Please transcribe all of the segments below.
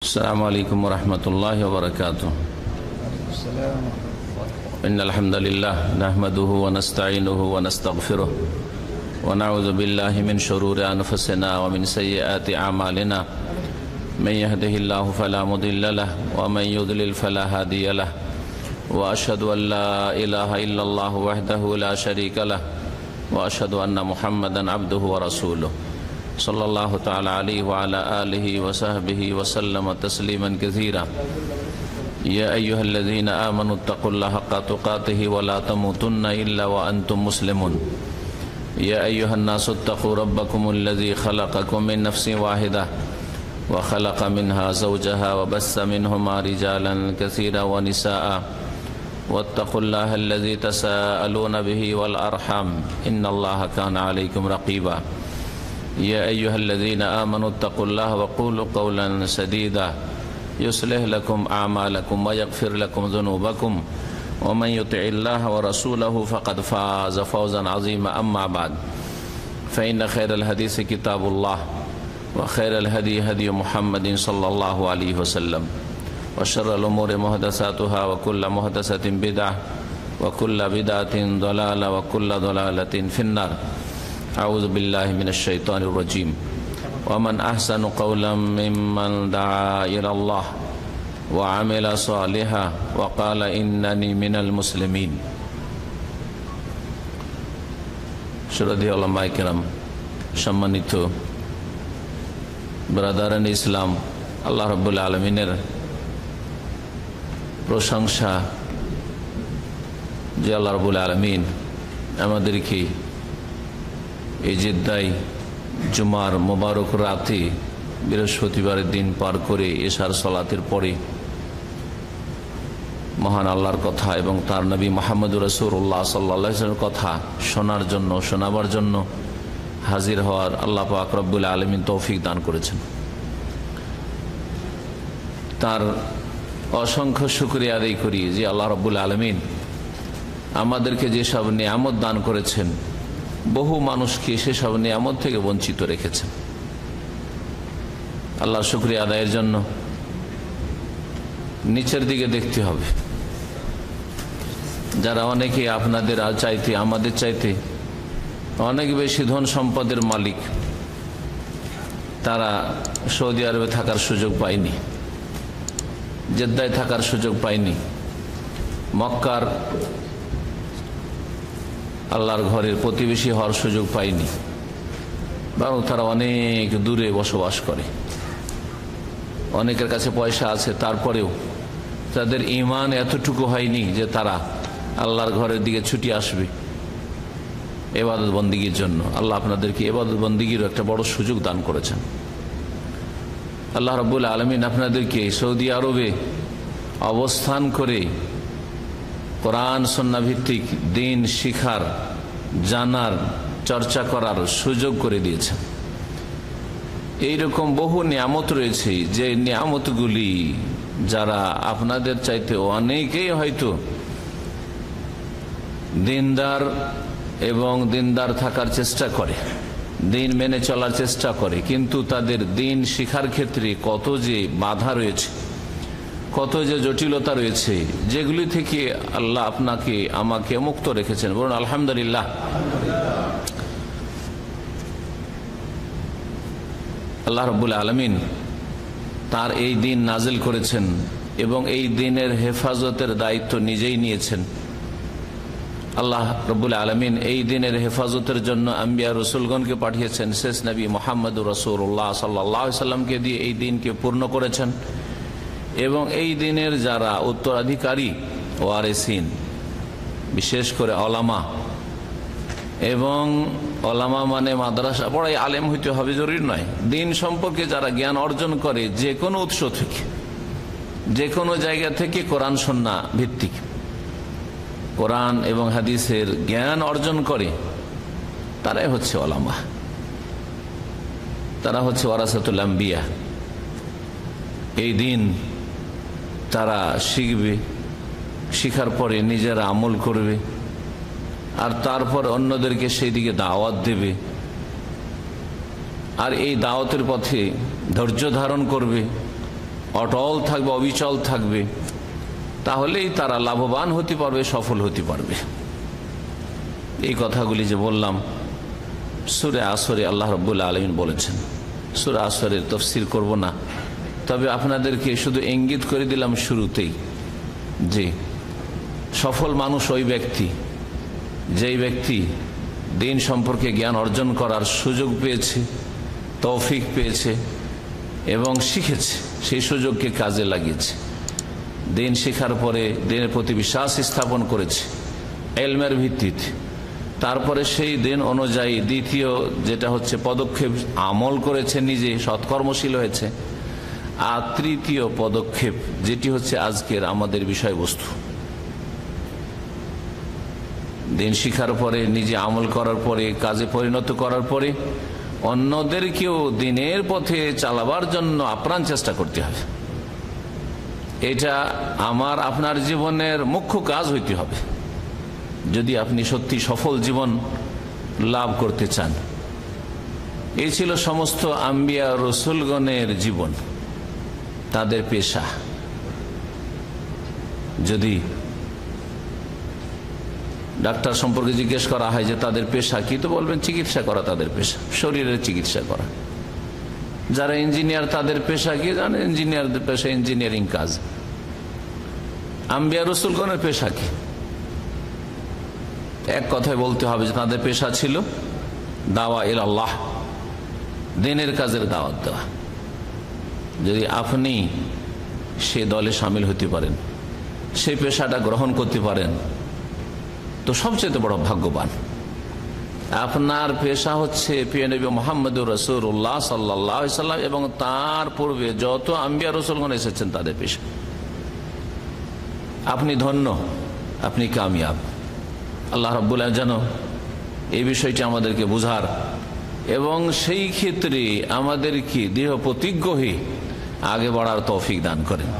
السلام عليكم ورحمة الله وبركاته. إن الحمد لله نحمده ونستعينه ونستغفره ونعوذ بالله من شرور أنفسنا ومن سيئات أعمالنا من يهده الله فلا مضل له ومن يضلل فلا هادي له وأشهد أن لا إله إلا الله وحده لا شريك له وأشهد أن محمدا عبده ورسوله صلى الله تعالى عليه وعلى آله وصحبه وسلم تسليما كثيرا. يا أيها الذين آمنوا اتقوا الله حق تقاته ولا تموتن إلا وأنتم مسلمون. يا أيها الناس اتقوا ربكم الذي خلقكم من نفس واحدة وخلق منها زوجها وبث منهما رجالا كثيرا ونساء واتقوا الله الذي تساءلون به والأرحام إن الله كان عليكم رقيبا. يا أيها الذين آمنوا اتقوا الله وقولوا قولا سديدا يصلح لكم أعمالكم ويغفر لكم ذنوبكم ومن يطع الله ورسوله فقد فاز فوزا عظيما. أما بعد فإن خير الحديث كتاب الله وخير الهدي هدي محمد صلى الله عليه وسلم وشر الأمور محدثاتها وكل محدثة بدعة وكل بدعة ضلالة وكل ضلالة في النار. أعوذ بالله من الشيطان الرجيم. ومن أحسن قولا ممن دعا إلى الله وعمل صالحا وقال إنني من المسلمين. শ্রদ্ধেয় উলামায়ে কেরাম, সম্মানিত ব্রাদারান ইসলাম, আল্লাহ রাব্বুল আলামিনের প্রশংসা যে আল্লাহ রাব্বুল আলামিন আমাদেরকে এই জেদ্দায় জুমার মোবারক রাতে বৃহস্পতিবারের দিন পার করে এশার সালাতের পরে মহান আল্লাহর কথা এবং তার নবী মুহাম্মদুর রাসূলুল্লাহ সাল্লাল্লাহু আলাইহি ওয়াসাল্লামের কথা শোনার জন্য, শোনাবার জন্য হাজির হওয়ার আল্লাহ পাক রব্বুল আলামিন তৌফিক দান করেছেন। তার অসংখ্য শুকরিয়া আদায় করি যে আল্লাহ রব্বুল আলামিন আমাদেরকে যেসব নিয়ামত দান করেছেন, বহু মানুষকে সেসব নিয়ামত থেকে বঞ্চিত রেখেছেন। আল্লাহ শুকরিয়া আদায়ের জন্য নিচের দিকে দেখতে হবে। যারা অনেকে আপনাদের চাইতে, আমাদের চাইতে অনেক বেশি ধন সম্পদের মালিক, তারা সৌদি আরবে থাকার সুযোগ পায়নি, জেদ্দায় থাকার সুযোগ পায়নি, মক্কার আল্লাহর ঘরের প্রতিবেশী হওয়ার সুযোগ পায়নি, বরং তারা অনেক দূরে বসবাস করে। অনেকের কাছে পয়সা আছে, তারপরেও তাদের ঈমান এতটুকু হয়নি যে তারা আল্লাহর ঘরের দিকে ছুটি আসবে ইবাদত বন্দিগির জন্য। আল্লাহ আপনাদেরকে ইবাদত বন্দিগির একটা বড় সুযোগ দান করেছেন। আল্লাহ রাব্বুল আলামিন আপনাদেরকে সৌদি আরবে অবস্থান করে কোরআন সুন্নাহ ভিত্তিক দিন শিখার, জানার, চর্চা করার সুযোগ করে দিয়েছেন। এইরকম বহু নিয়ামত রয়েছে যে নিয়ামতগুলি যারা আপনাদের চাইতে অনেকেই হয়তো দিনদার এবং দিনদার থাকার চেষ্টা করে, দিন মেনে চলার চেষ্টা করে, কিন্তু তাদের দিন শিখার ক্ষেত্রে কত যে বাধা রয়েছে, কত যে জটিলতা রয়েছে, যেগুলি থেকে আল্লাহ আপনাকে আমাকে মুক্ত রেখেছেন। বলুন আলহামদুলিল্লাহ। আল্লাহ রাব্বুল আলামিন তার এই দিন নাজিল করেছেন এবং এই দিনের হেফাজতের দায়িত্ব নিজেই নিয়েছেন। আল্লাহ রাব্বুল আলামিন এই দিনের হেফাজতের জন্য আম্বিয়া রাসূলগণকে পাঠিয়েছেন। শেষ নবী মুহাম্মদুর রাসূলুল্লাহ সাল্লাল্লাহু আলাইহি সাল্লামকে দিয়ে এই দিনকে পূর্ণ করেছেন এবং এই দিনের যারা উত্তরাধিকারী ওয়ারিসিন, বিশেষ করে ওলামা, এবং ওলামা মানে মাদ্রাসা পড়াই আলেম হইতে হবে জরুরি নয়, দিন সম্পর্কে যারা জ্ঞান অর্জন করে যে কোনো উৎস থেকে, যে কোনো জায়গা থেকে কোরআন সুন্নাহ ভিত্তিক কোরআন এবং হাদিসের জ্ঞান অর্জন করে, তারাই হচ্ছে ওলামা, তারা হচ্ছে ওয়ারাসাতুল আম্বিয়া। এই দিন তারা শিখবে, শিখার পরে নিজেরা আমল করবে, আর তারপর অন্যদেরকে সেই দিকে দাওয়াত দেবে, আর এই দাওয়াতের পথে ধৈর্য ধারণ করবে, অটল থাকবে, অবিচল থাকবে, তাহলেই তারা লাভবান হতে পারবে, সফল হতে পারবে। এই কথাগুলি যে বললাম, সূরা আসরে আল্লাহ রাব্বুল আলামিন বলেছেন। সূরা আসরের তাফসীর করব না, তবে আপনাদেরকে শুধু ইঙ্গিত করে দিলাম শুরুতেই যে সফল মানুষ ওই ব্যক্তি, যেই ব্যক্তি দিন সম্পর্কে জ্ঞান অর্জন করার সুযোগ পেয়েছে, তৌফিক পেয়েছে এবং শিখেছে, সেই সুযোগকে কাজে লাগিয়েছে, দিন শেখার পরে দিনের প্রতি বিশ্বাস স্থাপন করেছে ইলমের ভিত্তিতে, তারপরে সেই দিন অনুযায়ী দ্বিতীয় যেটা হচ্ছে পদক্ষেপ আমল করেছে, নিজে সৎকর্মশীল হয়েছে, আর তৃতীয় পদক্ষেপ যেটি হচ্ছে আজকের আমাদের বিষয়বস্তু, দিন শিখার পরে নিজে আমল করার পরে কাজে পরিণত করার পরে অন্যদেরকেও দিনের পথে চালাবার জন্য আপ্রাণ চেষ্টা করতে হবে। এটা আমার আপনার জীবনের মুখ্য কাজ হইতে হবে যদি আপনি সত্যি সফল জীবন লাভ করতে চান। এই ছিল সমস্ত আম্বিয়া রসুলগণের জীবন, তাদের পেশা। যদি ডাক্তার সম্পর্কে জিজ্ঞেস করা হয় যে তাদের পেশা কি, তো বলবেন চিকিৎসা করা তাদের পেশা, শরীরের চিকিৎসা করা। যারা ইঞ্জিনিয়ার তাদের পেশা কি জানেন? ইঞ্জিনিয়ারদের পেশা ইঞ্জিনিয়ারিং কাজ। আম্বিয়া রসুলগণের পেশা কি? এক কথায় বলতে হবে যে তাদের পেশা ছিল দাওয়া ইলা আল্লাহ, দিনের কাজের দাওয়াত দেওয়া। যদি আপনি সে দলে শামিল হতে পারেন, সেই পেশাটা গ্রহণ করতে পারেন, তো সবচেয়ে বড় ভাগ্যবান। আপনার পেশা হচ্ছে প্রিয় নবী মুহাম্মদুর রাসূলুল্লাহ সাল্লাল্লাহু আলাইহি সাল্লাম এবং তার পূর্বে যত আম্বিয়া রাসূলগণ এসেছেন তাদের পেশা। আপনি ধন্য, আপনি কামিয়াব। আল্লাহ রাব্বুল আলামিন যেন এই বিষয়টি আমাদেরকে বুঝার এবং সেই ক্ষেত্রে আমাদেরকে দৃঢ় প্রতিজ্ঞ হয়ে আগে বাড়ার তৌফিক দান করেন।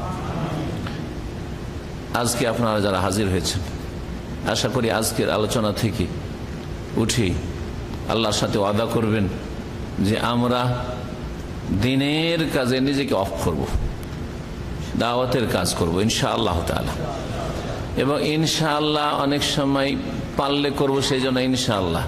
আজকে আপনারা যারা হাজির হয়েছেন, আশা করি আজকের আলোচনা থেকে উঠে আল্লাহর সাথে ওয়াদা করবেন যে আমরা দিনের কাজে নিজেকে অফ করব, দাওয়াতের কাজ করব ইনশাআল্লাহ তাআলা। এবং ইনশাআল্লাহ অনেক সময় পারলে করব, সেই জন্য ইনশাআল্লাহ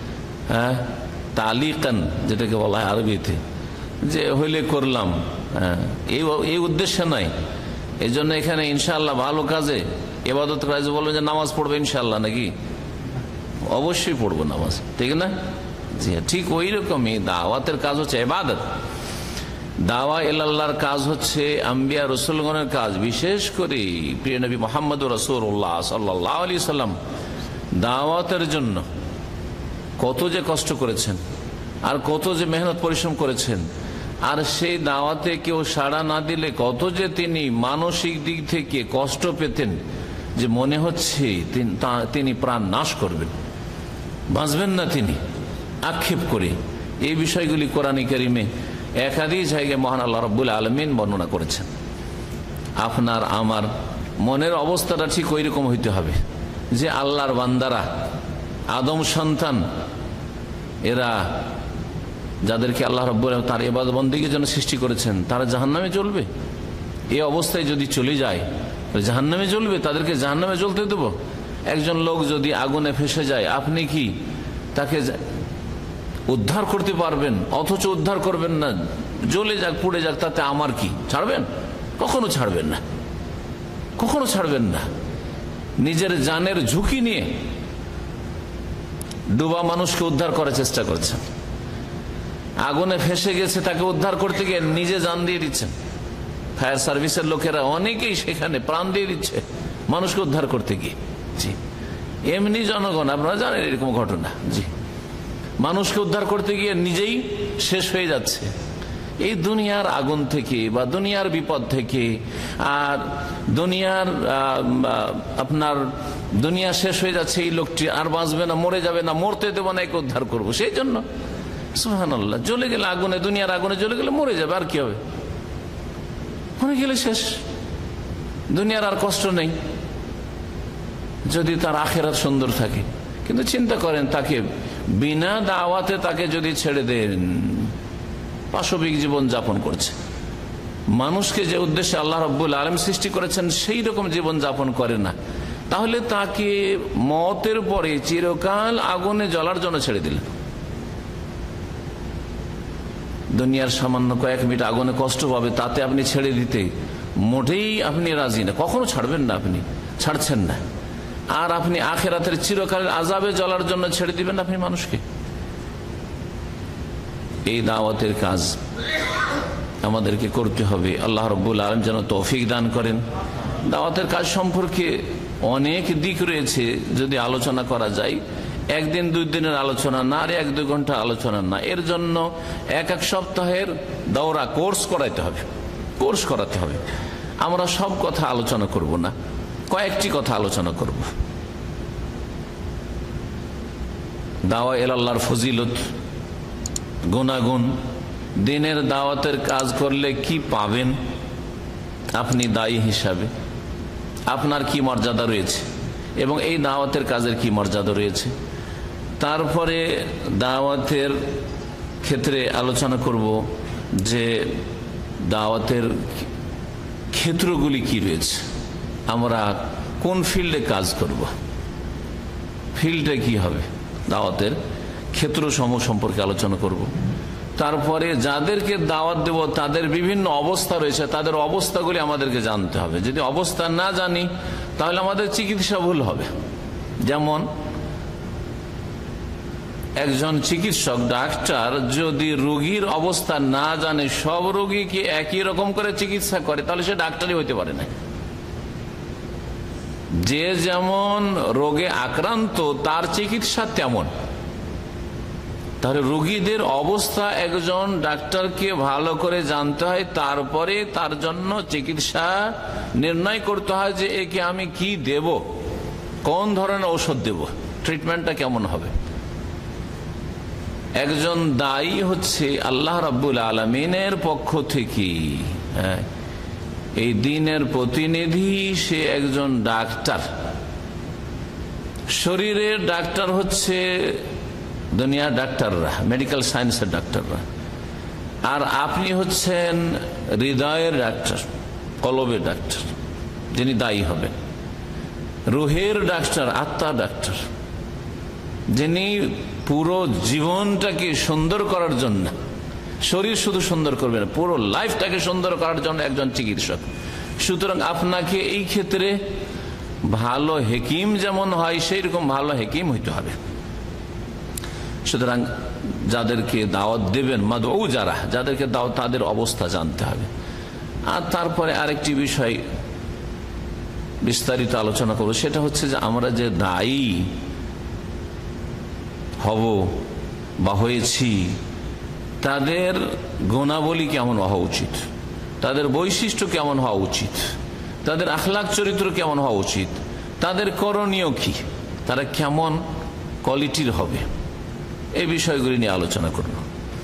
তালিকান যেটাকে বলা হয় আরবিতে, যে হইলে করলাম, এই উদ্দেশ্য নয়। এই জন্য এখানে ইনশাআল্লাহ ভালো কাজে ইবাদত কাজে বলবেন যে নামাজ পড়বে ইনশাআল্লাহ, নাকি? অবশ্যই পড়বো নামাজ, ঠিক না? জি, ঠিক ওই রকমই দাওয়াতের কাজ হচ্ছে ইবাদত। দাওয়া ইলাল্লাহর কাজ হচ্ছে আম্বিয়া রাসূলগণের কাজ। বিশেষ করে প্রিয় নবী মুহাম্মদুর রাসূলুল্লাহ সাল্লাল্লাহু আলাইহি সাল্লাম দাওয়াতের জন্য কত যে কষ্ট করেছেন আর কত যে মেহনত পরিশ্রম করেছেন, আর সেই দাওয়াতে কেউ সাড়া না দিলে কত যে তিনি মানসিক দিক থেকে কষ্ট পেতেন, যে মনে হচ্ছে তিনি প্রাণ নাশ করবেন, বাঁচবেন না তিনি, আক্ষেপ করে। এই বিষয়গুলি কোরআন কারীমে একাধিক জায়গায় মহান আল্লাহ রাব্বুল আলামিন বর্ণনা করেছেন। আপনার আমার মনের অবস্থাটা ঠিক ওই রকম হইতে হবে যে আল্লাহর বান্দারা, আদম সন্তান, এরা যাদেরকে আল্লাহ রাব্বুল আলামিন তার ইবাদত বন্দেগীর জন্য সৃষ্টি করেছেন, তারা জাহান্নামে জ্বলবে। এই অবস্থায় যদি চলে যায় জাহান্নামে জ্বলবে, তাদেরকে জাহান্নামে জ্বলতে দেব? একজন লোক যদি আগুনে ফেসে যায়, আপনি কি তাকে উদ্ধার করতে পারবেন? অথচ উদ্ধার করবেন না, জ্বলে যাক পুড়ে যাক, তাতে আমার কি? ছাড়বেন? কখনো ছাড়বেন না, কখনো ছাড়বেন না। নিজের জানের ঝুঁকি নিয়ে ডুবা মানুষকে উদ্ধার করার চেষ্টা করছেন, আগুনে ফেসে গেছে তাকে উদ্ধার করতে গিয়ে নিজে জান দিয়ে দিচ্ছেন। ফায়ার সার্ভিসের লোকেরা অনেকেই সেখানে প্রাণ দিয়ে দিচ্ছে মানুষকে উদ্ধার করতে গিয়ে। জি, এমনি জনগণ, আপনারা জানেন এরকম ঘটনা। জি, মানুষকে উদ্ধার করতে গিয়ে নিজেই শেষ হয়ে যাচ্ছে। এই দুনিয়ার আগুন থেকে বা দুনিয়ার বিপদ থেকে, আর দুনিয়ার আপনার দুনিয়া শেষ হয়ে যাচ্ছে, এই লোকটি আর বাঁচবে না, মরে যাবে না, মরতে দেবো না, একে উদ্ধার করবো। সেই জন্য সুবহানাল্লাহ, জ্বলে গেলে আগুনে, দুনিয়ার আগুনে জ্বলে গেলে মরে যাবে, আর কি হবে? মরে গেলে শেষ, দুনিয়ার আর কষ্ট নেই, যদি তার আখিরাত সুন্দর থাকে। কিন্তু চিন্তা করেন, তাকে বিনা দাওয়াতে তাকে যদি ছেড়ে দেন, পাশবিক জীবন যাপন করছে, মানুষকে যে উদ্দেশ্যে আল্লাহ রাব্বুল আলামিন সৃষ্টি করেছেন সেই রকম জীবন যাপন করে না, তাহলে তাকে মওতের পরে চিরকাল আগুনে জ্বলার জন্য ছেড়ে দিলেন। দুনিয়ার সামান্য কয়েক মিনিট আগুনে কষ্ট পাবে, তাতে আপনি ছেড়ে দিতে মোটেই আপনি রাজি না, কখনো ছাড়বেন না, আপনি ছাড়ছেন না। আর আপনি আখিরাতের চিরকালের আযাবে জ্বলার জন্য ছেড়ে দিবেন আপনি মানুষকে। এই দাওয়াতের কাজ আমাদেরকে করতে হবে। আল্লাহ রাব্বুল আলামিন যেন তৌফিক দান করেন। দাওয়াতের কাজ সম্পর্কে অনেক দিক রয়েছে, যদি আলোচনা করা যায়, একদিন দুই দিনের আলোচনা না, আর 1-2 ঘন্টা আলোচনা না। এর জন্য এক সপ্তাহের দৌরা কোর্স করাতে হবে। আমরা সব কথা আলোচনা করব না, কয়েকটি কথা আলোচনা করব। দাওয়া ইলাল্লাহর ফজিলত, গুনাগুন, দিনের দাওয়াতের কাজ করলে কি পাবেন আপনি দায়ী হিসাবে, আপনার কি মর্যাদা রয়েছে এবং এই দাওয়াতের কাজের কি মর্যাদা রয়েছে। তারপরে দাওয়াতের ক্ষেত্রে আলোচনা করব যে দাওয়াতের ক্ষেত্রগুলি কি রয়েছে, আমরা কোন ফিল্ডে কাজ করব, ফিল্ডে কি হবে, দাওয়াতের ক্ষেত্রসমূহ সম্পর্কে আলোচনা করব। তারপরে যাদেরকে দাওয়াত দেব তাদের বিভিন্ন অবস্থা রয়েছে, তাদের অবস্থাগুলি আমাদেরকে জানতে হবে। যদি অবস্থা না জানি তাহলে আমাদের চিকিৎসা ভুল হবে। যেমন একজন চিকিৎসক, ডাক্তার যদি রোগীর অবস্থা না জানে, সব রোগীকে একই রকম করে চিকিৎসা করে, তাহলে সে ডাক্তারই হইতে পারে না। যে যেমন রোগে আক্রান্ত তার চিকিৎসা তেমন। তাহলে রোগীদের অবস্থা একজন ডাক্তারকে ভালো করে জানতে হয়, তারপরে তার জন্য চিকিৎসা নির্ণয় করতে হয় যে একে আমি কি দেব, কোন ধরনের ঔষধ দেব, ট্রিটমেন্টটা কেমন হবে। একজন দায়ী হচ্ছে আল্লাহ রাব্বুল আলামিনের পক্ষ থেকে, এই দ্বীনের প্রতিনিধি, সে একজন ডাক্তার। শরীরের ডাক্তার হচ্ছে দুনিয়ার ডাক্তাররা, মেডিকেল সায়েন্সের ডাক্তাররা, আর আপনি হচ্ছেন হৃদয়ের ডাক্তার, কলবের ডাক্তার, যিনি দায়ী হবেন। রুহের ডাক্তার, আত্মার ডাক্তার, যিনি পুরো জীবনটাকে সুন্দর করার জন্য, শরীর শুধু সুন্দর করবে না, পুরো লাইফটাকে সুন্দর করার জন্য একজন চিকিৎসক। সুতরাং আপনাকে এই ক্ষেত্রে ভালো হেকিম যেমন হয় সেই রকম ভালো হেকিম হইতে হবে। সুতরাং যাদেরকে দাওয়াত দেবেন, মাদউ যারা, যাদেরকে দাওয়াত, তাদের অবস্থা জানতে হবে। আর তারপরে আরেকটি বিষয় বিস্তারিত আলোচনা করব, সেটা হচ্ছে যে আমরা যে দায়ী হব বা হয়েছি, তাদের গুণাবলী কেমন হওয়া উচিত, তাদের বৈশিষ্ট্য কেমন হওয়া উচিত, তাদের আখলাক চরিত্র কেমন হওয়া উচিত, তাদের করণীয় কি, তারা কেমন কোয়ালিটির হবে, এই বিষয়গুলি নিয়ে আলোচনা করব।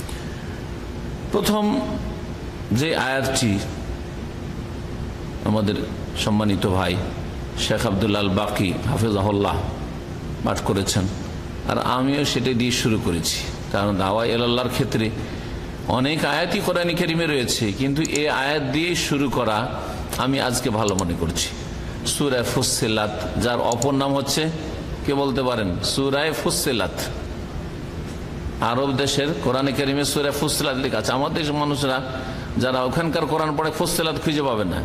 প্রথম যে আয়াতটি আমাদের সম্মানিত ভাই শেখ আব্দুল্লাহ আল বাকি হাফিজাহুল্লাহ পাঠ করেছেন, আর আমিও সেটা দিয়ে শুরু করেছি, কারণ দাওয়া ইলাল্লাহর ক্ষেত্রে অনেক আয়াতই কোরআন কারীমে রয়েছে, কিন্তু এই আয়াত দিয়ে শুরু করা আমি আজকে ভালো মনে করছি। সূরা ফুসসিলাত, যার অপর নাম হচ্ছে, কে বলতে পারেন, সূরা ফুসসিলাত। আরব দেশের কোরআনে কারীমে সূরা ফুসসিলাত লেখা আছে। আমাদের দেশের মানুষরা যারা ওখানকার কোরআন পড়ে ফুসসিলাত খুঁজে পাবেন না।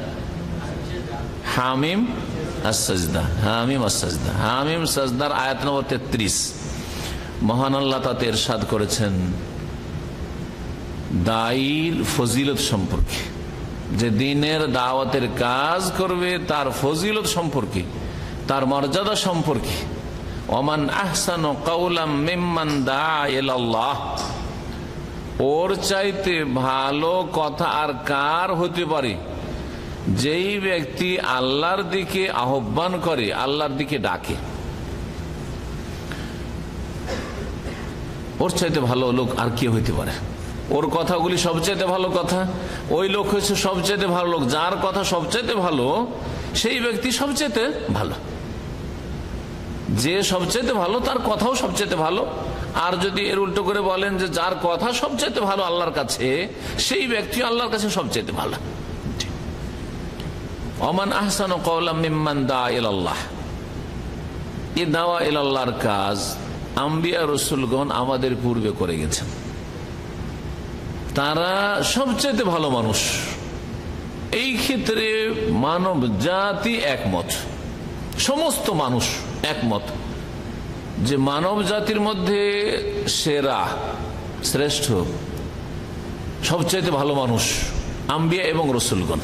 হামিম আস-সাজদা, হামিম আস-সাজদা, হামিম সাজদার আয়াত নম্বর 33 মহান আল্লাহ তাতে ইরশাদ করেছেন দায়ীর ফজিলত সম্পর্কে, যে দ্বীনের দাওয়াতের কাজ করবে তার ফজিলত সম্পর্কে, তার মর্যাদা সম্পর্কে। ওমান আহসানু কাওলাম মিম্মান দাআ ইলাল্লাহ, ওর চাইতে ভালো কথা আর কার হতে পারে যেই ব্যক্তি আল্লাহর দিকে আহ্বান করে, আল্লাহর দিকে ডাকে। ওর চাইতে ভালো লোক আর কে হইতে পারে? ওর কথাগুলি সবচাইতে ভালো কথা, ওই লোক হচ্ছে সবচাইতে ভালো লোক। যার কথা সবচাইতে ভালো সেই ব্যক্তি সবচাইতে ভালো, যে সবচাইতে ভালো তার কথাও সবচাইতে ভালো, আর যদি এর উল্টো করে বলেন যে যার কথা সবচেয়ে ভালো আল্লাহর কাছে, সেই ব্যক্তি আল্লাহর কাছে সবচেয়ে ভালো। ওমান আহসানু কওলাম মিম্মান দা ইলাল্লাহ, এই দাওয়া ইলাল্লাহর কাজ আম্বিয়া রাসূলগণ আমাদের পূর্বে করে গেছেন, তারা সবচেয়ে ভালো মানুষ। এই ক্ষেত্রে মানব জাতি একমত, সমস্ত মানুষ একমত যে মানব জাতির মধ্যে সেরা, শ্রেষ্ঠ, সবচেয়ে ভালো মানুষ আম্বিয়া এবং রাসূলগণ।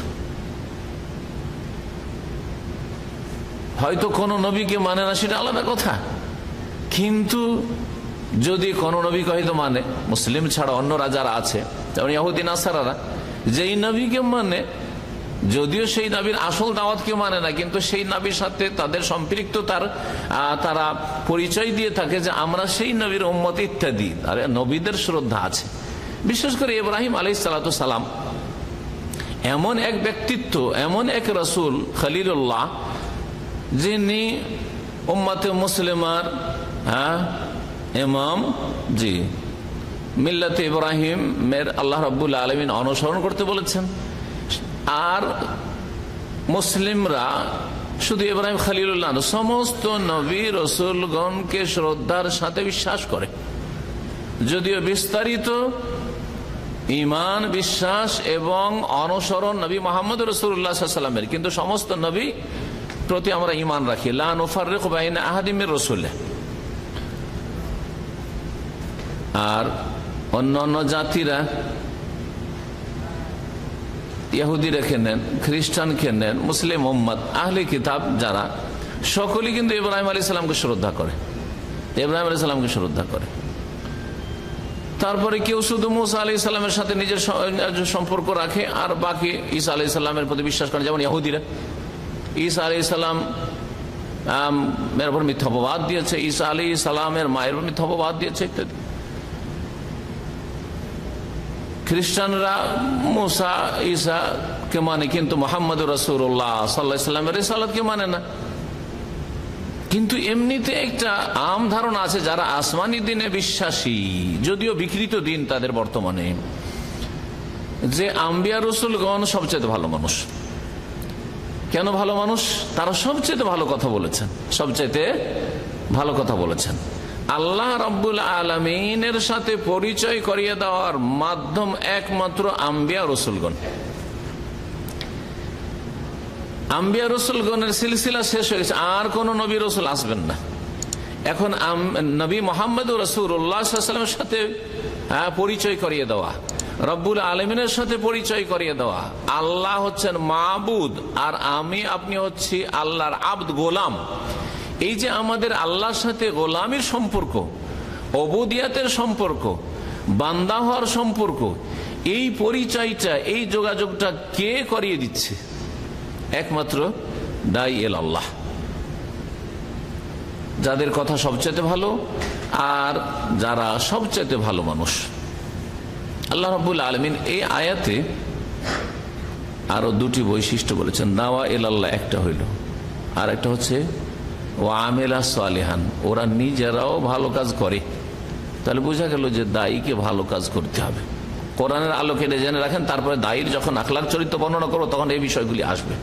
হয়তো কোন নবীকে মানে না, সেটা আলাদা কথা, কিন্তু যদি কোন নবীকে হয়তো মানে, মুসলিম ছাড়া অন্যরা যারা আছে যেমন ইহুদি নাসারারা, যেই নবীকে মানে, যদিও সেই নবীর আসল দাওয়াতকে মানে না, কিন্তু সেই নবীর সাথে তাদের সম্পৃক্ত তারা পরিচয় দিয়ে থাকে যে আমরা সেই নবীর উম্মত ইত্যাদি। আর নবীদের শ্রদ্ধা আছে, বিশেষ করে ইব্রাহিম আলাইহিস সালাম এমন এক ব্যক্তিত্ব, এমন এক রাসূল খলিলুল্লাহ, যিনি উম্মতে মুসলিমার ইমাম, জি, মিল্লাতে ইব্রাহিমের আল্লাহ রাব্বুল আলামিন অনুসরণ করতে বলেছেন। আর মুসলিমরা শুধু ইব্রাহিম খলিলুল্লাহ, সমস্ত নবী রাসূলগণকে শ্রদ্ধার সাথে বিশ্বাস করে, যদিও বিস্তারিত ঈমান, বিশ্বাস এবং অনুসরণ নবী মুহাম্মদ রাসূলুল্লাহ সাল্লাল্লাহু আলাইহি ওয়াসাল্লামের, কিন্তু সমস্ত নবী প্রতি আমরা ঈমান রাখি, লা নুফাররিকু বাইনা আহাদিম মির রাসূলিহি। আর অন্যান্য জাতিরা, ইহুদিরা নেন, খ্রিস্টান নেন, মুসলিম উম্মত, আহলে কিতাব যারা, সকলেই কিন্তু ইব্রাহিম আলাইহিস সালামকে শ্রদ্ধা করে, ইব্রাহিম আলাইহিস সালামকে শ্রদ্ধা করে। তারপরে কেউ শুধু মুসা আলাইহিস সালামের সাথে নিজের সম্পর্ক রাখে, আর বাকি ঈসা আলাইহিস সালামের প্রতি বিশ্বাস করে, যেমন ইহুদিরা ঈসা আলাইহিস সালাম এর উপর মিথ্যা অপবাদ দিয়েছে, ঈসা আলাইহিস সালামের মায়ের উপর মিথ্যা অপবাদ দিয়েছে ইত্যাদি। খ্রিস্টানরা মুসা ঈসা কে মানে, কিন্তু মুহাম্মদ রাসূলুল্লাহ সাল্লাল্লাহু আলাইহি ওয়াসাল্লামের রিসালাতকে মানে না। কিন্তু এমনিতে একটা আম ধারণা আছে, যারা আসমানি দিনে বিশ্বাসী, যদিও বিকৃত দিন তাদের বর্তমানে, যে আম্বিয়া রাসূলগণ সবচেয়ে ভালো মানুষ। কেন ভালো মানুষ? তারা সবচেয়ে ভালো কথা বলেছেন, সবচেয়ে ভালো কথা বলেছেন। আল্লাহ রাব্বুল আলামিনের সাথে পরিচয় করিয়ে দেওয়ার মাধ্যম একমাত্র আম্বিয়া রাসূলগণ। আম্বিয়া রাসূলগণের সিলসিলা শেষ হয়ে গেছে, আর কোন নবী রাসূল আসবেন না। এখন নবী মুহাম্মদ রাসূলুল্লাহ সাল্লাল্লাহু আলাইহি ওয়াসাল্লামের সাথে পরিচয় করিয়ে দেওয়া, রব্বুল আলামিনের সাথে পরিচয় করিয়ে দেওয়া, আল্লাহ হচ্ছেন মাবুদ আর আমি আপনি হচ্ছি আল্লাহর আব্দ, গোলাম। এই যে আমাদের আল্লাহর সাথে গোলামির সম্পর্ক, উবুদিয়াতের সম্পর্ক, বান্দা হওয়ার সম্পর্ক, এই পরিচয়টা, এই যোগাযোগটা কে করিয়ে দিচ্ছে? একমাত্র দাঈ ইলাল্লাহ, যাদের কথা সবচেয়ে ভালো আর যারা সবচেয়ে ভালো মানুষ। আল্লাহ রাব্বুল আলামিন এই আয়াতে আরো দুটি বৈশিষ্ট্য বলেছেন। দাওয়া ইলাল্লাহ একটা হইল, আর একটা হচ্ছে ওয়া আমিলা সালিহান, ওরা নিজেরাও ভালো কাজ করে। তাহলে বোঝা গেল যে দায়ীকে ভালো কাজ করতে হবে। কোরআনের আলোকে জেনে রাখেন, তারপরে দায়ীর যখন আখলাক চরিত্র বর্ণনা করবো তখন এই বিষয়গুলি আসবে।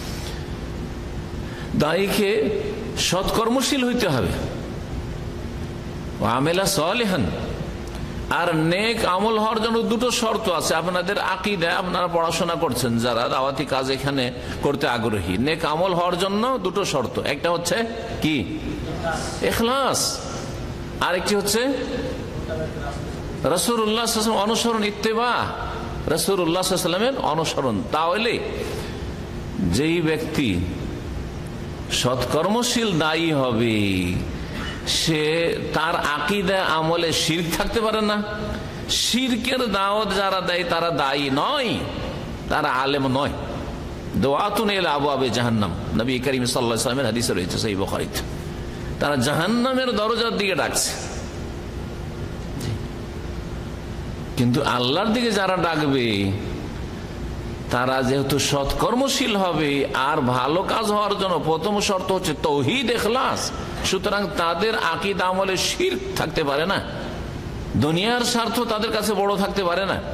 দায়ীকে সৎকর্মশীল হইতে হবে, ওয়া আমিলা সালিহান। আর নেক আমল হওয়ার জন্য দুটো শর্ত আছে। আপনাদের আকীদায় আপনারা পড়াশোনা করছেন, যারা দাওয়াতি কাজ এখানে করতে আগ্রহী, নেক আমল হওয়ার জন্য দুটো শর্ত। একটা হচ্ছে কি? ইখলাস। আরেকটি হচ্ছে রাসূলুল্লাহ সাল্লাল্লাহু আলাইহি ওয়াসাল্লাম অনুসরণ, ইত্তেবা, রাসূলুল্লাহ সাল্লাল্লাহু আলাইহি ওয়াসাল্লামের অনুসরণ। তাহলে যেই ব্যক্তি সৎকর্মশীল দায়ী হবে, সে তার আকীদা আমলে শিরক থাকতে পারে না। শিরকের দাওয়াত যারা দেয় তারা দায়ী নয়, তারা আলেম নয়। দুআতুন ইলা আবওয়াবে জাহান্নাম, নবী করিম সাল্লাল্লাহু আলাইহি ওয়াসাল্লামের হাদিসে রয়েছে সহিহ বুখারীতে। তারা জাহান্নামের দরজার দিকে ডাকছে। কিন্তু আল্লাহর দিকে যারা ডাকবে তারা যেহেতু সৎকর্মশীল হবে, আর ভালো কাজ হওয়ার জন্য প্রথম শর্ত হচ্ছে তাওহীদ, ইখলাস। সুতরাং তাদের আকীদা আমলে শিরক থাকতে পারে না। দুনিয়ার স্বার্থ তাদের কাছে বড় থাকতে পারে না,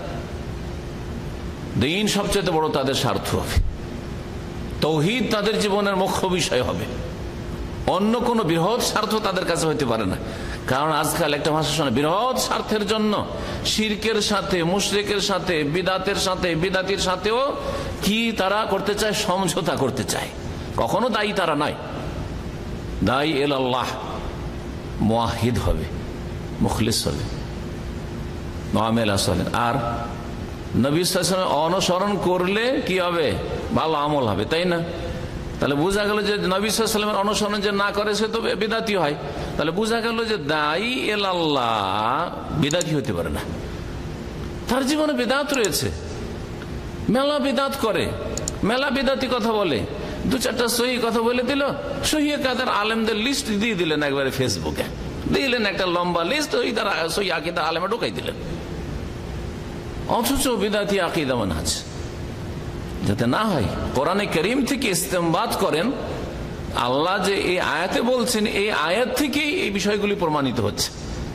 দিন সবচেয়ে বড় তাদের স্বার্থ হবে, তৌহিদ তাদের জীবনের মুখ্য বিষয় হবে, অন্য কোনো বৃহৎ স্বার্থ তাদের কাছে হইতে পারে না। কারণ আজকাল একটা ভাষা শোনে, বৃহৎ স্বার্থের জন্য শিরকের সাথে, মুশরিকের সাথে, বিদাতের সাথে, বিদাতির সাথেও কি তারা করতে চায়, সমঝোতা করতে চায়। কখনো দায়ী তারা নয়, দায়ী ইলাল্লাহ, মুওয়াহিদ হবে, মুখলিস হবে, মুআমিলা সালেহ। আর নবী সাল্লাল্লাহু আলাইহি ওয়াসাল্লাম অনুসরণ করলে কি হবে, ভালো আমল হবে, তাই না? তাহলে বোঝা গেল যে নবী সাল্লাল্লাহু আলাইহি ওয়াসাল্লামের অনুসরণ যে না করে সে তো বিদাতি হয়। তাহলে বোঝা গেল যে দায়ী ইলাল্লাহ বিদাতি হতে পারে না, তার জীবনে বিদাত রয়েছে, মেলা বিদাত করে, মেলা বিদাতি কথা বলে, দু চারটা সহি কথা বলে দিল, সহি কাদের আলেমদের লিস্ট দিয়ে দিলেন একবারে ফেসবুকে, দিলেন একটা লম্বা লিস্ট, ওই তারা সহি আকীদা আলেমে ঢুকাই দিলেন। অথচ বিদাতি আকীদা মানহাজ যাতে না হয়, কোরআনে কারীম থেকে ইস্তেমবাত করেন, আল্লাহ যে এই আয়াতে বলছেন, এই আয়াত থেকেই এই বিষয়গুলি প্রমাণিত হচ্ছে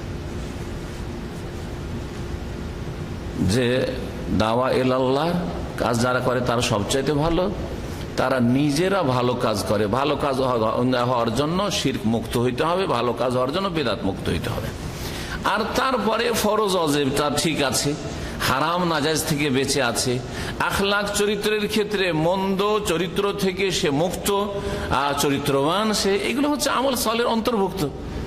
যে দাওয়া ইলাল্লাহ কাজ যারা করে তারা সবচাইতে ভালো, তারা নিজেরা ভালো কাজ করে, ভালো কাজ হওয়ার জন্য শিরক মুক্ত হইতে হবে, ভালো কাজ হওয়ার জন্য বিদআত মুক্ত হইতে হবে। আর তারপরে ফরজ ওয়াজিব তার ঠিক আছে, হারাম নাজায়েজ থেকে বেঁচে আছে, আখলাক চরিত্রের ক্ষেত্রে মন্দ চরিত্র থেকে সে মুক্ত, চরিত্রবান সে, এগুলো হচ্ছে আমল সালের অন্তর্ভুক্ত।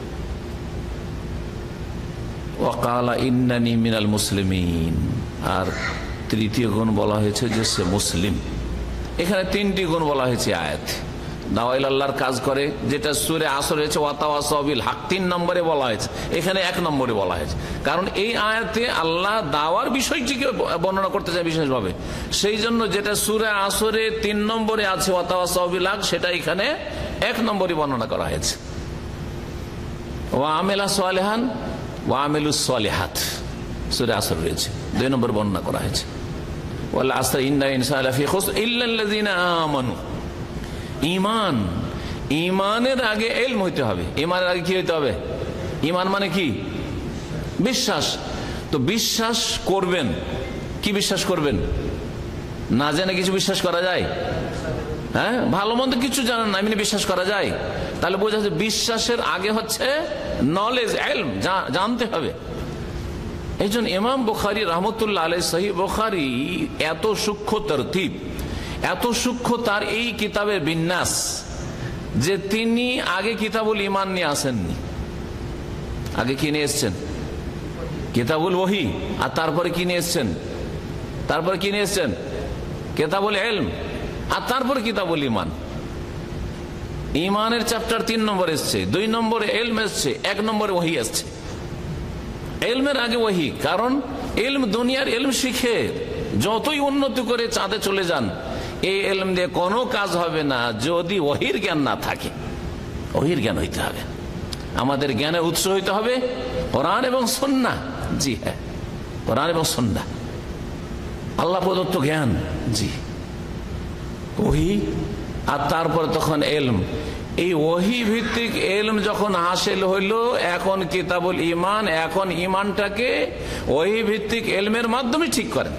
ওয়াকালা ইন্নানি মিনাল মুসলিমিন, আর তৃতীয় গুণ বলা হয়েছে যে সে মুসলিম। এখানে তিনটি গুণ বলা হয়েছে আয়াত। দাওয়া ইলাল্লাহর কাজ করে, যেটা সূরা আসর হয়েছে ওয়াতাওয়াসাউ বিল হক, 3 নম্বরে বলা হয়েছে, এখানে 1 নম্বরে বলা হয়েছে। কারণ এই আয়াতে আল্লাহ দাওয়ার বিষয়টিকে বর্ণনা করতে চায় বিশেষভাবে, সেই জন্য যেটা সূরা আসরে 3 নম্বরে আছে ওয়াতাওয়াসাউ বিল হক, সেটা এখানে 1 নম্বরে বর্ণনা করা হয়েছে। ওয়া আমিলা সালিহান ওয়া আমিলুস সালিহাত সূরা আসর রয়েছে, 2 নম্বর বর্ণনা করা হয়েছে। ওয়াল আসর ইন্নাল ইনসানা লাফি খুসর ইল্লাল্লাযিনা আমানু। ঈমান, ঈমানের আগে ইলম হইতে হবে। ঈমানের আগে কি হইতে হবে? ঈমান মানে কি? বিশ্বাস। তো বিশ্বাস করবেন, কি বিশ্বাস করবেন? না জেনে কিছু বিশ্বাস করা যায়? হ্যাঁ, ভালো মন্দ কিছু জানেন না, এমনি বিশ্বাস করা যায়? তাহলে বোঝা যাচ্ছে বিশ্বাসের আগে হচ্ছে নলেজ, ইলম, জানতে হবে। এই জন্য ইমাম বুখারী রাহমাতুল্লাহ আলাইহি সহিহ বুখারী এত সূক্ষ্ম তরতিব, এত সূক্ষ্ম তার এই কিতাবের বিন্যাস যে তিনি আগে কিতাবুল ঈমান নিয়ে আসেননি। আগে কি নিয়ে এসছেন? কিতাবুল ওহী। আর তারপরে কি নিয়ে এসছেন? তারপরে কি নিয়ে এসছেন? কিতাবুল ইলম। আর তারপরে কিতাবুল ঈমান। ঈমানের চ্যাপ্টার 3 নম্বর এসছে, 2 নম্বরে ইলম এসছে, 1 নম্বরে ওহী আসছে। ইলমের আগে ওহী, কারণ ইলম দুনিয়ার ইলম শিখে যতই উন্নতি করে চাঁদে চলে যান, এই ইলম দিয়ে কোনো কাজ হবে না যদি ওহীর জ্ঞান না থাকে। ওহীর জ্ঞান হইতে হবে, আমাদের জ্ঞানের উৎস হইতে হবে কোরআন এবং সুন্নাহ। জি হ্যাঁ, কোরআন এবং সুন্নাহ আল্লাহ প্রদত্ত জ্ঞান। জি, ওহী, আর তারপরে তখন ইলম। এই ওহী ভিত্তিক ইলম যখন হাসিল হইল, এখন কিতাবুল ঈমান, এখন ঈমানটাকে ওহী ভিত্তিক ইলমের মাধ্যমে ঠিক করেন।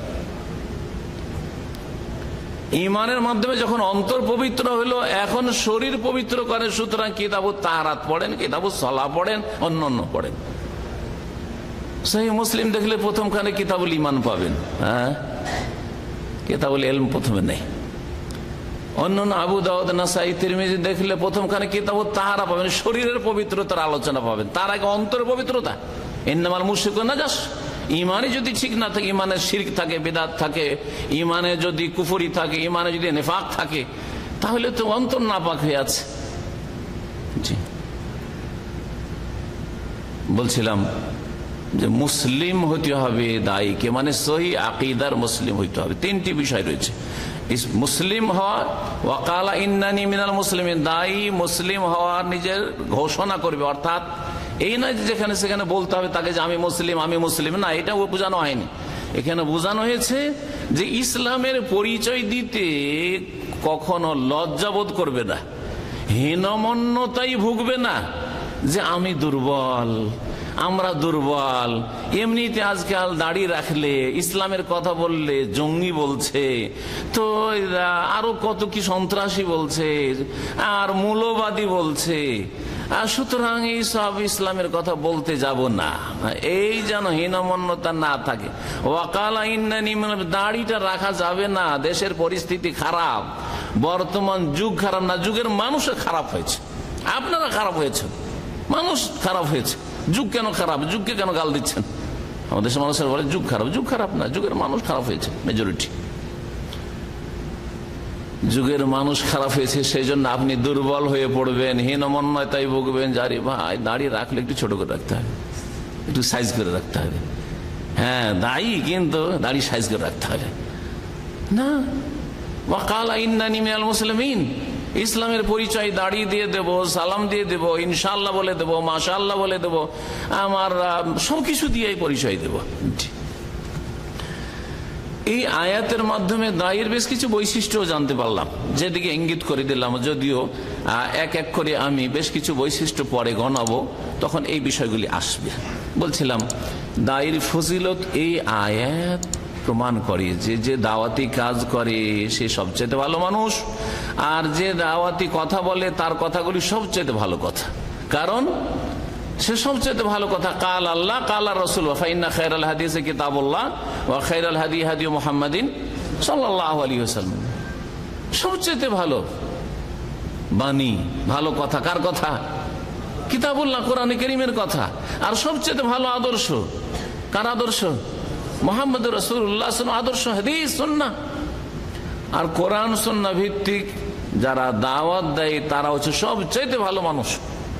ঈমানের মাধ্যমে যখন অন্তর পবিত্র হইল, এখন শরীর পবিত্র করেন। সুতরাং কিতাবুত তাহারাত পড়েন, কিতাবুস সালাহ পড়েন, অন্য পড়েন। সহিহ মুসলিম দেখলে প্রথমখানে কিতাবুল ঈমান পাবেন, হ্যাঁ, কিতাবুল ইলম প্রথমে নেই। অন্যান্য আবু দাউদ, নাসাই, তিরমিজি দেখলে প্রথমখানে কিতাবুত তাহারা পাবেন, শরীরের পবিত্রতার আলোচনা পাবেন। তার আগে অন্তরের পবিত্রতা। ইন্নামাল মুশরিকুন নাজাস। ইমানে যদি ঠিক না থাকে, ইমানে শিরক থাকে, বিদআত থাকে, ইমানে যদি কুফরি থাকে, ইমানে যদি নিফাক থাকে, তাহলে তো অন্তর নাপাক হয়ে আছে। জি, বলছিলাম যে মুসলিম হইতে হবে দায়ীকে, মানে সহি আকীদার মুসলিম হইতে হবে। 3টি বিষয় রয়েছে। মুসলিম হওয়া, ওয়াকালা ইন্নানি মিনাল মুসলিমিন, দায়ী মুসলিম হওয়ার নিজের ঘোষণা করবে। অর্থাৎ এই নয় যে যেখানে সেখানে বলতে হবে তাকে যে আমি মুসলিম, না, এটা বোঝানো হয়নি। এখানে বোঝানো হয়েছে যে ইসলামের পরিচয় দিতে কখনো লজ্জাবোধ করবে না, হীনমন্যতাই ভুগবে না, যে আমি দুর্বল, আমরা দুর্বল, এমনিতে আজকাল দাড়ি রাখলে, ইসলামের কথা বললে জঙ্গি বলছে, তো আরো কত কি সন্ত্রাসী বলছে, আর মৌলবাদী বলছে, সুতরাং এই সব ইসলামের কথা বলতে যাব না, এই যেন হীনমন্যতা না থাকে। ওয়াকালা ইন্নানি, দাড়িটা রাখা যাবে না, দেশের পরিস্থিতি খারাপ, বর্তমান যুগ খারাপ না, যুগের মানুষও খারাপ হয়েছে, আপনারা খারাপ হয়েছে, মানুষ খারাপ হয়েছে। যুগ কেন খারাপ? যুগকে কেন গাল দিচ্ছেন? আমাদের দেশের মানুষের বলে যুগ খারাপ। যুগ খারাপ না, যুগের মানুষ খারাপ হয়েছে, মেজরিটি যুগের মানুষ খারাপ হয়েছে। সেই জন্য আপনি দুর্বল হয়ে পড়বেন, হীনমন্যতায় ভুগবেন, জারি ভাই দাড়ি রাখলে একটু ছোট করে রাখতে হবে, একটু সাইজ করে রাখতে হবে। হ্যাঁ দাড়ি, কিন্তু দাড়ি সাইজ করে রাখতে হবে না। ওয়াকালা ইন্নানি মিনাল মুসলিমিন, ইসলামের পরিচয় দাড়ি দিয়ে দেব, সালাম দিয়ে দেব, ইনশাআল্লাহ বলে দেব, মাশাআল্লাহ বলে দেব, আমার সবকিছু দিয়ে পরিচয় দেব। এই আয়াতের মাধ্যমে দায়ের বেশ কিছু বৈশিষ্ট্য জানতে পারলাম, যেদিকে ইঙ্গিত করে দিলাম, যদিও এক এক করে আমি বেশ কিছু বৈশিষ্ট্য পরে গণাবো, তখন এই বিষয়গুলি আসবে। বলছিলাম দায়ের ফজিলত এই আয়াত প্রমাণ করে যে যে দাওয়াতি কাজ করে সে সবচেয়ে ভালো মানুষ, আর যে দাওয়াতি কথা বলে তার কথাগুলি সবচেয়ে ভালো কথা, কারণ সে সবচেয়ে ভালো কথা। কাল আল্লাহ কাল রাসূল ফাইন্না খায়রাল হাদিসে কিতাবুল্লাহ ওয়া খায়রাল হাদি হাদি মুহাম্মাদিন সাল্লাল্লাহু আলাইহি ওয়াসাল্লাম। সবচেয়ে ভালো বাণী, ভালো কথা কার কথা? কিতাবুল্লাহ, কোরআনে কারীমের কথা। আর সবচেয়ে ভালো আদর্শ কার আদর্শ? মুহাম্মদুর রাসূলুল্লাহ সাল্লাল্লাহু আদর্শ, হাদিস সুন্নাহ। আর কোরআন সুন্নাহ ভিত্তিক যারা দাওয়াত দেয় তারা হচ্ছে সবচেয়ে ভালো মানুষ।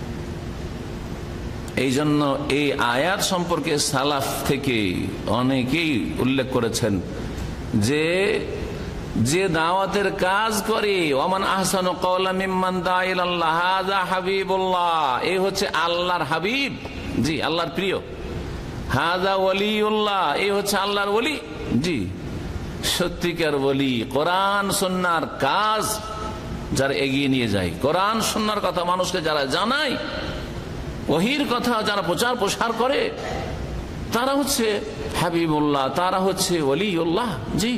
এই জন্য এই আয়াত সম্পর্কে সালাফ থেকে অনেকেই উল্লেখ করেছেন যে যে দাওয়াতের কাজ করে, ওমান আহসানু কওলাম মিম্মান দাআ ইলাল্লাহ হাযা হাবিবুল্লাহ, এই হচ্ছে আল্লাহর হাবিব, জি আল্লাহর প্রিয়। হাযা ওয়ালিউল্লাহ, এই হচ্ছে আল্লাহর ওলি, জি সত্যিকার ওলি। কোরআন সুন্নাহর কাজ যারা এগিয়ে নিয়ে যায়, কোরআন সুন্নাহর কথা মানুষকে যারা জানায়, ওহির কথা যারা প্রচার প্রসার করে, তারা হচ্ছে হাবিবুল্লাহ, তারা হচ্ছে ওলিউল্লাহ। জি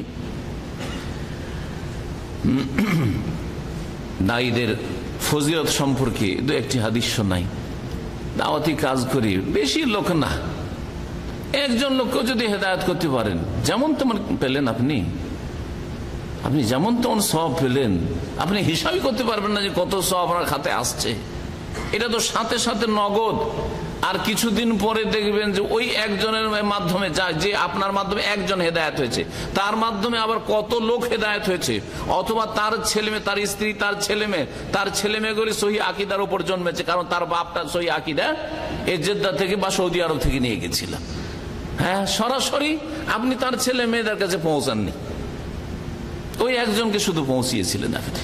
দায়ীদের ফজিলত সম্পর্কে দু একটি হাদিস শোনাই। দাওয়াতি কাজ করি, বেশি লোক না, একজন লোককে যদি হেদায়েত করতে পারেন, যেমন তেমন পেলেন আপনি যেমন তেমন সওয়াব পেলেন, আপনি হিসাবই করতে পারবেন না যে কত সওয়াব আপনার খাতে আসছে। এটা তো সাথে সাথে নগদ। আর কিছুদিন পরে দেখবেন যে ওই একজনের মাধ্যমে, যে আপনার মাধ্যমে একজন হেদায়েত হয়েছে, তার মাধ্যমে আবার কত লোক হেদায়েত হয়েছে, অথবা তার ছেলে মেয়ে, তার স্ত্রী, তার ছেলে মেয়েগুলি সহি আকীদার উপর জন্মেছে, কারণ তার বাপটা সহি আকীদা এই জেদ্দা থেকে বা সৌদি আরব থেকে নিয়ে গেছিল। হ্যাঁ, সরাসরি আপনি তার ছেলে মেয়েদের কাছে পৌঁছাননি, ওই একজনকে শুধু পৌঁছিয়েছিলেন আপনি।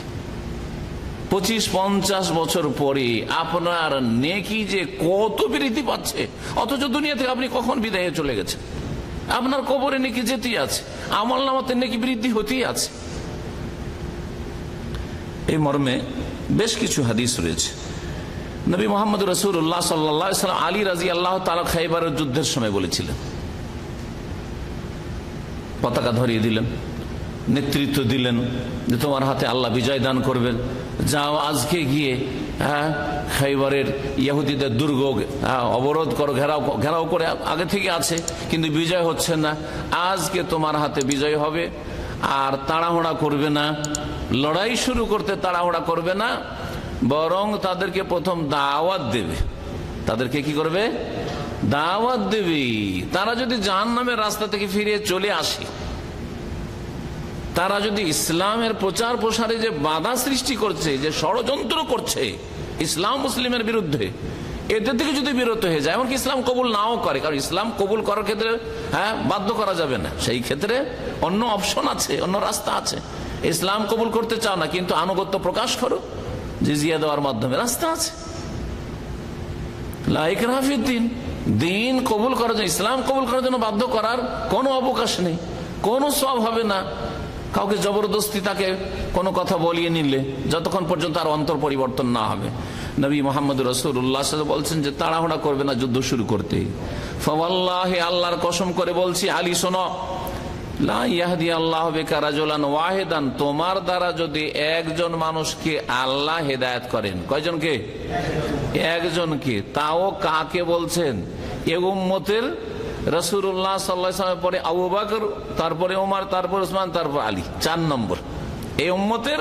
25-50 বছর পরে আপনার নেকি যে কত বৃদ্ধি পাচ্ছে, অথচ দুনিয়া থেকে আপনি কখন বিদায় চলে গেছেন। আপনার কবরে নেকি যেতেই আছে, আমলনামাতে নেকি বৃদ্ধি হতেই আছে। এই মর্মে বেশ কিছু হাদিস রয়েছে। নবী মুহাম্মদ রাসূলুল্লাহ সাল্লাল্লাহু আলাইহি ওয়াসাল্লাম আলী রাদিয়াল্লাহু তাআলা খায়বারের যুদ্ধের সময় বলেছিলেন, পতাকা ধরিয়ে দিলেন, নেতৃত্ব দিলেন যে তোমার হাতে আল্লাহ বিজয় দান করবেন, যাও আজকে গিয়ে খাইবারের ইহুদিদের দুর্গ অবরোধ করো, ঘেরাও করে আগে থেকে আছে, কিন্তু বিজয় হচ্ছে না। আজকে তোমার হাতে বিজয় হবে, আর তাড়াহুড়া করবে না, লড়াই শুরু করতে তাড়াহুড়া করবে না, বরং তাদেরকে প্রথম দাওয়াত দেবে। তাদেরকে কি করবে? দাওয়াত দেবে। তারা যদি জাহান্নামের রাস্তা থেকে ফিরে চলে আসে, তারা যদি ইসলামের প্রচার প্রসারে যে বাধা সৃষ্টি করছে, যে ষড়যন্ত্র করছে ইসলাম মুসলিমের বিরুদ্ধে, এদের থেকে যদি বিরত হয়ে যায়, এমনকি ইসলাম কবুল নাও করে, কারণ ইসলাম কবুল করার ক্ষেত্রে বাধ্য করা যাবে না, সেই ক্ষেত্রে অন্য অপশন আছে, অন্য রাস্তা আছে। ইসলাম কবুল করতে চাও না, কিন্তু আনুগত্য প্রকাশ করো, জিজিয়া দেওয়ার মাধ্যমে রাস্তা আছে। লা ইকরাহা ফিদ্দিন, দিন কবুল করার জন্য, ইসলাম কবুল করার জন্য বাধ্য করার কোনো অবকাশ নেই, কোনো সওয়াব হবে না। কাউকে জবরদস্তি তাকে কোনো কথা বলিয়ে নিলে, যতক্ষণ পর্যন্ত তার অন্তর পরিবর্তন না হবে, নবী মুহাম্মদ রাসূলুল্লাহ বলছেন যে তাড়াহুড়া করবে না যুদ্ধ শুরু করতে। ফাওয়াল্লাহি, আল্লাহর কসম করে বলছি, আলী শোনো, লা ইয়াহদি আল্লাহু বিকা রাজুলান ওয়াহিদান, তোমার দ্বারা যদি একজন মানুষকে আল্লাহ হেদায়েত করেন, কয়জনকে? একজনকে। তাও কাকে বলছেন? এ উম্মতের রাসূলুল্লাহ সাল্লাল্লাহু আলাইহি ওয়াসাল্লামের পরে আবু বকর, তারপরে ওমর, তারপর ওসমান, তারপর আলী, 4 নম্বর। এই উম্মতের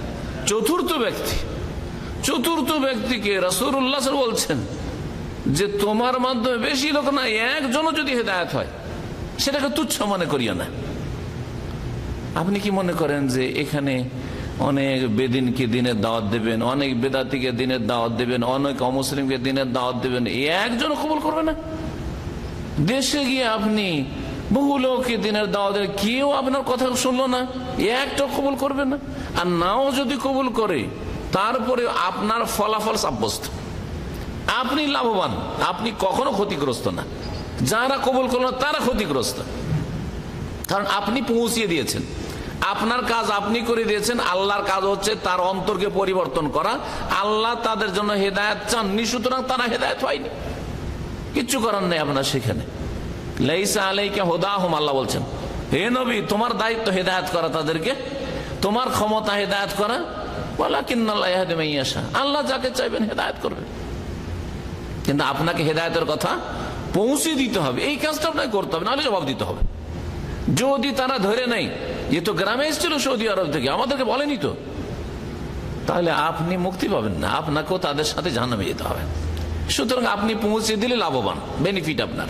চতুর্থ ব্যক্তিকে রাসূলুল্লাহ বলছেন যে তোমার মাধ্যমে বেশি লোক না, একজনও যদি হেদায়েত হয় সেটাকে তুচ্ছ মনে করিও না। আপনি কি মনে করেন যে এখানে অনেক বেদিনকে দিনের দাওয়াত দেবেন, অনেক বেদাতিকে দিনের দাওয়াত দেবেন, অনেক অমুসলিমকে দিনের দাওয়াত দেবেন, একজনও কবুল করবে না? দেশে গিয়ে আপনি বহু লোককে দিনের দাওয়াত দেন, কেউ আপনার কথা শুনলো না, একটা কবুল করবে না। আর নাও যদি কবুল করে, তারপরে আপনার ফলাফল সাব্যস্ত, আপনি লাভবান, আপনি কখনো ক্ষতিগ্রস্ত না। যারা কবুল করলো তারা ক্ষতিগ্রস্ত, কারণ আপনি পৌঁছিয়ে দিয়েছেন, আপনার কাজ আপনি করে দিয়েছেন। আল্লাহর কাজ হচ্ছে তার অন্তরকে পরিবর্তন করা। আল্লাহ তাদের জন্য হেদায়েত চাননি, সুতরাং তারা হেদায়েত হয়নি, কিচ্ছু করার নেই আপনার সেখানে। লাইসা আলাইকা হুদাহুম, আল্লাহ বলছেন, হে নবী, তোমার দায়িত্ব হেদায়েত করা তাদেরকে, তোমার ক্ষমতা হেদায়েত করা। ওয়ালাকিন্নাল্লাহ ইয়াহদি মান ইয়াশা, আল্লাহ যাকে চাইবেন হেদায়েত করবেন, কিন্তু আপনাকে হেদায়েতের কথা পৌঁছে দিতে হবে। এই কাজটা আপনাকে করতে হবে, নাহলে জবাব দিতে হবে। যদি তারা ধরে নেই, এ তো গ্রামে এসেছিল সৌদি আরব থেকে, আমাদেরকে বলেনি তো, তাহলে আপনি মুক্তি পাবেন না, আপনাকেও তাদের সাথে জাহান্নামে যেতে হবে। সুতরাং আপনি পৌঁছে দিলে লাভবান, বেনিফিট আপনার।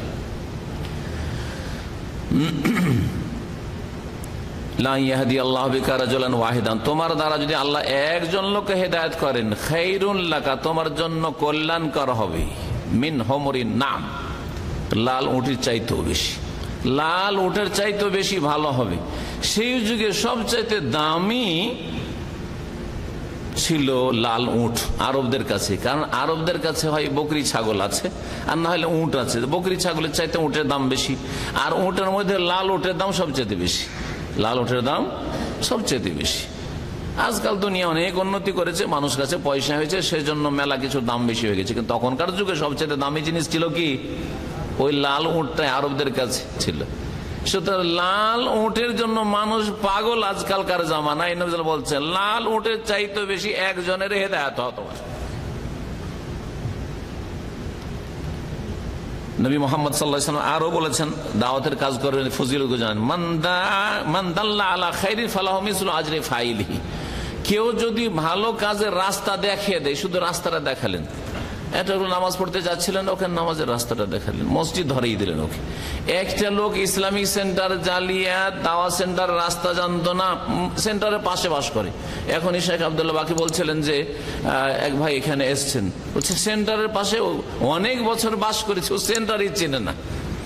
লা ইয়াহদি আল্লাহু বিকা রাজুলান ওয়াহিদান, তোমার দ্বারা যদি আল্লাহ একজন লোককে হেদায়েত করেন, খায়রুন লাকা, তোমার জন্য কল্যাণকর হবে, মিন হুমরিন নাম, লাল উটের চাইতেও বেশি, লাল উটের চাইতেও বেশি ভালো হবে। সেই যুগে সবচাইতে দামি ছিল লাল উট আরবদের কাছে, কারণ আরবদের কাছে হয় বকরি ছাগল আছে, আর না হলে উট আছে। বকরি ছাগলের চাইতে উটের দাম বেশি, আর উটের মধ্যে লাল উটের দাম সবচেয়ে বেশি, লাল উটের দাম সবচেয়ে বেশি। আজকাল দুনিয়া অনেক উন্নতি করেছে, মানুষ কাছে পয়সা হয়েছে, সেজন্য মেলা কিছু দাম বেশি হয়ে গেছে, কিন্তু তখনকার যুগে সবচেয়ে দামি জিনিস ছিল কি? ওই লাল উটটাই আরবদের কাছে ছিল। সুতরাং লাল উটের জন্য মানুষ পাগল আজকালকার জামানায়। নবী বলছেন, লাল উটের চাইতে বেশি একজনের হেদায়েত হওয়া তোমার। নবী মুহাম্মদ সাল্লাল্লাহু আলাইহি ওয়াসাল্লাম আরো বলেছেন, দাওয়াতের কাজ করবেন, ফজিলত জানেন, মান দাল্লা আলা খাইরি ফালাহু মিসলু আজরি ফাইলিহি, কেউ যদি ভালো কাজের রাস্তা দেখিয়ে দেয়, শুধু রাস্তাটা দেখালেন, একটা নামাজ পড়তে যাচ্ছিলেন, ওখানে নামাজের রাস্তাটা দেখালেন, মসজিদ ধরেই দিলেন ওকে। একটা লোক ইসলামিক সেন্টার, জালিয়াত, দাওয়া সেন্টার রাস্তা জানতো না, সেন্টারের পাশে বাস করে। এখন শেখ আব্দুল্লাহ বাকি বলছিলেন যে এক ভাই এখানে এসছেন, বলছে সেন্টারের পাশে অনেক বছর বাস করেছে, ও সেন্টারই চেনে না।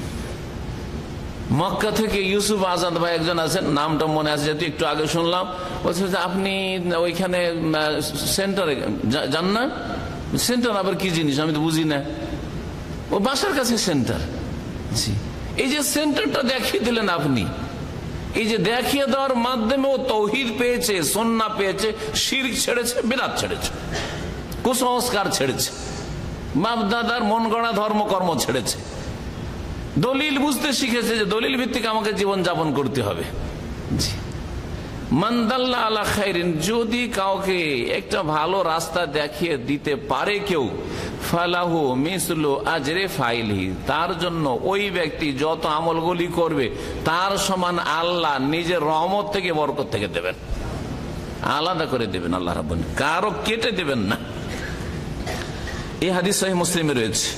মক্কা থেকে ইউসুফ আজাদ ভাই একজন আছেন, নামটা মনে আছে যেহেতু একটু আগে শুনলাম, বলছে যে আপনি ওইখানে সেন্টারে যান না? সেন্টার আবার কি জিনিস আমি তো বুঝি না। ও বাসার কাছে সেন্টার। এই যে সেন্টারটা দেখিয়ে দিলেন আপনি, এই যে দেখিয়ে দেওয়ার মাধ্যমে ও তৌহিদ পেয়েছে, সুন্নাহ পেয়েছে, শিরক ছেড়েছে, বিদআত ছেড়েছে, কুসংস্কার ছেড়েছে, বাপ দাদার মন গড়া ধর্মকর্ম ছেড়েছে, দলিল বুঝতে শিখেছে যে দলিল ভিত্তিক আমাকে জীবন যাপন করতে হবে। জি, মান দাল্লা আলা খাইরিন, যদি কাউকে একটা ভালো রাস্তা দেখিয়ে দিতে পারে কেউ, ফালাহু মিসলু আজরে ফাইলিহি, তার জন্য ওই ব্যক্তি যত আমলগুলি করবে তার সমান আল্লাহ নিজের রহমত থেকে, বরকত থেকে দেবেন, আলাদা করে দেবেন আল্লাহ রাব্বুল, কারো কেটে দেবেন না। এই হাদিস সহিহ মুসলিমে রয়েছে।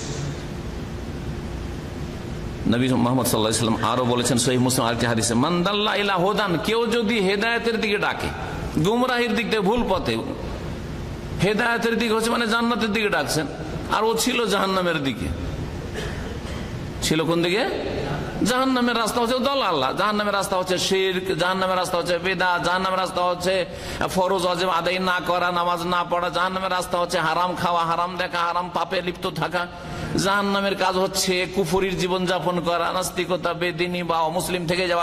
নবী মুহাম্মদ সাল্লাল্লাহু আলাইহি ওয়াসাল্লাম আরো বলেছেন সহিহ মুসলিম আরেকটি হাদিসে, মান দাল্লা ইলা হুদান, কেউ যদি হেদায়েতের দিকে ডাকে, গুমরাহির দিক থেকে, ভুল পথে, হেদায়েতের দিকে হচ্ছে মানে জান্নাতের দিকে ডাকছেন, আর ও ছিল জাহান্নামের দিকে। ছিল কোন দিকে? জাহান্নামের রাস্তা হচ্ছে দালাল, জাহান্নামের রাস্তা হচ্ছে শিরক, জাহান্নামের রাস্তা হচ্ছে বিদআত, জাহান্নামের রাস্তা হচ্ছে ফরজ ওয়াজিব আদায় না করা, নামাজ না পড়া, জাহান্নামের রাস্তা হচ্ছে হারাম খাওয়া, হারাম দেখা, হারাম পাপে লিপ্ত থাকা, জাহান্নামের কাজ হচ্ছে কুফরির জীবন যাপন করা, নাস্তিকতা, বেদিনী বা অমুসলিম থেকে যাওয়া।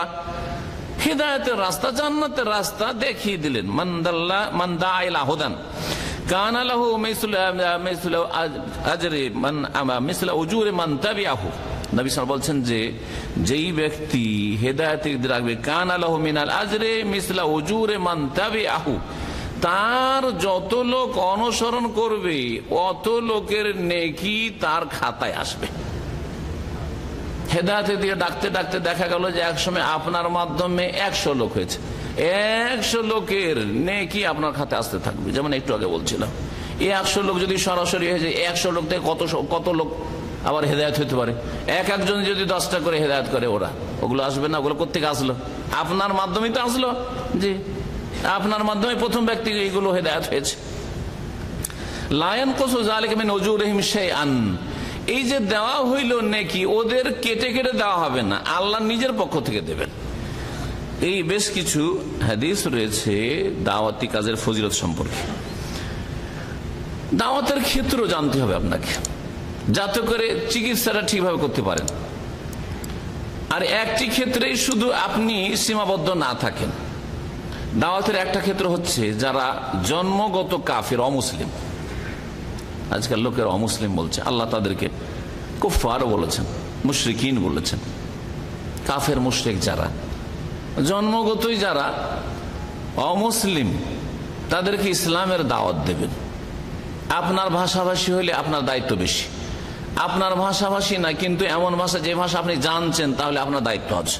হিদায়াতের রাস্তা, জান্নাতের রাস্তা দেখিয়ে দিলেন। মান দা ইলা হুদান, কানা লাহু মিসলু আজরি মান মিসলু উজুরি মান তাবিআহু। নবী সাল্লাল্লাহু বলছেন যে যেই ব্যক্তি হেদায়েতে রাখবে কানা লাহু মিনাল আজরি মিসলু উজুরি মান তাবিআহু, তার যত লোক অনুসরণ করবে অত লোকের নেকি তার খাতায় আসবে। হেদায়েতে দিয়ে ডাকতে ডাকতে দেখা গেল যে একসময় আপনার মাধ্যমে 100 লোক হয়েছে, 100 লোকের নেকি আপনার খাতায় আসতে থাকবে। যেমন একটু আগে বলছিলাম, এই 100 লোক যদি সরাসরি হয়ে যায়, 100 লোক থেকে কত লোক আবার হেদায়েত হতে পারে। একজন যদি 10টা করে হেদায়েত করে, ওগুলো আসবে না? ওগুলো কোত্থেকে আসলো? আপনার মাধ্যমেই তো আসলো। জি, আপনার মাধ্যমে প্রথম ব্যক্তি এইগুলো হেদায়েত হয়েছে। লা ইয়ানকুসু যালিকা মিন উজুরিহিম শাইআন, এই যে দেওয়া হইল নেকি, ওদের কেটে কেটে দেওয়া হবে না, আল্লাহ নিজের পক্ষ থেকে দেবেন। এই বেশ কিছু হাদিস রয়েছে দাওয়াতি কাজের ফজিলত সম্পর্কে। দাওয়াতের ক্ষেত্র জানতে হবে আপনাকে, যাতে করে চিকিৎসাটা ঠিকভাবে করতে পারেন। আর একটি ক্ষেত্রেই শুধু আপনি সীমাবদ্ধ না থাকেন। দাওয়াতের একটা ক্ষেত্র হচ্ছে যারা জন্মগত কাফির, অমুসলিম। আজকাল লোকের অমুসলিম বলছে, আল্লাহ তাদেরকে কুফফারও বলেছেন, মুশরিকিন বলেছেন। কাফের মুশরিক যারা জন্মগতই যারা অমুসলিম, তাদেরকে ইসলামের দাওয়াত দেবেন। আপনার ভাষাভাষী হলে আপনার দায়িত্ব বেশি। আপনার ভাষাভাষী না, কিন্তু এমন ভাষা যে ভাষা আপনি জানছেন, তাহলে আপনার দায়িত্ব আছে।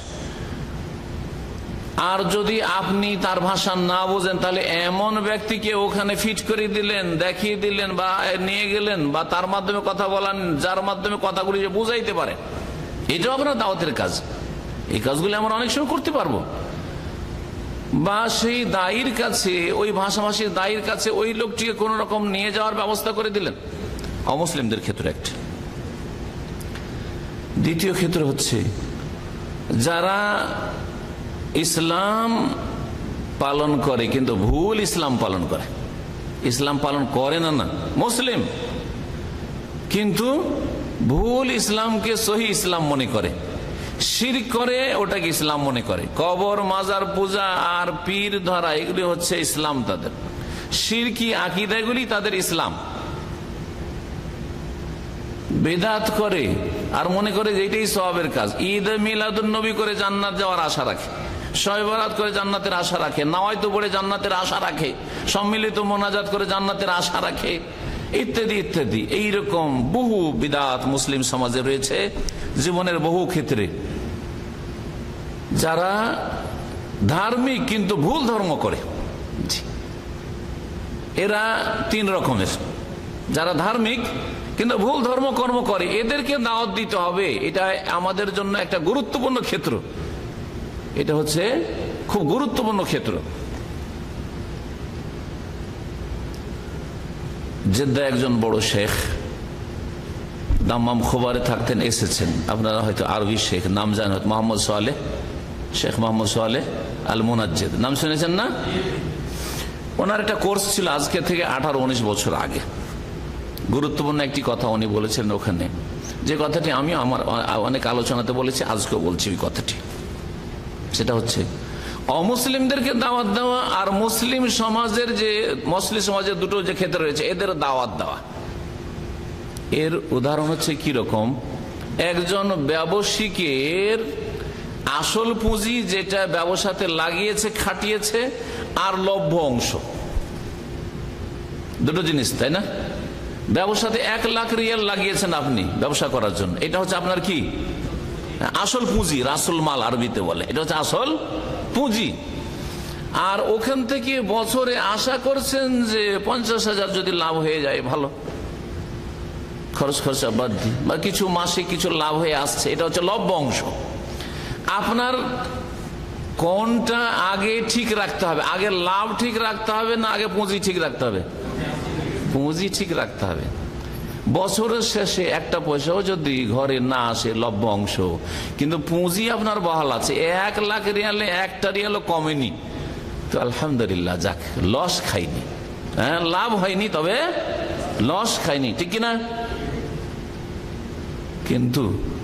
আর যদি আপনি তার ভাষা না বোঝেন, তাহলে এমন ব্যক্তিকে ওখানে ফিট করে দিলেন, দেখিয়ে দিলেন, বা নিয়ে গেলেন, বা তার মাধ্যমে কথা বলান, যার মাধ্যমে কথাগুলি বুঝাইতে পারে। এটাও আপনার দাওয়াতের কাজ। এই কাজগুলি আমরা অনেক সময় করতে পারবো। বা সেই দায়ীর কাছে, ওই ভাষাভাষীর দায়ীর কাছে ওই লোকটিকে কোন রকম নিয়ে যাওয়ার ব্যবস্থা করে দিলেন। অমুসলিমদের ক্ষেত্রে একটা। দ্বিতীয় ক্ষেত্র হচ্ছে যারা ইসলাম পালন করে কিন্তু ভুল ইসলাম পালন করে। ইসলাম পালন করে না মুসলিম, কিন্তু ভুল ইসলামকে সহি ইসলাম মনে করে, শিরক করে, ওটাকে ইসলাম মনে করে। কবর মাজার পূজা আর পীর ধরা, এগুলি হচ্ছে ইসলাম তাদের। শিরকি আকীদাগুলি তাদের ইসলাম। বেদাত করে আর মনে করে যে এটাই সওয়াবের কাজ। ঈদ মিলাদুন নবী করে জান্নাত যাওয়ার আশা রাখে, শবে বরাত করে জান্নাতের আশা রাখে, নাওয়াইতু পড়ে জান্নাতের আশা রাখে, সম্মিলিত মোনাজাত করে জান্নাতের আশা রাখে, ইত্যাদি ইত্যাদি। এইরকম বহু বিদাত মুসলিম সমাজে রয়েছে, জীবনের বহু ক্ষেত্রে। যারা ধার্মিক কিন্তু ভুল ধর্ম করে, এরা 3 রকমের। যারা ধার্মিক কিন্তু ভুল ধর্মকর্ম করে, এদেরকে দাওয়াত দিতে হবে। এটা আমাদের জন্য একটা গুরুত্বপূর্ণ ক্ষেত্র। এটা হচ্ছে খুব গুরুত্বপূর্ণ ক্ষেত্র। জেদ্দা একজন বড় শেখ দাম্মাম খোবারে থাকতেন, এসেছেন। আপনারা হয়তো আরবি শেখ নাম জানেন, মোহাম্মদ সোয়ালেহ, শেখ মোহাম্মদ সোয়ালেহ আল মুনাজ্জেদ নাম শুনেছেন না? ওনার একটা কোর্স ছিল আজকে থেকে 18-19 বছর আগে। গুরুত্বপূর্ণ একটি কথা উনি বলেছেন ওখানে, যে কথাটি আমি আমার অনেক আলোচনাতে বলেছি, আজকেও বলছি ওই কথাটি। সেটা হচ্ছে অমুসলিমদেরকে দাওয়াত দেওয়া আর মুসলিম সমাজের দুটো যে ক্ষেত্র রয়েছে, এদের দাওয়াত দেওয়া। এর উদাহরণ হচ্ছে কি রকম? একজন ব্যবসায়ীর আসল পুঁজি যেটা ব্যবসাতে লাগিয়েছে, খাটিয়েছে, আর লভ্য অংশ, দুটো জিনিস, তাই না? ব্যবসাতে 1 লাখ রিয়াল লাগিয়েছেন আপনি ব্যবসা করার জন্য, এটা হচ্ছে আপনার কি আসল পুঁজি, রাসুল মাল আরবিতে বলে, এটা হচ্ছে আসল পুঁজি। আর ওখান থেকে বছরে আশা করছেন যে 50,000 যদি লাভ হয়ে যায় ভালো, খরচ খরচা বাদ দিয়ে, বা কিছু মাসে কিছু লাভ হয়ে আসছে, এটা হচ্ছে লভ্য অংশ। আপনার কোনটা আগে ঠিক রাখতে হবে? আগে লাভ ঠিক রাখতে হবে না আগে পুঁজি ঠিক রাখতে হবে? পুঁজি ঠিক রাখতে হবে। বছরের শেষে একটা পয়সাও যদি ঘরে না আসে, লভ্য অংশ, কিন্তু পুঁজি আপনার বহাল আছে, 1 লাখ রিয়ালে 1টা রিয়ালও কমেনি, তো আলহামদুলিল্লাহ, যাক, লস খাইনি। হ্যাঁ, লাভ হয়নি, তবে লস খাইনি, ঠিক কিনা? কিন্তু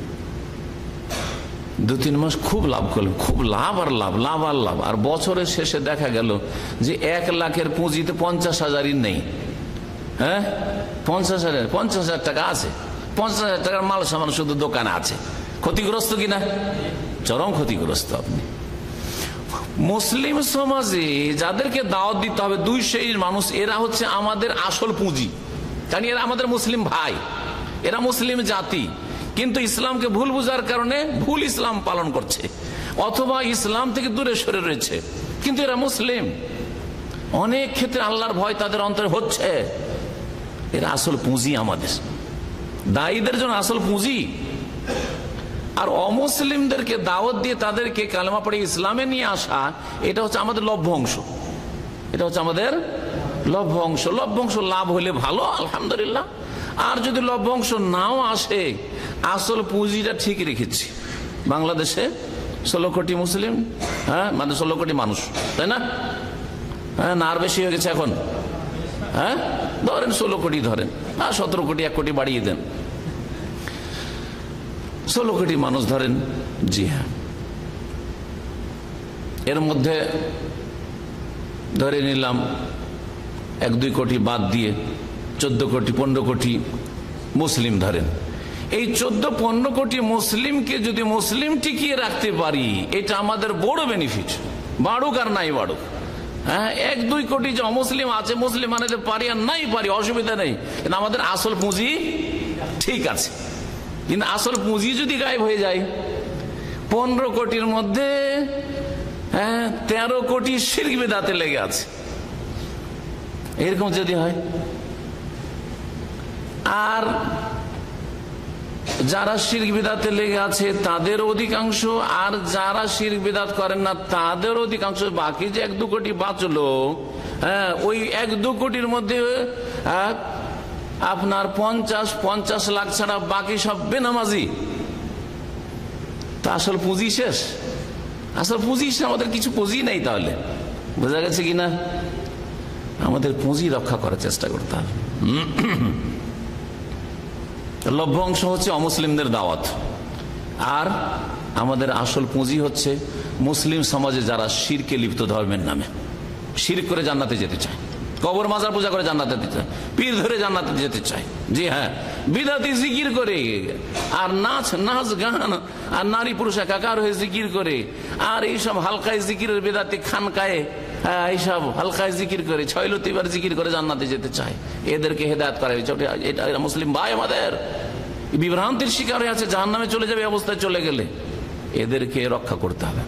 2-3 মাস খুব লাভ করলেন, খুব লাভ আর লাভ, লাভ আর লাভ, আর বছরের শেষে দেখা গেল যে 1 লাখের পুঁজিতে 50,000ই নেই, হ্যাঁ 50,000 টাকা আছে, 50,000 টাকার মাল সামান শুধু দোকানে আছে, ক্ষতিগ্রস্ত কিনা? চরম ক্ষতিগ্রস্ত আপনি। মুসলিম সমাজে যাদেরকে দাওয়াত দিতে হবে 2 শ্রেণীর মানুষ, এরা হচ্ছে আমাদের আসল পুঁজি। কারণ এরা আমাদের মুসলিম ভাই, এরা মুসলিম জাতি, কিন্তু ইসলামকে ভুল বুঝার কারণে ভুল ইসলাম পালন করছে, অথবা ইসলাম থেকে দূরে সরে রয়েছে, কিন্তু এরা মুসলিম। অনেক ক্ষেত্রে আল্লাহর ভয় তাদের অন্তরে হচ্ছে। এরা আসল পুঁজি, আমাদের দায়ীদের জন্য আসল পুঁজি। আর অমুসলিমদেরকে দাওয়াত দিয়ে তাদেরকে কালেমা পড়ে ইসলামে নিয়ে আসা, এটা হচ্ছে আমাদের লভ্য অংশ। এটা হচ্ছে আমাদের লভ্য অংশ। লভ্য অংশ লাভ হলে ভালো, আলহামদুলিল্লাহ। আর যদি লভ্য অংশ নাও আসে, আসল পুঁজিটা ঠিক রেখেছি। বাংলাদেশে 16 কোটি মুসলিম, হ্যাঁ, মানে 16 কোটি মানুষ, তাই না? হ্যাঁ, না আর বেশি হয়ে গেছে এখন? হ্যাঁ, ধরেন 16 কোটি ধরেন, 17 কোটি, 1 কোটি বাড়িয়ে দেন, 16 কোটি মানুষ ধরেন। জি হ্যাঁ, এর মধ্যে ধরে নিলাম 1-2 কোটি বাদ দিয়ে 14 কোটি 15 কোটি মুসলিম ধরেন। এই 14-15 কোটি মুসলিমকে যদি মুসলিম টিকিয়ে রাখতে পারি, এটা আমাদের বড় বেনিফিট, বাড়ুক আর নাই বাড়ুক। হ্যাঁ, 1-2 কোটি যে অমুসলিম আছে, মুসলিম আনাতে পারি আর নাই পারি, অসুবিধা নেই, কিন্তু আমাদের আসল পুঁজি ঠিক আছে। কিন্তু আসল পুঁজি যদি গায়েব হয়ে যায়, 15 কোটির মধ্যে 13 কোটি শিরক বিদআতে লেগে আছে, এরকম যদি হয়, আর যারা শিরক বিদআতে লেগে আছে তাদের অধিকাংশ, আর যারা শিরক বিদআত করেন না তাদের অধিকাংশ, বাকি যে 1-2 কোটি বাঁচলো, হ্যাঁ, ওই 1-2 কোটির মধ্যে আপনার 50 লাখ ছাড়া বাকি সব বেনামাজি। তা আসল পুঁজি শেষ। আসল পুঁজি শেষ, আমাদের কিছু পুঁজি নেই। তাহলে বোঝা গেছে কিনা? আমাদের পুঁজি রক্ষা করার চেষ্টা করতে হবে। লভ্য অংশ হচ্ছে অমুসলিমদের দাওয়াত, আর আমাদের আসল পুঁজি হচ্ছে মুসলিম সমাজে যারা শিরকে লিপ্ত, ধর্মের নামে শিরক করে জান্নাতে যেতে চায়, কবর মাজার পূজা করে জান্নাতে যেতে চায়, পীর ধরে জান্নাতে যেতে চায়। জি হ্যাঁ, বিদাতি জিকির করে, আর নাচ গান, আর নারী পুরুষ একাকার হয়ে জিকির করে, আর এইসব হালকায় জিকিরের বেদাতি খানকায় এইসব হালকায় জিকির করে, 6 লতিবার জিকির করে জান্নাতে যেতে চায়। এদেরকে হেদায়েত করা হয়েছে। এটা মুসলিম ভাই আমাদের বিভ্রান্তির শিকার হয়ে আছে, জাহান্নামে চলে যাবে অবস্থায় চলে গেলে। এদেরকে রক্ষা করতে হবে।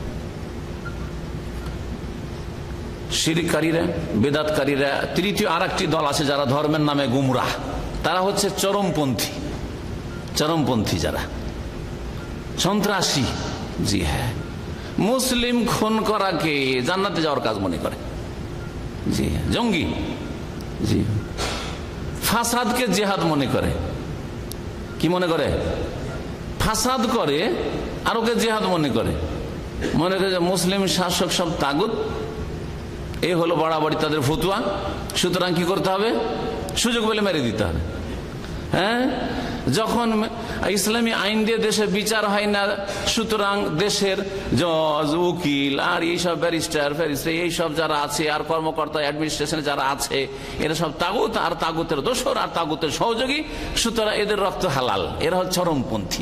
শিরককারীরা, বেদাতকারীরা, তৃতীয় আরেকটি দল আছে যারা ধর্মের নামে গুমরাহ, তারা হচ্ছে চরমপন্থী, যারা সন্ত্রাসী। জি হ্যাঁ, মুসলিম খুন করাকে জান্নাতে যাওয়ার কাজ মনে করে। জি হ্যাঁ, জঙ্গি। জি, ফাসাদকে জিহাদ মনে করে। কি মনে করে? ফাসাদ করে আর ওকে জিহাদ মনে করে। মনে করে মুসলিম শাসক সব তাগুত, এই হলো বাড়াবাড়ি তাদের ফতুয়া, সুতরাং কি করতে হবে? সুযোগ পেলে মেরে দিতে হবে। হ্যাঁ, যখন ইসলামী আইন দিয়ে দেশে বিচার হয় না, সুতরাং দেশের জজ, উকিল, আর এইসব ব্যারিস্টার এইসব যারা আছে, আর কর্মকর্তা অ্যাডমিনিস্ট্রেশনে যারা আছে, এরা সব তাগুত, আর তাগুতের দোসর, আর তাগুতের সহযোগী, সুতরাং এদের রক্ত হালাল। এরা হচ্ছে চরমপন্থী।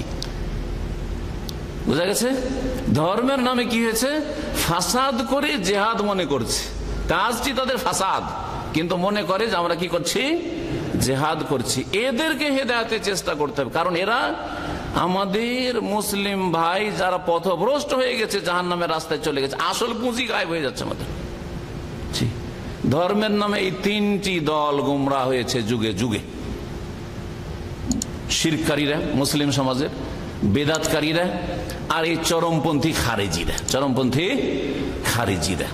বুঝা গেছে? ধর্মের নামে কি হয়েছে? ফাসাদ করে জেহাদ মনে করছে, কাজটি তাদের ফাসাদ, কিন্তু মনে করে যে আমরা কি করছি? জেহাদ করছি। এদেরকে হেদায়েতের চেষ্টা করতে হবে, কারণ এরা আমাদের মুসলিম ভাই যারা পথভ্রষ্ট হয়ে গেছে, জাহান্নামের রাস্তায় চলে গেছে, আসল পুঁজি গায়েব হয়ে যাচ্ছে আমাদের। ধর্মের নামে এই 3টি দল গুমরাহ হয়েছে যুগে যুগে। শিরককারীরা মুসলিম সমাজের, বেদাতকারীরা, আর এই চরমপন্থী খারেজিরা।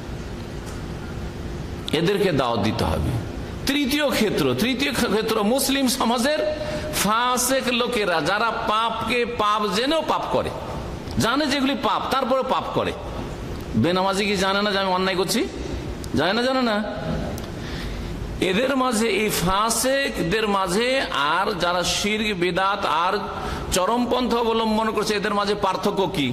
এদেরকে দাওয়াত দিতে হবে। তৃতীয় ক্ষেত্র মুসলিম সমাজের ফাসেক লোকেরা, যারা পাপকে পাপ জেনেও পাপ করে, জানে যেগুলি পাপ, তারপরে পাপ করে। বেনামাজি কি জানে না যে আমি অন্যায় করছি? জানে না। এদের মাঝে, এই ফাসেকদের মাঝে, আর যারা শিরক বিদআত আর চরমপন্থা অবলম্বন করছে, এদের মাঝে পার্থক্য কি?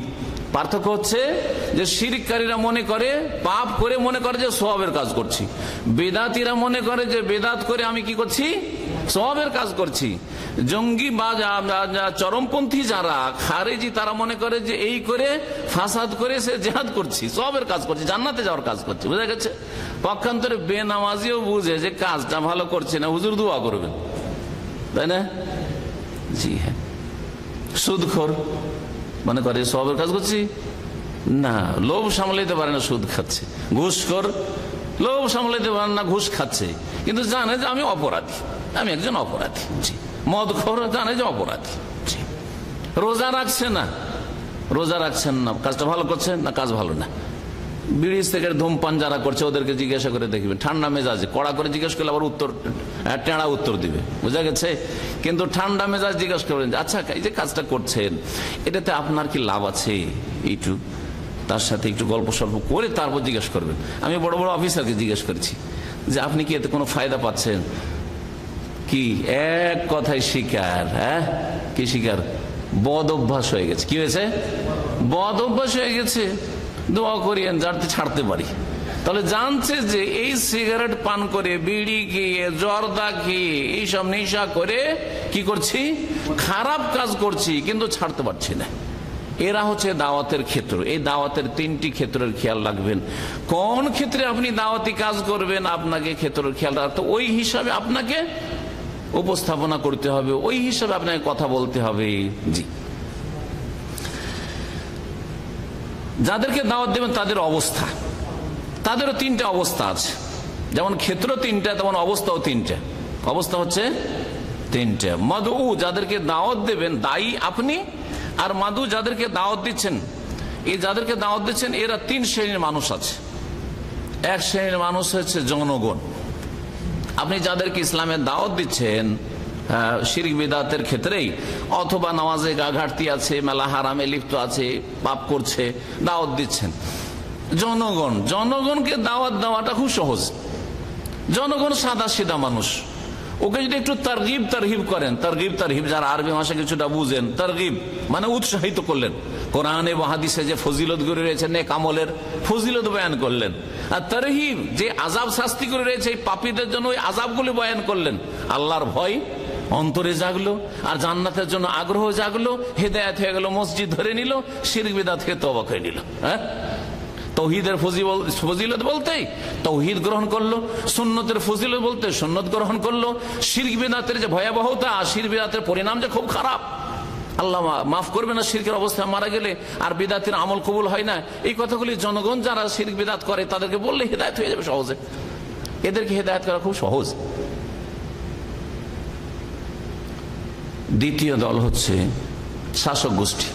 পার্থক্য হচ্ছে যে শিরককারীরা মনে করে, পাপ করে মনে করে যে সওয়াবের কাজ করছি, বেদাতীরা মনে করে যে বেদাত করে আমি কি করছি, সওয়াবের কাজ করছি। জঙ্গি বা চরমপন্থী যারা খারেজি তারা মনে করে যে এই করে ফাসাদ করে সে জিহাদ করছি, সওয়াবের কাজ করছি, জান্নাতে যাওয়ার কাজ করছি। বুঝা গেছে? পক্ষান্তরে বেনামাজিও বুঝে যে কাজটা ভালো করছে না, হুজুর দোয়া করবেন, তাই না? জি হ্যাঁ। সুদখোর মনে করে সওয়াবের কাজ করছি না, লোভ সামলাইতে পারে না, সুদ খাচ্ছে। ঘুষখোর লোভ সামলাইতে পারে না, ঘুষ খাচ্ছে, কিন্তু জানে যে আমি অপরাধী, আমি একজন অপরাধী। জি। মদখোর জানে যে অপরাধী। জি। রোজা রাখছে না, রোজা রাখছেন না, কাজটা ভালো করছেন না, কাজ ভালো না। বিড়ি থেকে ধূমপান যারা করছে ওদেরকে জিজ্ঞাসা করে দেখবেন, ঠান্ডা মেজাজে কড়া করে জিজ্ঞেস করলে আবার উত্তর টেঁড়া উত্তর দিবে। বুঝা গেছে? কিন্তু ঠান্ডা মেজাজ জিজ্ঞেস করবেন, আচ্ছা এই যে কাজটা করছেন এটাতে আপনার কি লাভ আছে, এইটু তার সাথে একটু গল্প সল্প করে তারপর জিজ্ঞেস করবেন। আমি বড় বড় অফিসারকে জিজ্ঞেস করেছি যে আপনি কি এতে কোনো ফায়দা পাচ্ছেন কি? এক কথায় শিকার। হ্যাঁ, কি শিকার? বদ অভ্যাস হয়ে গেছে। কি হয়েছে? বদ অভ্যাস হয়ে গেছে। দোয়া করিয়েন যাতে ছাড়তে পারি। তাহলে জানছে যে এই সিগারেট পান করে, বিড়ি খেয়ে, জর্দা খেয়ে, এইসব নেশা করে কি করছি, খারাপ কাজ করছি, কিন্তু ছাড়তে পারছি না। এরা হচ্ছে দাওয়াতের ক্ষেত্র। এই দাওয়াতের তিনটি ক্ষেত্রের খেয়াল রাখবেন। কোন ক্ষেত্রে আপনি দাওয়াতি কাজ করবেন আপনাকে ক্ষেত্রের খেয়াল রাখতে, ওই হিসাবে আপনাকে উপস্থাপনা করতে হবে, ওই হিসাবে আপনাকে কথা বলতে হবে। জি। যাদেরকে দাওয়াত দেবেন তাদের অবস্থা, তাদেরও তিনটা অবস্থা আছে। যেমন ক্ষেত্র তিনটা, তেমন অবস্থাও তিনটা। অবস্থা হচ্ছে তিনটা। মাদু, যাদেরকে দাওয়াত দেবেন, দায়ী আপনি, আর মাদু যাদেরকে দাওয়াত দিচ্ছেন, এই যাদেরকে দাওয়াত দিচ্ছেন এরা তিন শ্রেণীর মানুষ আছে। এক শ্রেণীর মানুষ হচ্ছে জনগণ। আপনি যাদেরকে ইসলামের দাওয়াত দিচ্ছেন, শিরক বিদআতের ক্ষেত্রেই, অথবা নামাজে ঘাটতি আছে, মেলা হারামে লিপ্ত আছে, পাপ করছে, দাওয়াত দিচ্ছেন। জনগণ, জনগণকে দাওয়াত দেওয়াটা খুব সহজ। জনগণ সাদা সিধা মানুষ, ওকে যদি একটু তারগিব তারহিব করেন, তারগিব তারহিব যারা আরবি ভাষা কিছুটা বুঝেন, তারগিব মানে উৎসাহিত করলেন, কোরআনে বা হাদিসে যে ফজিলত করে রয়েছে নেক আমলের ফজিলত বয়ান করলেন। আর তারহিব যে আযাব শাস্তি করে রয়েছে এই পাপীদের জন্য, ওই আযাবগুলি বয়ান করলেন। আল্লাহর ভয় অন্তরে জাগলো, আর জান্নাতের জন্য আগ্রহ জাগলো, হেদায়েত হয়ে গেল, মসজিদ ধরে নিল, শিরক বিদআত থেকে তওবা করে নিল। হ্যাঁ, তৌহিদের ফজিলত বলতে তৌহিদ গ্রহণ করলো, সুন্নতের ফজিলত বলতে সুন্নত গ্রহণ করলো। শিরক বিদআতের যে ভয়াবহতা, শিরক বিদআতের পরিণাম যে খুব খারাপ, আল্লাহ মাফ করবে না শিরকের অবস্থায় মারা গেলে, আর বিদআতের আমল কবুল হয় না, এই কথাগুলি জনগণ যারা শিরক বিদআত করে তাদেরকে বললে হেদায়েত হয়ে যাবে সহজে। এদেরকে হেদায়েত করা খুব সহজ। দ্বিতীয় দল হচ্ছে শাসক গোষ্ঠী,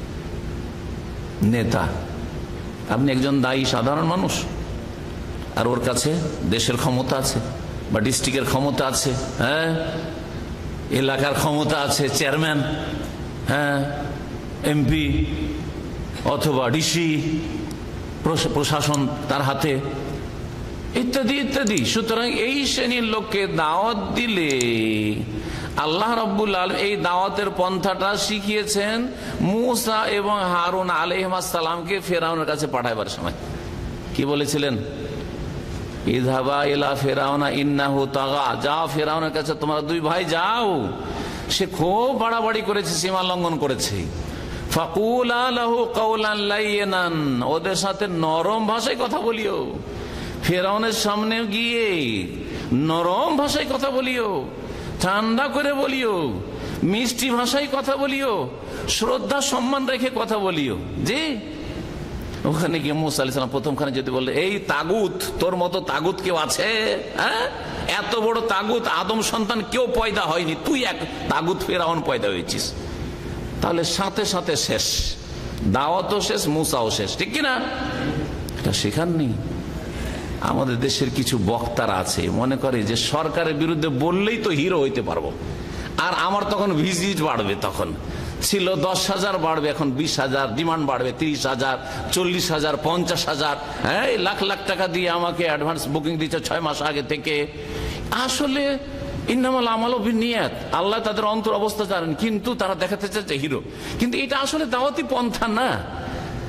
নেতা। আপনি একজন দায়ী সাধারণ মানুষ, আর ওর কাছে দেশের ক্ষমতা আছে, বা ডিস্ট্রিক্টের ক্ষমতা আছে, হ্যাঁ, এলাকার ক্ষমতা আছে, চেয়ারম্যান, হ্যাঁ, এমপি অথবা ডিসি, প্রশাসন তার হাতে, ইত্যাদি ইত্যাদি। সুতরাং এই শ্রেণীর লোককে দাওয়াত দিলে আল্লাহ রাব্বুল আলামিন এই দাওয়াতের পন্থাটা শিখিয়েছেন মূসা এবং হারুন আলাইহিস সালামকে ফেরাউনের কাছে পাঠাবার সময়। কি বলেছিলেন? ইযহাবা ইলা ফিরাউনা ইন্নাহু তাগা, যাও ফিরাউনের কাছে, তোমরা দুই ভাই যাও, সে খুব বাড়াবাড়ি করেছে, সীমা লঙ্ঘন করেছে। ফাকুলা লাহু কাওলান লাইয়িনান, ওদের সাথে নরম ভাষায় কথা বলিও। ফিরাউনের সামনে গিয়ে নরম ভাষায় কথা বলিও, ঠান্ডা করে বলিও, মিষ্টি ভাষায় কথা বলিও, শ্রদ্ধা সম্মান রেখে কথা বলিও। যে ওখানে গিয়ে মুসা আলাইহিস সালাম প্রথমখানে যদি বললে, এই তাগুত, তোর মতো তাগুত কেউ আছে? হ্যাঁ, এত বড় তাগুত আদম সন্তান কেউ পয়দা হয়নি, তুই এক তাগুত ফেরাউন পয়দা হয়েছিস। তাহলে সাথে সাথে শেষ, দাওয়াতও শেষ, মুসাও শেষ, ঠিক কিনা? এটা শেখাননি। আমাদের দেশের কিছু বক্তারা আছে, মনে করে যে সরকারের বিরুদ্ধে বললেই তো হিরো হইতে পারবো, আর আমার তখন ভিজিট বাড়বে। তখন ছিল 10,000, বাড়বে এখন 20,000, ডিমান্ড বাড়বে 30,000, 40,000, 50,000। হ্যাঁ, লাখ লাখ টাকা দিয়ে আমাকে অ্যাডভান্স বুকিং দিচ্ছে 6 মাস আগে থেকে। আসলে ইন্নামাল আমালু বিন্নিয়াত, আল্লাহ তাদের অন্তর অবস্থা জানেন, কিন্তু তারা দেখাতে চাচ্ছে হিরো। কিন্তু এটা আসলে দাওয়াতি পন্থা না।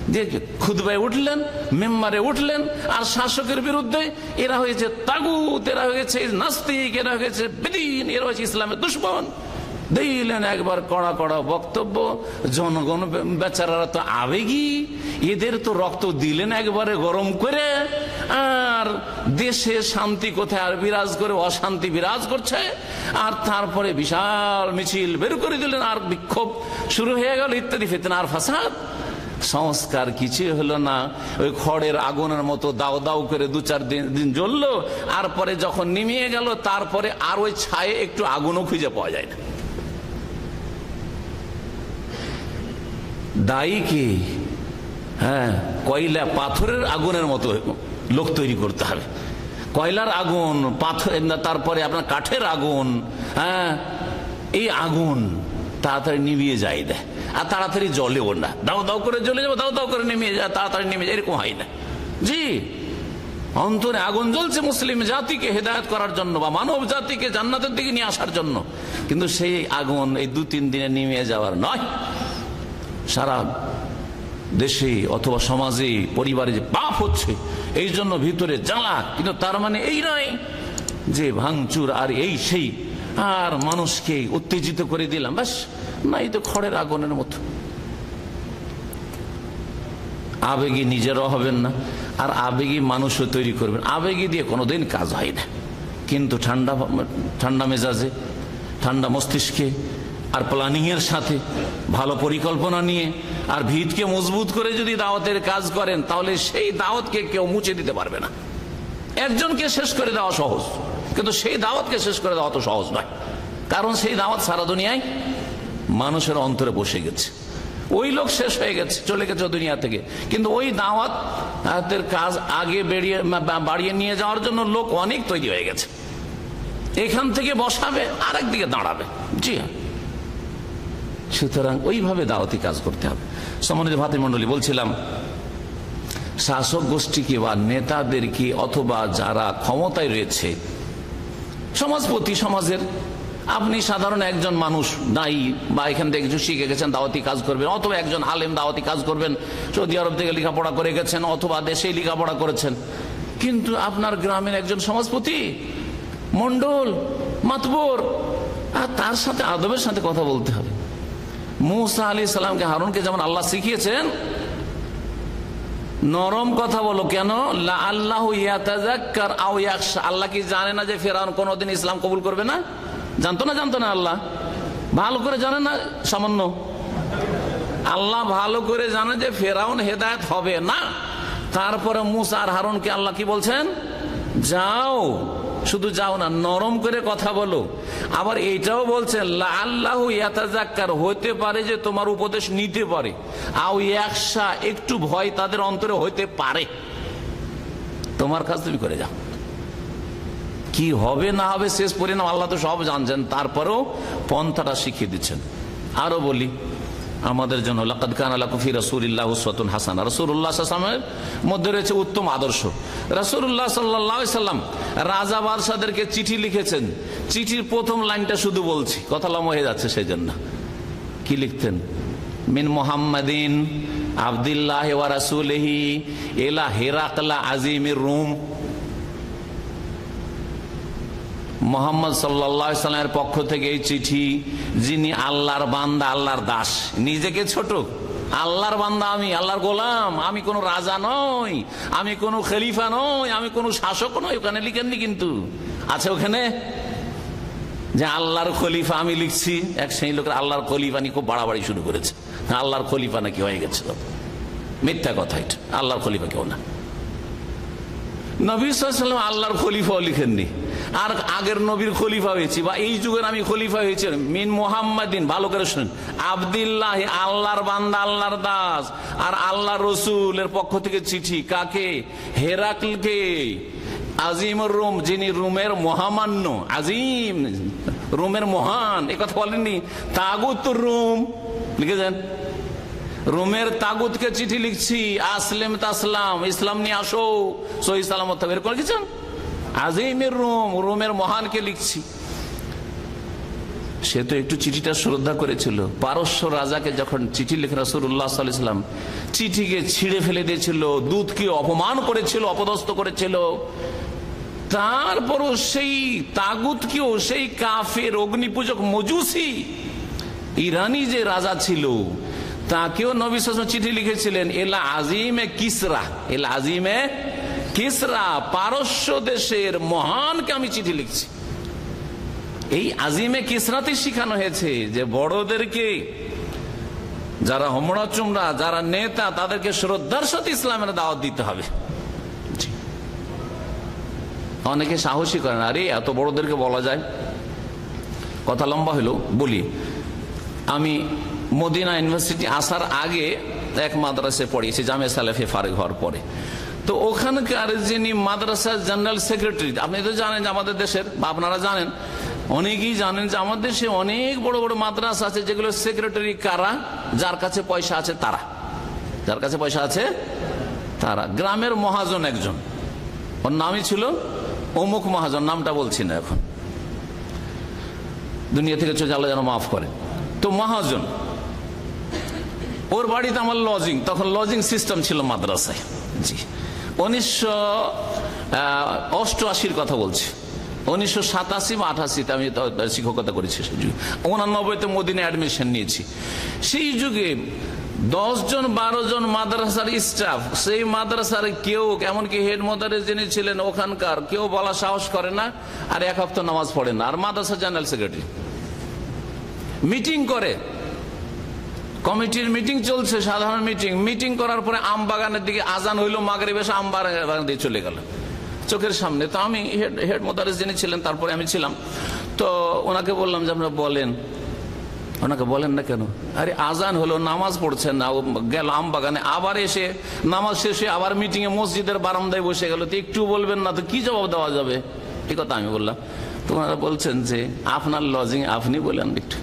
দিয়ে খুতবায় উঠলেন, মেম্বারে উঠলেন, আর শাসকের বিরুদ্ধে এরা হয়েছে তাগুত, এরা হয়েছে নাস্তিক, এরা হয়েছে বেদিন, এরা হয়েছে ইসলামের দুশমন। দিলেন একবার কড়া কড়া বক্তব্য। জনগণ বেচারারা তো আবেগী, এদের তো রক্ত দিলেন একবারে গরম করে। আর দেশে শান্তি কোথায় আর বিরাজ করে, অশান্তি বিরাজ করছে। আর তারপরে বিশাল মিছিল বের করে দিলেন, আর বিক্ষোভ শুরু হয়ে গেল, ইত্যাদি ফিতনা আর ফাসাদ। সংস্কার কিছু হলো না, ওই খড়ের আগুনের মতো দাও দাও করে 2-4 দিন জ্বললো। আর পরে যখন নিমিয়ে গেল, তারপরে আর ওই ছায়ে একটু আগুনও খুঁজে পাওয়া যায় না। দায়ী কি? হ্যাঁ, কয়লা পাথরের আগুনের মতো লোক তৈরি করতে হবে। কয়লার আগুন, পাথর, তারপরে আপনার কাঠের আগুন। হ্যাঁ, এই আগুন তাড়াতাড়ি নিভিয়ে যায় না, আর তাড়াতাড়ি জ্বলেও না। দাও দাও করে জ্বলে যাবো, দাও দাও করে নেমে যায়, তাড়াতাড়ি নেমে যায়, এরকম হয় না। জি, অন্তরে আগুন জ্বলছে মুসলিম জাতিকে হেদায়েত করার জন্য বা মানব জাতিকে জান্নাতের দিকে নিয়ে আসার জন্য, কিন্তু সেই আগুন এই 2-3 দিনে নিমে যাওয়ার নয়। সারা দেশে অথবা সমাজে, পরিবারে যে পাপ হচ্ছে, এই জন্য ভিতরে জ্বালা। কিন্তু তার মানে এই নয় যে ভাঙচুর আর এই সেই আর মানুষকে উত্তেজিত করে দিলাম, ব্যাস না, এই তো খড়ের আগুনের মতো। আবেগী নিজেরাও হবেন না, আর আবেগী মানুষও তৈরি করবেন। আবেগী দিয়ে কোনোদিন কাজ হয় না। কিন্তু ঠান্ডা মেজাজে, ঠান্ডা মস্তিষ্কে, আর প্ল্যানিং এর সাথে, ভালো পরিকল্পনা নিয়ে, আর ভিতকে মজবুত করে যদি দাওয়াতের কাজ করেন, তাহলে সেই দাওয়াতকে কেউ মুছে দিতে পারবে না। একজনকে শেষ করে দেওয়া সহজ, কিন্তু সেই দাওয়াতকে শেষ করে দেওয়া তো সহজ নয়। কারণ সেই দাওয়াত সারা দুনিয়ায় মানুষের অন্তরে বসে গেছে। ওই লোক শেষ হয়ে গেছে, চলে গেছে দুনিয়া থেকে, কিন্তু ওই দাওয়াতের কাজ আগে বাড়িয়ে নিয়ে যাওয়ার জন্য লোক অনেক তৈরি হয়ে গেছে। এখান থেকে বসাবে, আরেক দিকে দাঁড়াবে। জি হ্যাঁ, সুতরাং ওইভাবে দাওয়াতি কাজ করতে হবে। সম্মানিত ভাতৃমণ্ডলী, বলছিলাম শাসক গোষ্ঠীকে বা নেতাদেরকে অথবা যারা ক্ষমতায় রয়েছে, সমাজপতি, সমাজের, আপনি সাধারণ একজন মানুষ নাই বা এখান থেকে কিছু শিখে গেছেন, দাওয়াতি কাজ করবেন, অথবা একজন আলেম দাওয়াতি কাজ করবেন, সৌদি আরব থেকে লেখাপড়া করে গেছেন অথবা দেশে লেখাপড়া করেছেন, কিন্তু আপনার গ্রামের একজন সমাজপতি, মন্ডল, মাতবর, আর তার সাথে আদবের সাথে কথা বলতে হবে। মুসা আলাইহিস সালামকে, হারুনকে যেমন আল্লাহ শিখিয়েছেন, নরম কথা বলো। কেন? লাআল্লাহু ইয়াতাযাক্কার আও ইয়াখশা। আল্লাহ কি জানে না যে ফেরাউন কোনদিন ইসলাম কবুল করবে না? জানতো না আল্লাহ? ভালো করে জানে না? সামান্য আল্লাহ ভালো করে জানে যে ফেরাউন হেদায়েত হবে না। তারপরে মুসা আর হারুনকে আল্লাহ কি বলছেন? যাও, শুধু যাও না, নরম করে কথা বলো। আবার এইটাও বলছেন লাআল্লাহু ইয়াতাযাক্কার, হতে পারে যে তোমার উপদেশ নিতে পারে, আও ইয়াখশা, একটু ভয় তাদের অন্তরে হইতে পারে। তোমার কাজ তুমি করে যাও, কি হবে না হবে শেষ পরিণাম আল্লাহ তো সব জানছেন, তারপরেও পন্থাটা শিখিয়ে দিচ্ছেন। আরো বলি আমাদের জন্য, লাকাদ কানা লাকুম ফি রাসূলিল্লাহি উসওয়াতুন হাসানাহ, রাসূলুল্লাহ সাল্লাল্লাহু আলাইহি ওয়াসাল্লামের মধ্যে রয়েছে উত্তম আদর্শ। রাসূলুল্লাহ সাল্লাল্লাহু আলাইহি ওয়াসাল্লাম রাজা বাদশাদেরকে চিঠি লিখেছেন। চিঠির প্রথম লাইনটা শুধু বলছি, কথা লম্বা হয়ে যাচ্ছে, সেই জন্য কি লিখতেন? মিন মুহাম্মাদিন আবদুল্লাহি ওয়া রাসূলিহি ইলা হিরাকলা আজিমির রুম। মোহাম্মদ সাল্লাল্লাহু আলাইহি সাল্লামের পক্ষ থেকে এই চিঠি, যিনি আল্লাহর বান্দা, আল্লাহর দাস, নিজেকে ছোট, আল্লাহর বান্দা আমি, আল্লাহর গোলাম, আমি কোনো রাজা নই, আমি কোনো খলিফা নই, আমি কোনো শাসক নই। ওখানে লিখেননি, কিন্তু আছে ওখানে যে আল্লাহর খলিফা আমি লিখছি। এক সেই লোকের আল্লাহর খলিফা নিয়ে খুব বাড়াবাড়ি শুরু করেছে, আল্লাহর খলিফা নাকি হয়ে গেছে। মিথ্যা কথা এটা, আল্লাহর খলিফা কেউ না। নবী সাল্লাল্লাহু আলাইহি ওয়াসাল্লাম আল্লাহর খলিফাও লিখেননি, আর আগের নবীর খলিফা হয়েছি বা এই যুগের আমি খলিফা হয়েছি। মিন মুহাম্মাদিন, ভালো করে শুনেন, আবদুল্লাহ, আল্লাহর বান্দা, আল্লাহর দাস, আর আল্লাহ রসুলের পক্ষ থেকে চিঠি কাকে? হেরাকলকে, আজিমুর রুম, যিনি রুমের মহামান্য, আজিম, রুমের মহান, এ কথা বলেননি। তাগুতুর রুম লিখেছেন, রোমের তাগুতকে চিঠি লিখছি, আসলেম তাসলাম, ইসলাম নিয়ে আসো, সহি সালামত থাকবে, এরকম লিখেছেন। আজিমের রোম, রোমের মহানকে লিখছি। সে তো একটু চিঠিটা শ্রদ্ধা করেছিল। পারস্য রাজাকে যখন চিঠি লিখে রাসূলুল্লাহ সাল্লাল্লাহু আলাইহি ওয়াসাল্লাম চিঠিকে ছিঁড়ে ফেলে দিয়েছিল, দূতকে অপমান করেছিল, অপদস্থ করেছিল, তারপরও সেই তাগুতকেও, সেই কাফের অগ্নিপূজক মজুসি ইরানি যে রাজা ছিল তাকেও নবী সাল্লাল্লাহু আলাইহি ওয়াসাল্লাম চিঠি লিখেছিলেন, এলা আজিমে কিসরা, এলা আজিমে কিসরা, পারস্য দেশের মহানকে আমি চিঠি লিখছি। এই আজিমে কিসরাতে শিখানো হয়েছে যে বড়দেরকে, যারা হোমরা চুমরা, যারা নেতা, তাদেরকে শ্রদ্ধার সাথে ইসলামের দাওয়াত দিতে হবে। অনেকে সাহসী করেন, আরে এত বড়দেরকে বলা যায়। কথা লম্বা হলো, বলি আমি মদিনা ইউনিভার্সিটি আসার আগে এক মাদ্রাসায় পড়িয়েছি, জামিয়া সালেফে ফারেক হওয়ার পরে। তো ওখানকার যিনি মাদ্রাসার জেনারেল সেক্রেটারি, আপনি তো জানেন যে আমাদের দেশের, বা আপনারা জানেন, অনেকেই জানেন যে আমাদের দেশে অনেক বড় বড় মাদ্রাসা আছে যেগুলো সেক্রেটারি কারা, যার কাছে পয়সা আছে তারা, যার কাছে পয়সা আছে তারা। গ্রামের মহাজন একজন, ওর নামই ছিল অমুক মহাজন, নামটা বলছি না এখন, দুনিয়া থেকে চলে, আল্লাহ যেন মাফ করে। তো মহাজন, ওর বাড়িতে আমার লজিং, তখন লজিং সিস্টেম ছিল মাদ্রাসায়। জি, 1988 কথা বলছি, 1987 বা 88-তে আমি শিক্ষকতা করেছি। 89-তে মদিনা অ্যাডমিশন নিয়েছি। সেই যুগে 10 জন 12 জন মাদ্রাসার স্টাফ, সেই মাদ্রাসার কেউ, এমনকি হেড মোদারেস যিনি ছিলেন ওখানকার, কেউ বলা সাহস করে না, আর এক হপ্তাহ নামাজ পড়ে না। আর মাদ্রাসা জেনারেল সেক্রেটারি মিটিং করে, কমিটির মিটিং চলছে, সাধারণ মিটিং করার পরে আম বাগানের দিকে আজান হইল, মাগরিব এসে আম বাগান দিয়ে চলে গেল চোখের সামনে। তো আমি হেড মোদারেস যিনি ছিলেন, তারপরে আমি ছিলাম, তো ওনাকে বললাম যে আপনারা বলেন। ওনাকে বলেন না কেন? আরে আজান হলো, নামাজ পড়ছেন না, গেল আম বাগানে, আবার এসে নামাজ শেষে আবার মিটিং এ মসজিদের বারান্দায় বসে গেল, তো একটু বলবেন না তো কি জবাব দেওয়া যাবে? এই কথা আমি বললাম। তো ওনারা বলছেন যে আপনার লজিং আপনি বলেন একটু।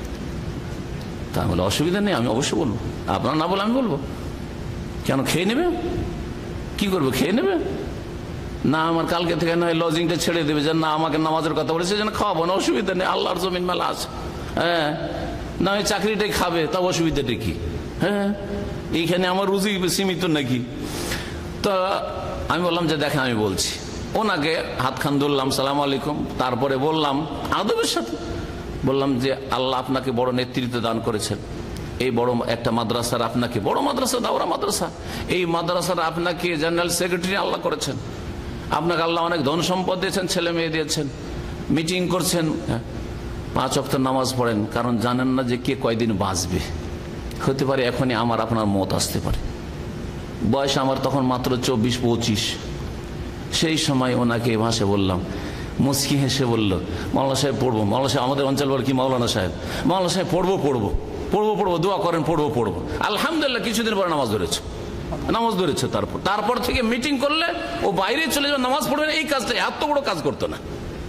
তা বলে অসুবিধা নেই, আমি অবশ্যই বলবো, আপনার না বলে আমি বলবো। কেন, খেয়ে নেবে? কি করবে, খেয়ে নেবে? না আমার কালকে থেকে নয় লজিংটা ছেড়ে দেবে, যে না আমাকে নামাজের কথা বলেছে যেন খাওয়াবো না, অসুবিধা নেই, আল্লাহর জমিন মেলা আছে। হ্যাঁ, না ওই চাকরিটাই খাবে, তা অসুবিধাটা কি? হ্যাঁ, এইখানে আমার রুজি সীমিত নাকি? তো আমি বললাম যে দেখেন আমি বলছি। ওনাকে হাতখান ধরলাম, সালাম আলাইকুম, তারপরে বললাম আদবের সাথে, বললাম যে আল্লাহ আপনাকে বড় নেতৃত্ব দান করেছেন, এই বড় একটা মাদ্রাসার, আপনাকে বড় মাদ্রাসা, দাওরা মাদ্রাসা, এই মাদ্রাসার আপনাকে জেনারেল সেক্রেটারি আল্লাহ করেছেন, আপনাকে আল্লাহ অনেক ধন সম্পদ দিয়েছেন, ছেলে মেয়ে দিয়েছেন, মিটিং করছেন, 5 ওয়াক্ত নামাজ পড়েন, কারণ জানেন না যে কে কয়দিন বাঁচবে, হতে পারে এখনই আমার আপনার মত আসতে পারে। বয়স আমার তখন মাত্র 24-25। সেই সময় ওনাকে ভাষে বললাম, মুস্কি হেসে বলল, মাওলানা সাহেব পড়বো। মাওলানা সাহেব আমাদের অঞ্চল বলে কি, মাওলানা সাহেব, মাওলানা সাহেব পড়বো, দোয়া করেন, পড়বো। আলহামদুলিল্লাহ কিছুদিন পরে নামাজ ধরেছে। তারপর থেকে মিটিং করলে ও বাইরে চলে যাবে, নামাজ পড়বে না। এই কাজটা এত বড় কাজ করতো না।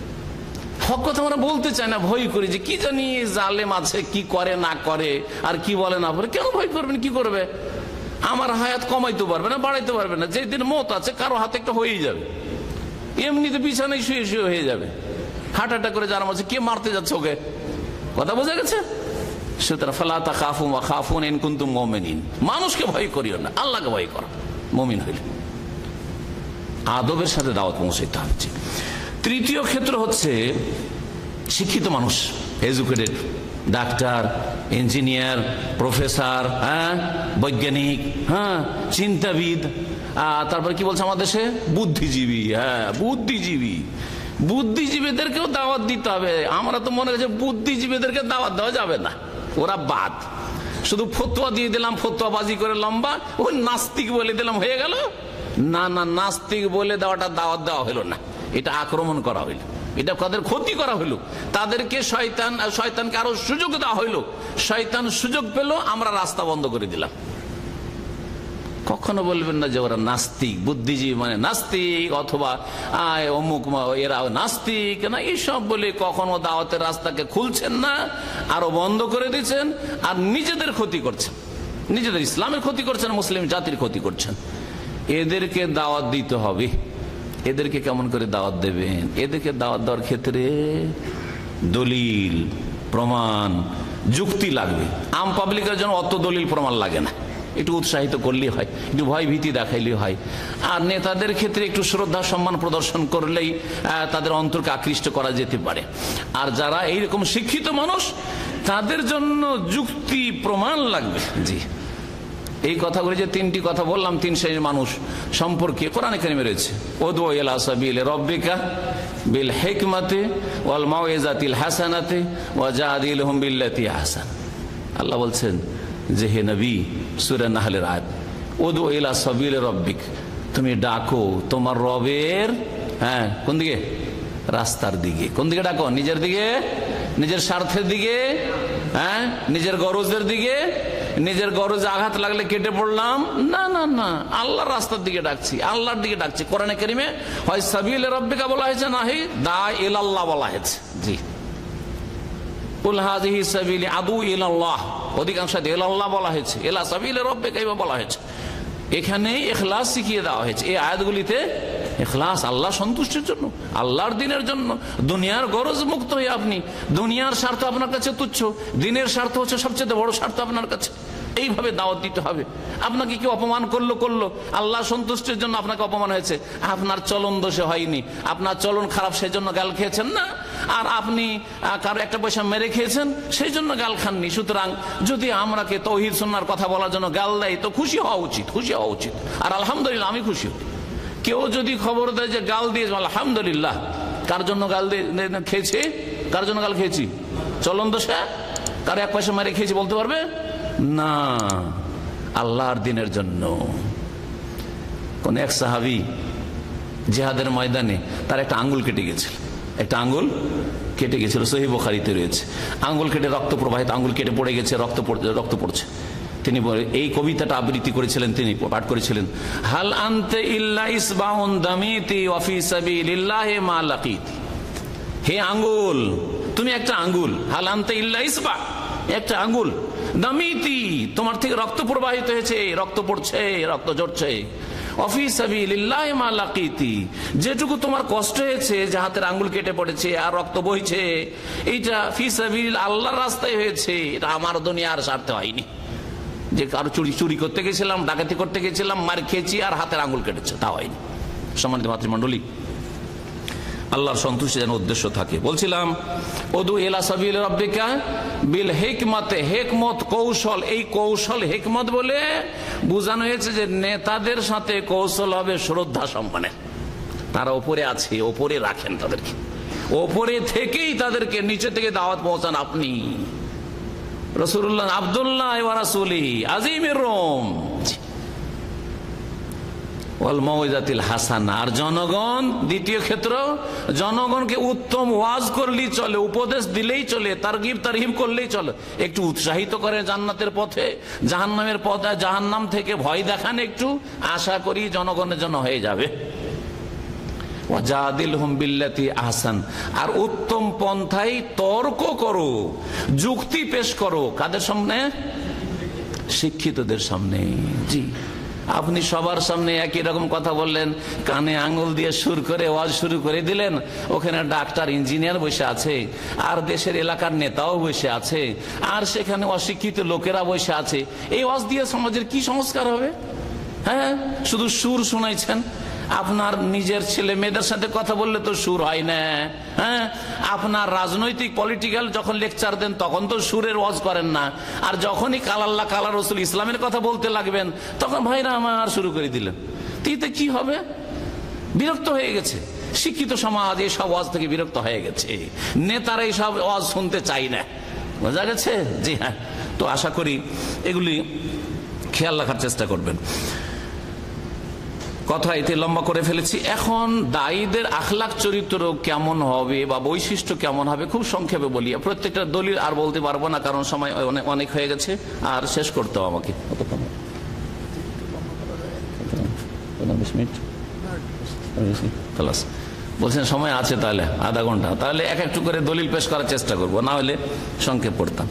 হক কথা আমরা বলতে চাই না, ভয় করি যে কি জানি জালেম আছে, কি করে না করে, আর কি বলে না বলে। কেন ভয় করবেন? কি করবে? আমার হায়াত কমাইতে পারবে না, বাড়াইতে পারবে না। যেদিন মত আছে কারো হাতে একটা হয়েই যাবে, এমনিতে বিছানায় শুয়ে হয়ে যাবে, হার্ট অ্যাটাক করে যারা মারছে, কে মারতে যাচ্ছে ওকে? কথা বোঝা গেছে? সুতরাং ফালা তাখাফু ওয়া খাফুন ইন কুনতুম মুমিনিন, মানুষকে ভয় করিও না, আল্লাহকে ভয় করো মুমিন হইলে। আদবের সাথে দাওয়াত পৌঁছাইতে হবে। তৃতীয় ক্ষেত্র হচ্ছে শিক্ষিত মানুষ, এডুকেটেড, ডাক্তার, ইঞ্জিনিয়ার, প্রফেসর, বৈজ্ঞানিক, চিন্তাবিদ, তারপরে কি বলছে আমাদের দেশে বুদ্ধিজীবী। বুদ্ধিজীবীদেরকেও দাওয়াত দিতে হবে। আমরা তো মনে করছি বুদ্ধিজীবীদেরকে দাওয়াত দেওয়া যাবে না, ওরা বাদ। শুধু ফতোয়া দিয়ে দিলাম, ফতোয়াবাজি করে লম্বা, ওই নাস্তিক বলে দিলাম, হয়ে গেল না। নাস্তিক বলে দেওয়াটা দাওয়াত দেওয়া হলো না, এটা আক্রমণ করা হইল, এটা তাদের ক্ষতি করা হইল, তাদেরকে শয়তানকে আরো সুযোগ দেওয়া হইল। শয়তান সুযোগ পেল, আমরা রাস্তা বন্ধ করে দিলাম। কখনো বলবেন না যে ওরা নাস্তিক, বুদ্ধিজীবী মানে নাস্তিক, অথবা অমুক এরা নাস্তিক না, এইসব বলে কখনো দাওয়াতের রাস্তাকে খুলছেন না, আরো বন্ধ করে দিচ্ছেন, আর নিজেদের ক্ষতি করছেন, নিজেদের ইসলামের ক্ষতি করছেন, মুসলিম জাতির ক্ষতি করছেন। এদেরকে দাওয়াত দিতে হবে। এদেরকে কেমন করে দাওয়াত দেবেন? এদেরকে দাওয়াত দেওয়ার ক্ষেত্রে দলিল, প্রমাণ, যুক্তি লাগবে। আম পাবলিকের জন্য অত দলিল প্রমাণ লাগে না, একটু উৎসাহিত করলেই হয়, একটু ভয় ভীতি দেখাইলেই হয়। আর নেতাদের ক্ষেত্রে একটু শ্রদ্ধা সম্মান প্রদর্শন করলেই তাদের অন্তরকে আকৃষ্ট করা যেতে পারে। আর যারা এইরকম শিক্ষিত মানুষ, তাদের জন্য যুক্তি প্রমাণ লাগবে। জি, এই কথাগুলি যে তিনটি কথা বললাম, তিন শ্রেণীর মানুষ সম্পর্কে কোরআনে কারিমে রয়েছে। উদউ ইলা সাবিলি রাব্বিকা বিল হিকমাতি ওয়াল মাউইজাতিল হাসানাতি ওয়াজাদিলহুম বিল্লাতি আহসান। আল্লাহ বলছেন যে হে নবী, সূরা নাহলের আয়াত, উদউ ইলা সাবিলি রাব্বিক, তুমি ডাকো তোমার রবের কোন দিকে? রাস্তার দিকে। কোন দিকে ডাকো? নিজের দিকে, নিজের স্বার্থের দিকে, নিজের গরজের দিকে? নিজের গরজে আঘাত লাগলে কেটে পড়লাম? না না না, আল্লাহর রাস্তার দিকে ডাকছি, আল্লাহর দিকে ডাকছি। কোরআনে কারিমে হয় সাবিলে রাব্বিকা বলা হয়েছে, না হয় দা ইলাল্লাহ বলা হয়েছে। জি, কুল হাযিহি সাবিলি আদু ইলাল্লাহ, অধিকাংশ ইলাল্লাহ বলা হয়েছে, ইলা সাবিলে রাব্বিকা বলা হয়েছে। এখানে ইখলাস শিখিয়ে দেওয়া হয়েছে এই আয়াতগুলিতে। ইখলাস আল্লাহ সন্তুষ্টির জন্য, আল্লাহর দিনের জন্য। দুনিয়ার গরজ মুক্ত হয়ে আপনি, দুনিয়ার স্বার্থ আপনার কাছে তুচ্ছ, দিনের স্বার্থ হচ্ছে সবচেয়ে বড় স্বার্থ আপনার কাছে। এইভাবে দাওয়াত দিতে হবে। আপনাকে কি অপমান করলো, আল্লাহ সন্তুষ্টির জন্য আপনাকে অপমান হয়েছে, আপনার চলন দোষে হয়নি, আপনার চলন খারাপ সেই জন্য গাল খেয়েছেন না, আর আপনি কারো একটা পয়সা মেরে খেয়েছেন সেই জন্য গাল খাননি। সুতরাং যদি আমরাকে তৌহিদ সুন্নাহর কথা বলার জন্য গাল দেয় তো খুশি হওয়া উচিত, খুশি হওয়া উচিত। আর আলহামদুলিল্লাহ, আমি খুশি হই। কেউ যদি খবর দেয় যে গাল দিয়েছে, আলহামদুলিল্লাহ। কার জন্য গাল খেয়েছি? কার জন্য গাল খেয়েছি? চলন দোষে কারো এক পয়সা মেরে খেয়েছি বলতে পারবে না, আল্লাহর দিনের জন্য। কোন এক সাহাবী জিহাদের ময়দানে তার একটা আঙ্গুল কেটে গেছিল, একটা আঙ্গুল কেটে গেছিল, সহিহ বুখারীতে রয়েছে। আঙ্গুল কেটে রক্ত প্রবাহিত, আঙ্গুল কেটে পড়ে গেছে, রক্ত পড়ছে। তিনি এই কবিতাটা আবৃত্তি করেছিলেন, তিনি পাঠ করেছিলেন, হাল আনতে ইল্লা ইসবাউন দামিতি ওয়া ফি সাবিলিল্লাহি মা লাকিতি। হে আঙ্গুল, তুমি একটা আঙ্গুল, হাল আনতে ইল্লা ইসবা, একটা আঙ্গুল, দামিতি, তোমার থেকে রক্ত প্রবাহিত হয়েছে, রক্ত পড়ছে, রক্ত ঝরছে। ফি সাবিলিল্লাহি মা লাকিতি, যেটুকু তোমার কষ্ট হয়েছে, যে হাতের আঙ্গুল কেটে পড়েছে আর রক্ত বইছে, এইটা ফি সাবিল আল্লাহর রাস্তায় হয়েছে, এটা আমার দুনিয়ার স্বার্থে হয়নি। যে কারো চুরি করতে গেছিলাম, ডাকাতি করতে গেছিলাম, মার খেয়েছি আর হাতের আঙ্গুল কেটেছে, তা হয়নি। সম্মানিত ভাতৃমণ্ডলী, আল্লাহর সন্তুষ্টি যেন উদ্দেশ্য থাকে। বলছিলাম উদু ইলা সাবিলি রাব্বিকা বিল হিকমাতে, হিকমত কৌশল, এই কৌশল হিকমত বলে বোঝানো হয়েছে যে নেতাদের সাথে কৌশল হবে শ্রদ্ধা সম্মানের। তারা ওপরে আছে, ওপরে রাখেন তাদেরকে, ওপরে থেকেই তাদেরকে নিচে থেকে দাওয়াত পৌঁছান আপনি। রাসূলুল্লাহ আব্দুল্লাহ ওয়া রাসূলিহি আযীমির রুম ওয়াল মাউইজাতিল হাসানা। আর জনগণ, দ্বিতীয় ক্ষেত্র, জনগণকে উত্তম ওয়াজ করলেই চলে, উপদেশ দিলেই চলে, তারগিব তারহিব করলেই চলে। একটু উৎসাহিত করে জান্নাতের পথে, জাহান্নামের পথে, জাহান্নাম থেকে ভয় দেখান একটু, আশা করি জনগণের জন্য হয়ে যাবে। ওয়াজাদিলহুম বিল্লাতি আহসান, আর উত্তম পন্থায় তর্ক করো, যুক্তি পেশ করো। কাদের সামনে? শিক্ষিতদের সামনে। জি, আপনি সবার সামনে একই রকম কথা বললেন, কানে আঙুল দিয়ে সুর করে ওয়াজ শুরু করে দিলেন, ওখানে ডাক্তার ইঞ্জিনিয়ার বসে আছে, আর দেশের এলাকার নেতাও বসে আছে, আর সেখানে অশিক্ষিত লোকেরা বসে আছে। এই ওয়াজ দিয়ে সমাজের কি সংস্কার হবে? হ্যাঁ, শুধু সুর শোনাইছেন। আপনার নিজের ছেলে মেয়েদের সাথে কথা বললে তো সুর হয় না। হ্যাঁ, আপনার রাজনৈতিক পলিটিক্যাল যখন লেকচার দেন তখন তো সুরের ওয়াজ করেন না। আর যখনই কালাল্লাহ কালা রসুল ইসলামের কথা বলতে লাগবেন তখন ভাইরা আমার শুরু করে দিলেন। এতে কি হবে? বিরক্ত হয়ে গেছে শিক্ষিত সমাজ, এইসব ওয়াজ থেকে বিরক্ত হয়ে গেছে। নেতারা এইসব ওয়াজ শুনতে চাই না, বোঝা গেছে? জি হ্যাঁ, তো আশা করি এগুলি খেয়াল রাখার চেষ্টা করবেন। কথা এতে লম্বা করে ফেলেছি। এখন দায়ীদের আখলাক চরিত্র কেমন হবে বা বৈশিষ্ট্য কেমন হবে খুব সংক্ষেপে বলি। প্রত্যেকটা দলিল আর বলতে পারবো না, কারণ সময় অনেক হয়ে গেছে, আর শেষ করতে হবে আমাকে। বলছেন সময় আছে, তাহলে আধা ঘন্টা, তাহলে এক একটু করে দলিল পেশ করার চেষ্টা করবো, না হলে সংক্ষেপ পড়তাম।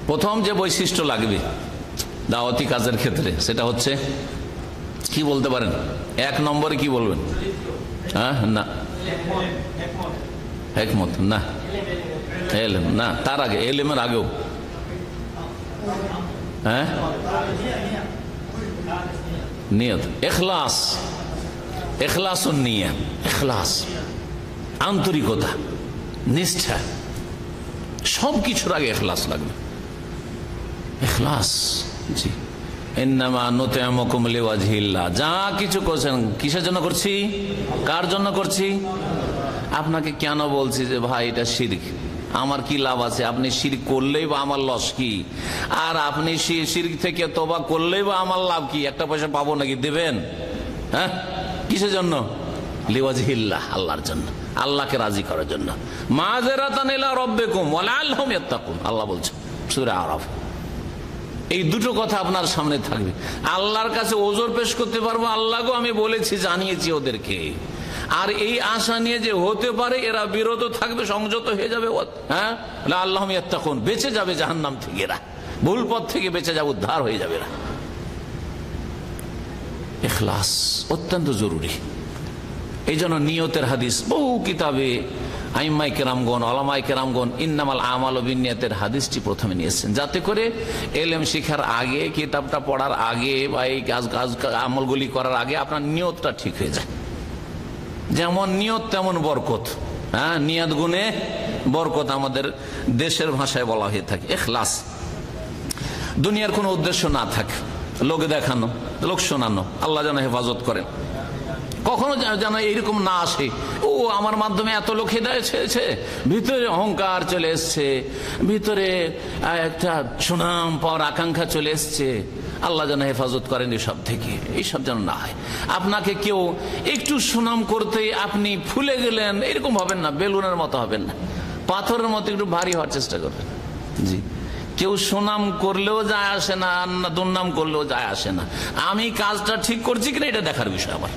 প্রথম যে বৈশিষ্ট্য লাগবে দাওয়াতি কাজের ক্ষেত্রে সেটা হচ্ছে কি বলতে পারেন? এক নম্বরে কি বলবেন? হ্যাঁ, না একমত না, এলেম না, তার আগে এলেমের আগেও হ্যাঁ নিয়ত, ইখলাস, ইখলাস ও নিয়ত, ইখলাস আন্তরিকতা, নিষ্ঠা, সবকিছুর আগে ইখলাস লাগবে। ইখলাস, জি, ইন্নামা নুতিমুকুম লিওয়াজহিল্লাহ, যা কিছু করছেন কিসের জন্য করছি, কার জন্য করছি? আপনাকে কেন বলছি যে ভাই এটা শিরক, আমার কি লাভ আছে? আপনি শিরক করলেই বা আমার লস কি? আর আপনি শিরক থেকে তওবা করলেই বা আমার লাভ কি? একটা পয়সা পাবো নাকি? দেবেন? হ্যাঁ, কিসের জন্য? লিওয়াজহিল্লাহ, আল্লাহর জন্য, আল্লাহকে রাজি করার জন্য। মাযরাতান ইলা রাব্বিকুম ওয়া লাআল্লাহুম ইয়াত্তাকুন, আল্লাহ বলছেন সূরা আরাফ। এই দুটো কথা আপনার সামনে থাকবে। আল্লাহর কাছে ওজর পেশ করতে পারবো, আল্লাহকে আমি বলেছি, জানিয়েছি ওদেরকে। আর এই আশা নিয়ে যে হতে পারে এরা বিরত থাকবে, সংযত হয়ে যাবে, হ্যাঁ, আল্লাহুম ইয়াত্তাকুন, বেঁচে যাবে জাহান্নাম থেকে, এরা ভুল পথ থেকে বেঁচে যাবে, উদ্ধার হয়ে যাবে এরা। ইখলাস অত্যন্ত জরুরি। এই জন্য নিয়তের হাদিস বহু কিতাবে আইম্মায়ে কেরামগণ, ওলামায়ে কেরামগণ ইন্নামাল আমালু বিন্নিয়াতের হাদিসটি প্রথমে নিয়েছেন, যাতে করে এলেম শিখার আগে, কিতাবটা পড়ার আগে বা এই কাজ আমলগুলি করার আগে আপনার নিয়তটা ঠিক হয়ে যায়। যেমন নিয়ত তেমন বরকত, হ্যাঁ, নিয়ত গুণে বরকত আমাদের দেশের ভাষায় বলা হয়ে থাকে। ইখলাস, দুনিয়ার কোনো উদ্দেশ্য না থাকে, লোক দেখানো, লোক শোনানো, আল্লাহ যেন হেফাজত করেন। কখনো যেন এইরকম না আসে, ও আমার মাধ্যমে এত লোক হিদায়াত হয়েছে, ভিতরে অহংকার চলে এসছে, ভিতরে একটা সুনাম পাওয়ার আকাঙ্ক্ষা চলে এসছে। আল্লাহ যেন হেফাজত করেন এসব থেকে, এইসব যেন না হয়। আপনাকে কেউ একটু সুনাম করতে আপনি ফুলে গেলেন, এরকম হবেন না, বেলুনের মতো হবেন না, পাথরের মতো একটু ভারী হওয়ার চেষ্টা করবেন। জি, কেউ সুনাম করলেও যায় আসে না, দুর্নাম করলেও যায় আসে না। আমি কাজটা ঠিক করছি কিনা এটা দেখার বিষয়, আমার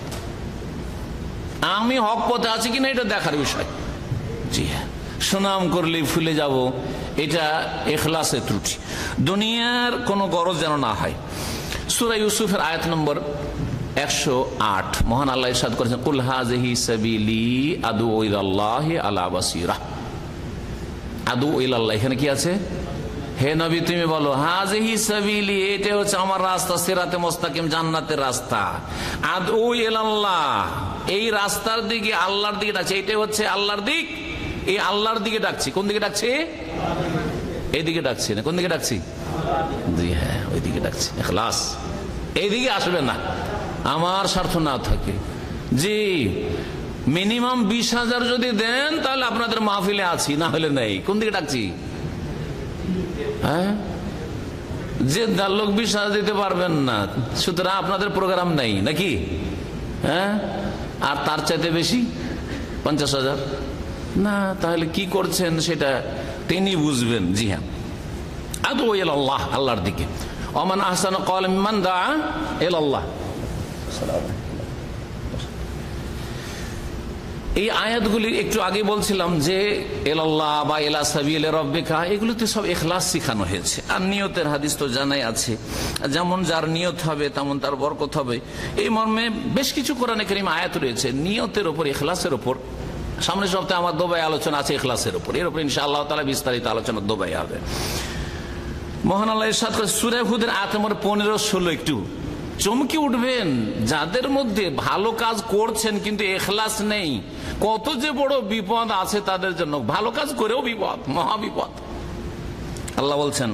আমি হক পথে আছি কিনা এটা দেখার বিষয়। জি হ্যাঁ, সুনাম করলেই ফুলে যাব, এটা ইখলাসের ত্রুটি। দুনিয়ার কোনো গরজ যেন না হয়। সূরা ইউসুফের আয়াত নম্বর 108 মহান আল্লাহ ইরশাদ করেছেন, কুল হাযিহি সাবিলি আদউ ইলাল্লাহি আলা বাসীরা। আদউ ইলাল্লাহ, এখানে কি আছে? হে নবী তুমি বলো, হাযিহি সাবিলি, এটা হচ্ছে আমার রাস্তা, সিরাতে মুস্তাকিম, জান্নাতের রাস্তা। আদউ ইলাল্লাহ, এই রাস্তার দিকে, আল্লাহর দিকে ডাকছি, এটাই হচ্ছে আল্লাহর দিক, এই আল্লাহর দিকে ডাকছি। কোন দিকে ডাকছি? এই দিকে ডাকছি না, কোন দিকে ডাকছি? জি হ্যাঁ, ওই দিকে ডাকছি। ইখলাস, এইদিকে আসবে না আমার স্বার্থ না থাকে। জি, মিনিমাম 20,000 যদি দেন তাহলে আপনাদের মাহফিলে আছি, না হলে নেই। কোন দিকে ডাকছি? হ্যাঁ, যে লোক 20,000 দিতে পারবেন না, সুতরাং আপনাদের প্রোগ্রাম নেই নাকি? হ্যাঁ, আর তার চাইতে বেশি 50,000 না, তাহলে কি করছেন সেটা তিনি বুঝবেন। জি হ্যাঁ, আদউ ইলাল্লাহ, আল্লাহর দিকে। ওমান আহসানু ক্বাওলাম মিম্মান দাআ ইলাল্লাহ। এই আয়াতগুলি একটু আগে বলছিলাম যে ইলাল্লাহ বা ইলা সাবিলি রাব্বিকা, এগুলোতে সব ইখলাস শিখানো হয়েছে। আর নিয়তের হাদিস তো জানাই আছে, যেমন যার নিয়ত হবে তেমন তার বরকত হবে। এই মর্মে বেশ কিছু কোরআনে কারীম আয়াত রয়েছে নিয়তের উপর, ইখলাসের উপর। সামনের সপ্তাহে আমার দুবাই আলোচনা আছে ইখলাসের উপর, এর উপর ইনশাআল্লাহ তাআলা বিস্তারিত আলোচনা দুবাই হবে। মহান আল্লাহ ইরশাদ করে সূরা হুদের আয়াত নম্বর 15-16, একটু চমকে উঠবেন। যাদের মধ্যে ভালো কাজ করছেন কিন্তু ইখলাস নেই, কত যে বড় বিপদ আছে তাদের জন্য। ভালো কাজ করেও বিপদ, মহা বিপদ। আল্লাহ বলছেন,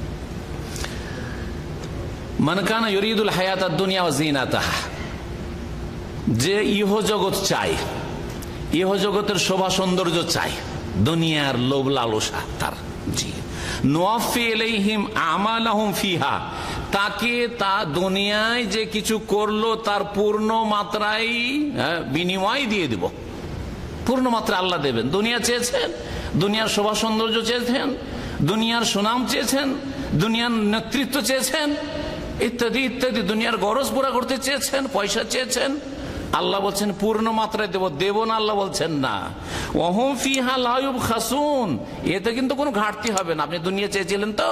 মান কানা ইউরিদুল হায়াতাদ দুনিয়া ওয়া যিনাতাহা, যে ইহজগৎ চায়, ইহজগতের শোভা সৌন্দর্য চায়, দুনিয়ার লোভ লালসা তার, জি, নুওয়াফি ইলাইহিম আমালাহুম ফিহা, তাকে তা দুনিয়ায় যে কিছু করলো তার পূর্ণ মাত্রায় বিনিময় দিয়ে দিব। পূর্ণ মাত্রা আল্লাহ দেবেন। দুনিয়া চেয়েছেন, দুনিয়ার শোভা সৌন্দর্য চেয়েছেন, দুনিয়ার সুনাম চেয়েছেন, দুনিয়ার নেতৃত্ব চেয়েছেন, ইত্যাদি ইত্যাদি, দুনিয়ার গরজ পুরা করতে চেয়েছেন, পয়সা চেয়েছেন, আল্লাহ বলছেন পূর্ণ মাত্রায় দেব। দেব না আল্লাহ বলছেন না। ওয়াহুম ফিহা লা ইউবখাসুন, এতে কিন্তু কোনো ঘাটতি হবে না। আপনি দুনিয়া চেয়েছিলেন তো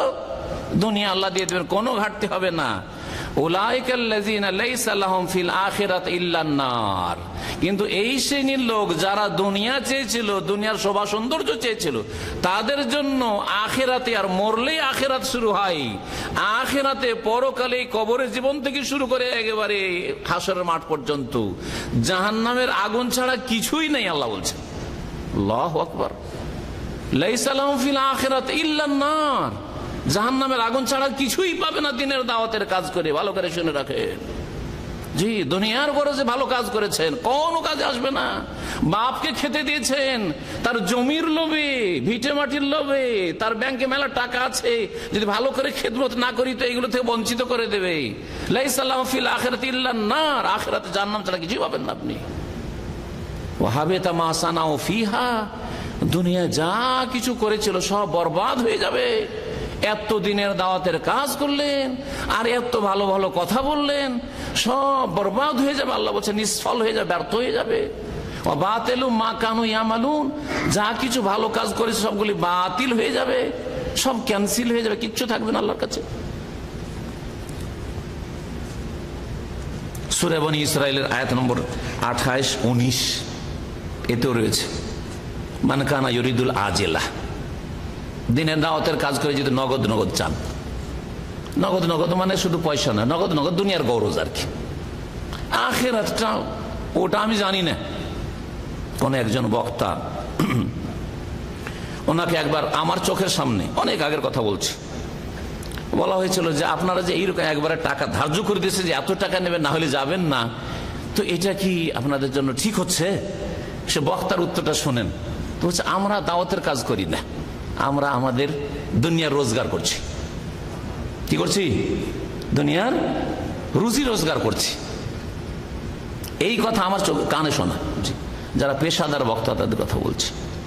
দুনিয়া আল্লাহ দিয়ে দেবেন, কোনো ঘাটতি হবে না। উলাইকাল্লাযীনা লাইসা লাহুম ফিল আখিরাতি ইল্লান নার। কিন্তু এই শ্রেণীর লোক যারা দুনিয়া চেয়েছিল, দুনিয়ার শোভা সৌন্দর্য চেয়েছিল, তাদের জন্য আখিরাতে, আর মরলেই আখিরাত শুরু হয়, আখিরাতে পরকালে কবরের জীবন থেকে শুরু করে একেবারে হাসরের মাঠ পর্যন্ত জাহান্নামের আগুন ছাড়া কিছুই নেই। আল্লাহ বলছেন, আল্লাহু আকবার, লাইসা লাহুম ফিল আখিরাতি ইল্লান নার। জাহান্নামের আগুন ছাড়া কিছুই পাবে না দিনের দাওয়াতের কাজ করে। ভালো করে শুনে রাখেন, জি, দুনিয়ার গরজে ভালো কাজ করেছেন, কোন কাজে আসবে না। বাপকে খেতে দিয়েছেন তার জমির লোভে, ভিটে মাটির লোভে, তার ব্যাংকে মেলা টাকা আছে, যদি ভালো করে খেদমত না করি তো এগুলো থেকে বঞ্চিত করে দেবে। লাইসা লাহুম ফিল আখিরাতি ইল্লান নার, আখিরাতে জাহান্নাম ছাড়া কিছুই পাবেন না আপনি। ওয়া হাবিতা মা সানাউ ফিহা, দুনিয়া যা কিছু করেছিল সব বরবাদ হয়ে যাবে। এত দিনের দাওয়াতের কাজ করলেন আর এত ভালো ভালো কথা বললেন, সব বরবাদ হয়ে যাবে। আল্লাহ বলছে নিষ্ফল হয়ে যাবে, ব্যর্থ হয়ে যাবে। ওয়া বাতিলু মা কানু ইয়ামালুন, যা কিছু ভালো কাজ করেছে সবগুলি বাতিল হয়ে যাবে, সব ক্যান্সেল হয়ে যাবে, কিচ্ছু থাকবে না আল্লাহর কাছে। সূরা বনী ইসরাইলের আয়াত নম্বর 28-19 এতেও রয়েছে, মান কানা ইউরিদুল আজিলা, দিনের দাওয়াতের কাজ করে যদি নগদ নগদ চান, নগদ নগদ মানে শুধু পয়সা না, নগদ নগদ দুনিয়ার গৌরব আর কি, আখিরাতটা ওটা আমি জানি না। কোন একজন বক্তা, ওনাকে একবার আমার চোখের সামনে, অনেক আগের কথা বলছি, বলা হয়েছিল যে আপনারা যে এইরকম একবারে টাকা ধার্য করে দিয়েছে যে এত টাকা নেবেন, না হলে যাবেন না, তো এটা কি আপনাদের জন্য ঠিক হচ্ছে? সে বক্তার উত্তরটা শোনেন, তো হচ্ছে আমরা দাওয়াতের কাজ করি না, আমরা আমাদের দুনিয়ার রোজগার করছি। কি করছি? দুনিয়ার রুজি রোজগার করছি। এই কথা আমার কানে শোনা, যারা পেশাদার বক্তা তাদের কথা বলছি।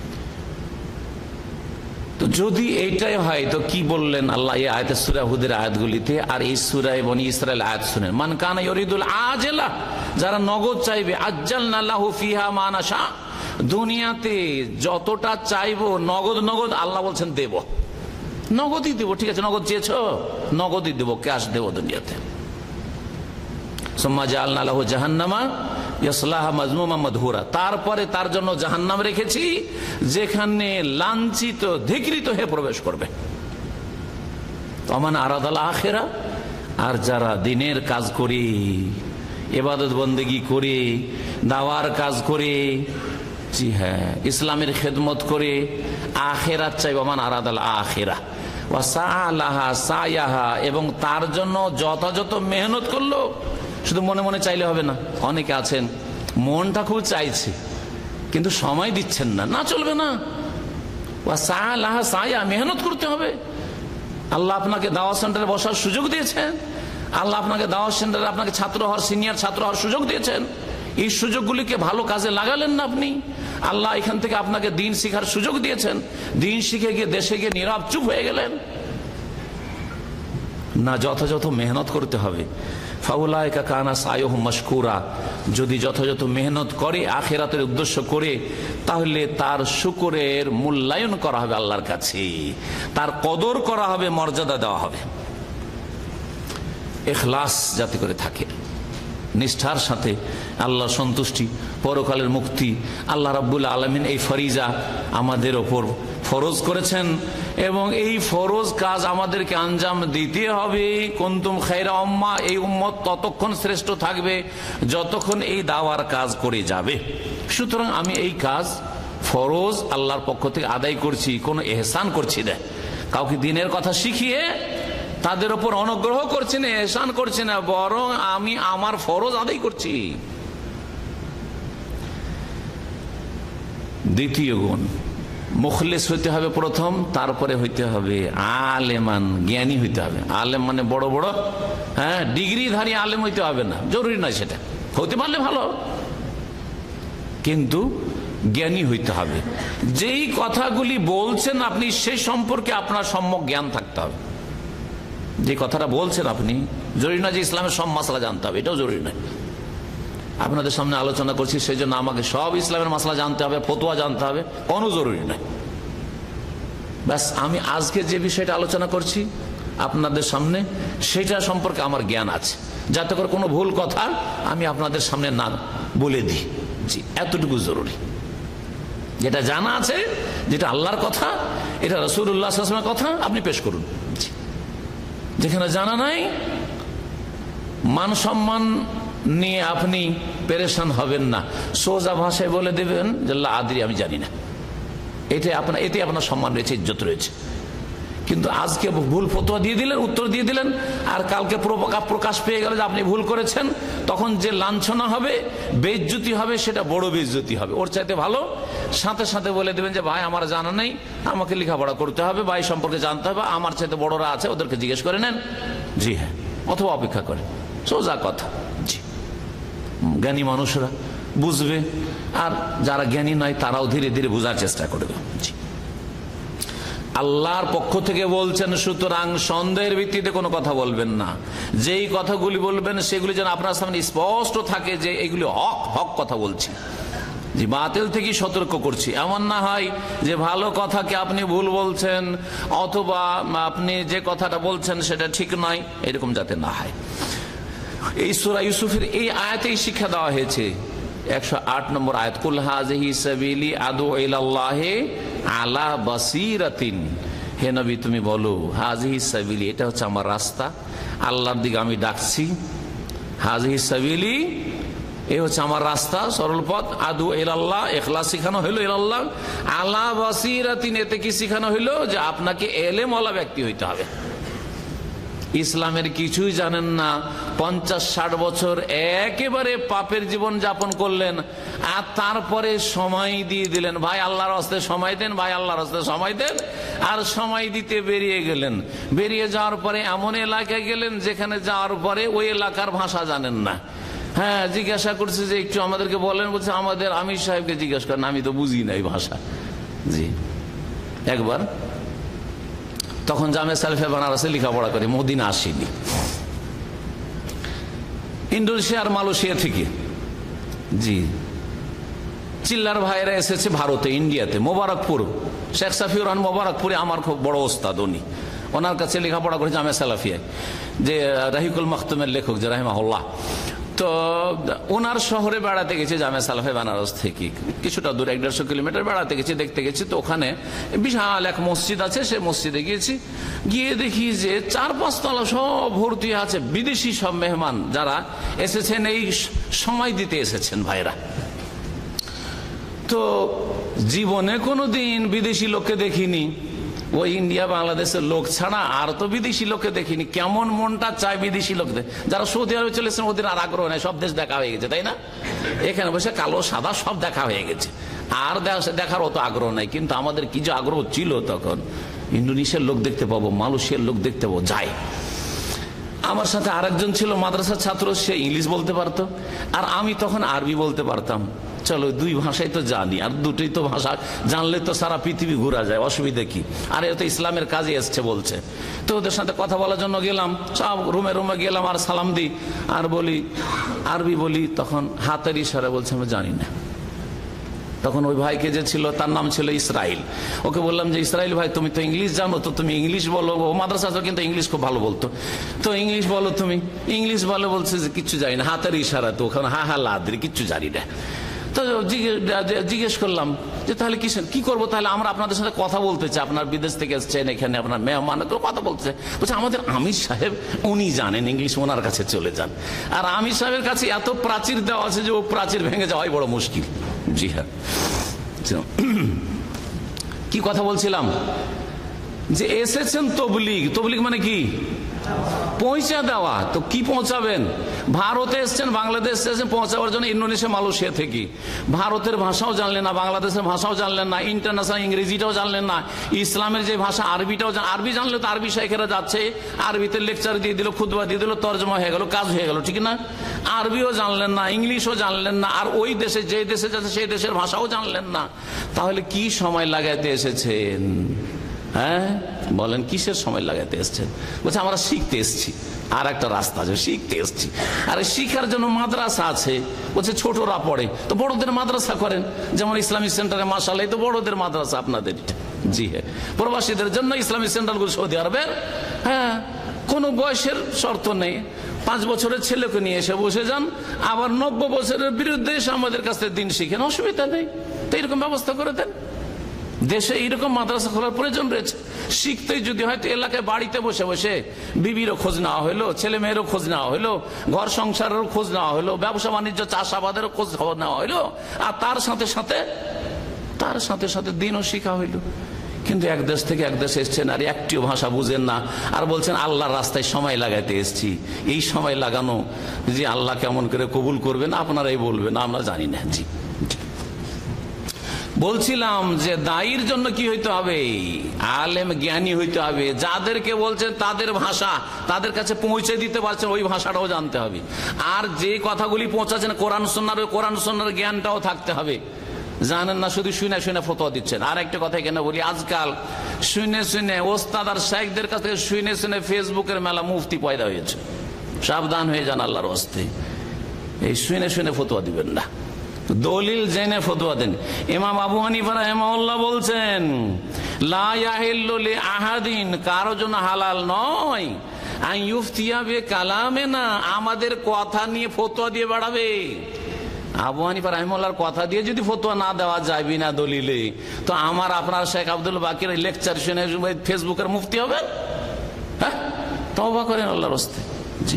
তো যদি এইটাই হয় তো কি বললেন আল্লাহ এই আয়াতে, সূরা হুদের আয়াতগুলিতে আর এই সূরা বনী ইসরাইল আয়াত শুনেন, মান কানা ইউরিদুল আজলা, যারা নগদ চাইবে, আজ্জালনা লাহু ফিহা মা নাশা, দুনিয়াতে যতটা চাইবো নগদ নগদ আল্লাহ বলছেন দেব, নগদই দেব। ঠিক আছে, নগদ চেয়েছো, নগদই দেব, ক্যাশ দেব দুনিয়াতে। সুম্মা জাআলনা লাহু জাহান্নামা ইয়াসলাহা মাযমুমা মাদহুরা, তারপরে তার জন্য জাহান্নাম রেখেছি যেখানে লাঞ্ছিত ধিক্কৃত হয়ে প্রবেশ করবে। ওমান আরাদাল আখিরা, আর যারা দিনের কাজ করে, ইবাদত বন্দেগী করে, দাওয়ার কাজ করে, জি হ্যাঁ, ইসলামের খেদমত করে আখিরাত চাই, ওমান আরাদাল আখিরা ওয়া সাআলাহা সায়াহা, এবং তার জন্য যথাযথ মেহনত করলো। শুধু মনে মনে চাইলে হবে না, অনেকে আছেন মনটা খুব চাইছে কিন্তু সময় দিচ্ছেন না, না চলবে না। ওয়া সাআলাহা সায়া, মেহনত করতে হবে। আল্লাহ আপনাকে দাওয়াত সেন্টারে বসার সুযোগ দিয়েছেন, আল্লাহ আপনাকে দাওয়াত সেন্টারে আপনাকে ছাত্র হওয়ার, সিনিয়র ছাত্র হওয়ার সুযোগ দিয়েছেন। এই সুযোগগুলিকে ভালো কাজে লাগালেন না আপনি। আল্লাহ এখান থেকে আপনাকে দিন শিখার সুযোগ দিয়েছেন, দিন শিখে গিয়ে দেশে গিয়ে নীরব চুপ হয়ে গেলেন না। যথাযথ মেহনত করতে হবে। ফাউলাইকা কানা সায়ুহুম মাশকুরা, যদি যথাযথ মেহনত করে আখিরাতের উদ্দেশ্য করে, তাহলে তার শুকরের মূল্যায়ন করা হবে আল্লাহর কাছে, তার কদর করা হবে, মর্যাদা দেওয়া হবে। ইখলাস যাতে করে থাকে, নিষ্ঠার সাথে আল্লাহ সন্তুষ্টি, পরকালের মুক্তি, আল্লাহ রাব্বুল আলামিন এই ফরিজা আমাদের ওপর ফরজ করেছেন এবং এই ফরজ কাজ আমাদেরকে আঞ্জাম দিতে হবে। কুনতুম খায়রা উম্মাহ, এই উম্মত ততক্ষণ শ্রেষ্ঠ থাকবে যতক্ষণ এই দাওয়ার কাজ করে যাবে। সুতরাং আমি এই কাজ ফরজ আল্লাহর পক্ষ থেকে আদায় করছি, কোনো এহসান করছি না, কাউকে দিনের কথা শিখিয়ে তাদের উপর অনুগ্রহ করছি না, এহসান করছি না, বরং আমি আমার ফরজ আদায় করছি। দ্বিতীয় গুণ, মুখলিস হইতে হবে প্রথম, তারপরে হইতে হবে আলেমান, জ্ঞানী হইতে হবে। আলেম মানে বড় বড় ডিগ্রিধারী আলেম হইতে হবে না, জরুরি নয়, সেটা হইতে পারলে ভালো, কিন্তু জ্ঞানী হইতে হবে। যেই কথাগুলি বলছেন আপনি সেই সম্পর্কে আপনার সম্যক জ্ঞান থাকতে হবে। যে কথাটা বলছেন আপনি, জরুরি না যে ইসলামের সব মাসলা জানতে হবে, এটাও জরুরি নয়। আপনাদের সামনে আলোচনা করছি সেই জন্য আমাকে সব ইসলামের মাসলা জানতে হবে, ফতোয়া জানতে হবে, কোনো জরুরি নয়। ব্যাস আমি আজকে যে বিষয়টা আলোচনা করছি আপনাদের সামনে, সেটা সম্পর্কে আমার জ্ঞান আছে, যাতে করে কোনো ভুল কথা আমি আপনাদের সামনে না বলে দিই। জি, এতটুকু জরুরি। যেটা জানা আছে, যেটা আল্লাহর কথা, এটা রাসূলুল্লাহ সাল্লাল্লাহু আলাইহি ওয়াসাল্লামের কথা, আপনি পেশ করুন। যেখানে জানা নাই, মান সম্মান নিয়ে আপনি পেরেশান হবেন না, সোজা ভাষায় বলে দেবেন যে লা আদরি, আমি জানি না। এতে আপনার সম্মান রয়েছে, ইজ্জত রয়েছে। কিন্তু আজকে ভুল ফতোয়া দিয়ে দিলেন, উত্তর দিয়ে দিলেন, আর কালকে প্রকাশ পেয়ে গেল যে আপনি ভুল করেছেন, তখন যে লাঞ্ছনা হবে, বেইজ্জতি হবে, সেটা বড় বেইজ্জতি হবে। ওর চাইতে ভালো সাথে সাথে বলে দেবেন যে ভাই আমার জানা নেই, আমাকে লেখাপড়া করতে হবে, ভাই সম্পর্কে জানতে হবে, আমার চাইতে বড়রা আছে, ওদেরকে জিজ্ঞেস করে নেন। জি হ্যাঁ, অথবা অপেক্ষা করে, সোজা কথা। জি, জ্ঞানী মানুষরা বুঝবে, আর যারা জ্ঞানী নয় তারাও ধীরে ধীরে বোঝার চেষ্টা করবে। জি, আল্লাহর পক্ষ থেকে বলছেন, সুতরাং সন্দেহের ভিত্তিতে কোনো কথা বলবেন না। যেই কথাগুলি বলবেন সেগুলি যেন আপনার সামনে স্পষ্ট থাকে যে এগুলি হক হক কথা বলছি। জি, বাতিল থেকে সতর্ক করছি। এমন না হয় যে ভালো কথাকে আপনি ভুল বলছেন, অথবা আপনি যে কথাটা বলছেন সেটা ঠিক নয়, এরকম যাতে না হয়। এই সূরা ইউসুফের এই আয়াতেই শিক্ষা দেওয়া হয়েছে, 108 নম্বর আয়াত, কুল হাযিহি সাবিলি আদউ ইলাল্লাহি আলা বাসীরাতিন। হে নবী তুমি বলো, হাযিহি সাবিলি, এটা হচ্ছে আমার রাস্তা, আল্লাহর দিকে আমি ডাকছি। হাযিহি সাবিলি, এই হচ্ছে আমার রাস্তা, সরল পথ। আদউ ইলাল্লাহ, ইখলাস শিখানো হইলো, ইলাল্লাহ আলা বাসীরাতিন, এতে কি শিখানো হইলো যে আপনাকে এলেমওয়ালা ব্যক্তি হইতে হবে। ইসলামের কিছুই জানেন না, 50-60 বছর একেবারে পাপের জীবন যাপন করলেন, আর তারপরে সময় দিয়ে দিলেন, ভাই আল্লাহর রাস্তায় সময় দেন, ভাই আল্লাহর রাস্তায় সময় দেন, আর সময় দিতে বেরিয়ে গেলেন। বেরিয়ে যাওয়ার পরে এমন এলাকায় গেলেন যেখানে যাওয়ার পরে ওই এলাকার ভাষা জানেন না। হ্যাঁ, জিজ্ঞাসা করছে যে একটু আমাদেরকে বলেন, বলছে আমাদের আমির সাহেবকে জিজ্ঞাসা করেন, আমি তো বুঝি না এই ভাষা। জি, একবার তখন জামে সালেফে বানারসে লেখাপড়া করে, মদিনা আসেনি, ইন্দোনেশিয়া আর মালয়েশিয়া থেকে। জি, চিল্লার ভাইরা এসেছে ভারতে, ইন্ডিয়াতে, মোবারকপুর, শেখ সাফিউর রহমান মোবারকপুরে আমার খুব বড় ওস্তাদ, উনি, ওনার কাছে লেখাপড়া করে জামে সালাফিয়ায়, যে রাহিকুল মাখতুমের লেখক যে রাহিমাহুল্লাহ। তো ওনার শহরে বেড়াতে গেছি, জামে সালাফে বানারস থেকে কিছুটা দূর, 150 কিলোমিটার বেড়াতে গেছি, দেখতে গেছি। তো ওখানে বিশাল এক মসজিদ আছে, সে মসজিদে গিয়েছি, গিয়ে দেখি যে 4-5 তলা সব ভর্তি আছে বিদেশি সব মেহমান, যারা এসেছেন এই সময় দিতে এসেছেন ভাইরা। তো জীবনে কোনোদিন বিদেশি লোককে দেখিনি, ওই ইন্ডিয়া বাংলাদেশের লোক ছাড়া আর তো বিদেশি লোককে দেখিনি। কেমন মনটা চায় বিদেশি লোকদের, যারা সৌদি আরবে চলেছেন, ওদের আর আগ্রহ নেই, সব দেশ দেখা হয়ে গেছে, তাই না? এখানে বসে কালো সাদা সব দেখা হয়ে গেছে, আর দেখার অত আগ্রহ নাই। কিন্তু আমাদের কি যে আগ্রহ ছিল তখন, ইন্দোনেশিয়ার লোক দেখতে পাবো, মালয়েশিয়ার লোক দেখতে পাবো, যাই। আমার সাথে আরেকজন ছিল মাদ্রাসার ছাত্র, সে ইংলিশ বলতে পারতো, আর আমি তখন আরবি বলতে পারতাম। চলো, দুই ভাষাই তো জানি, আর দুটোই তো ভাষা জানলে তো সারা পৃথিবী ঘোরা যায়, অসুবিধা কি? আর এ তো ইসলামের কাজে এসছে বলছে। তো ওদের সাথে কথা বলার জন্য গেলাম, সব রুমে রুমে গেলাম, আর সালাম দিই, আর বলি আরবি বলি, তখন হাতের ইশারা বলছে আমি জানি না। তখন ওই ভাইকে যে ছিল, তার নাম ছিল ইসরাইল, ওকে বললাম যে ইসরাইল ভাই, তুমি তো ইংলিশ জানো, তো তুমি ইংলিশ বলো। ও মাদ্রাসা কিন্তু ইংলিশ খুব ভালো বলতো, তো ইংলিশ বলো তুমি। ইংলিশ বলে, বলছে যে কিচ্ছু জানি না, হাতের ইশারা। তো ওখানে হা লাদ্রি, কিচ্ছু জানি না। তো জিজ্ঞেস করলাম যে তাহলে কি করবো, তাহলে আমরা আপনাদের সাথে কথা বলতে চাই, আপনার বিদেশ থেকে এসছেন, এখানে আপনার মেহমান, কথা বলতে চাই। বলছে আমাদের আমির সাহেব, উনি জানেন ইংলিশ, ওনার কাছে চলে যান। আর আমির সাহেবের কাছে এত প্রাচীর দেওয়া আছে যে ও প্রাচীর ভেঙে যাওয়াই বড় মুশকিল। জি হ্যাঁ, কি কথা বলছিলাম, যে এসেছেন তবলিগ। তবলিগ মানে কি? পৌঁছা দেওয়া। তো কি পৌঁছাবেন? ভারতে এসছেন, বাংলাদেশ এসেছেন পৌঁছাবার জন্য, ইন্দোনেশিয়া মালয়েশিয়া থেকে। ভারতের ভাষাও জানলেন না, বাংলাদেশের ভাষাও জানলেন না, ইন্টারন্যাশনাল ইংরেজিটাও জানলেন না, ইসলামের যে ভাষা আরবিটাও আরবি জানলে তো আরবি শেখেরা যাচ্ছে, আরবিতে লেকচার দিয়ে দিল, খুতবা দিয়ে দিল, তর্জমা হয়ে গেল, কাজ হয়ে গেল, ঠিক না? আরবিও জানলেন না, ইংলিশও জানলেন না, আর ওই দেশে যে দেশে যাচ্ছে সেই দেশের ভাষাও জানলেন না। তাহলে কি সময় লাগাইতে এসেছেন? হ্যাঁ বলেন, কিসের সময় লাগাতে এসছেন? বলছে আমরা শিখতে এসছি। আর একটা রাস্তা আছে, শিখতে এসছি। আরে শিখার জন্য মাদ্রাসা আছে, বলছে ছোটরা পড়ে, তো বড়দের মাদ্রাসা করেন, যেমন ইসলামিক সেন্টারে মাশাআল্লাহ, তো বড়দের মাদ্রাসা আপনাদের। জি হ্যাঁ, প্রবাসীদের জন্য ইসলামিক সেন্টারগুলো সৌদি আরবের, হ্যাঁ বয়সের শর্ত নেই, 5 বছরের ছেলেকে নিয়ে এসে বসে যান, আবার 90 বছরের বিরুদ্ধে এসে আমাদের কাছে দিন শিখেন, অসুবিধা নেই। তো এরকম ব্যবস্থা করে দেন। দেশে এইরকম মাদ্রাসা খোলার প্রয়োজন রয়েছে। শিখতেই যদি হয়তো এলাকায় বাড়িতে বসে বসে বিবিরও খোঁজ নেওয়া হলো, ছেলে মেয়েরও খোঁজ নেওয়া হলো, ঘর সংসারেরও খোঁজ নেওয়া হলো, ব্যবসা বাণিজ্য চাষাবাদেরও খোঁজ খবর নেওয়া হলো, আর তার সাথে সাথে দিনও শিখা হইল। কিন্তু এক দেশ থেকে এক দেশে এসছেন আর একটিও ভাষা বুঝেন না, আর বলছেন আল্লাহর রাস্তায় সময় লাগাইতে এসছি। এই সময় লাগানো যে আল্লাহ কেমন করে কবুল করবেন আপনারাই বলবেন, আমরা জানি না। জি, বলছিলাম যে দায়ীর জন্য কি হইতে হবে? আলেম জ্ঞানী হইতে হবে। যাদেরকে বলছেন তাদের ভাষা তাদের কাছে পৌঁছে দিতে পারছেন, ওই ভাষাটাও জানতে হবে। আর যে কথাগুলি পৌঁছাচ্ছেন কোরআন সুন্নাহর জ্ঞানটাও থাকতে হবে। জানেন না, শুধু শুনে শুনে ফতোয়া দিচ্ছেন। আর একটা কথা কেন বলি, আজকাল শুনে ওস্তাদ আর শাইখদের কাছ থেকে শুনে ফেসবুকের মেলা মুফতি পয়দা হয়েছে। সাবধান হয়ে যান আল্লাহর হস্তে। এই শুনে ফতোয়া দিবেন না, দলিল জেনে ফতোয়া দেন। ইমাম আবু হানিফা রাহিমাহুল্লাহ বলছেন, লা ইয়াহিল্লু লিআহাদিন, কারো জন্য হালাল নয়, আন ইফতিয়া বিকালামিনা, আমাদের কথা নিয়ে ফতোয়া দিয়ে বাড়াবে। আবু হানিফা রাহিমাহুল্লাহর কথা দিয়ে যদি ফতোয়া না দেওয়া যায় বিনা দলিলে, তো আমার আপনার শেখ আব্দুল বাকির লেকচার শুনে ফেসবুকের মুফতি হবেন? হ্যাঁ, তওবা করেন আল্লাহর হস্তে। জি,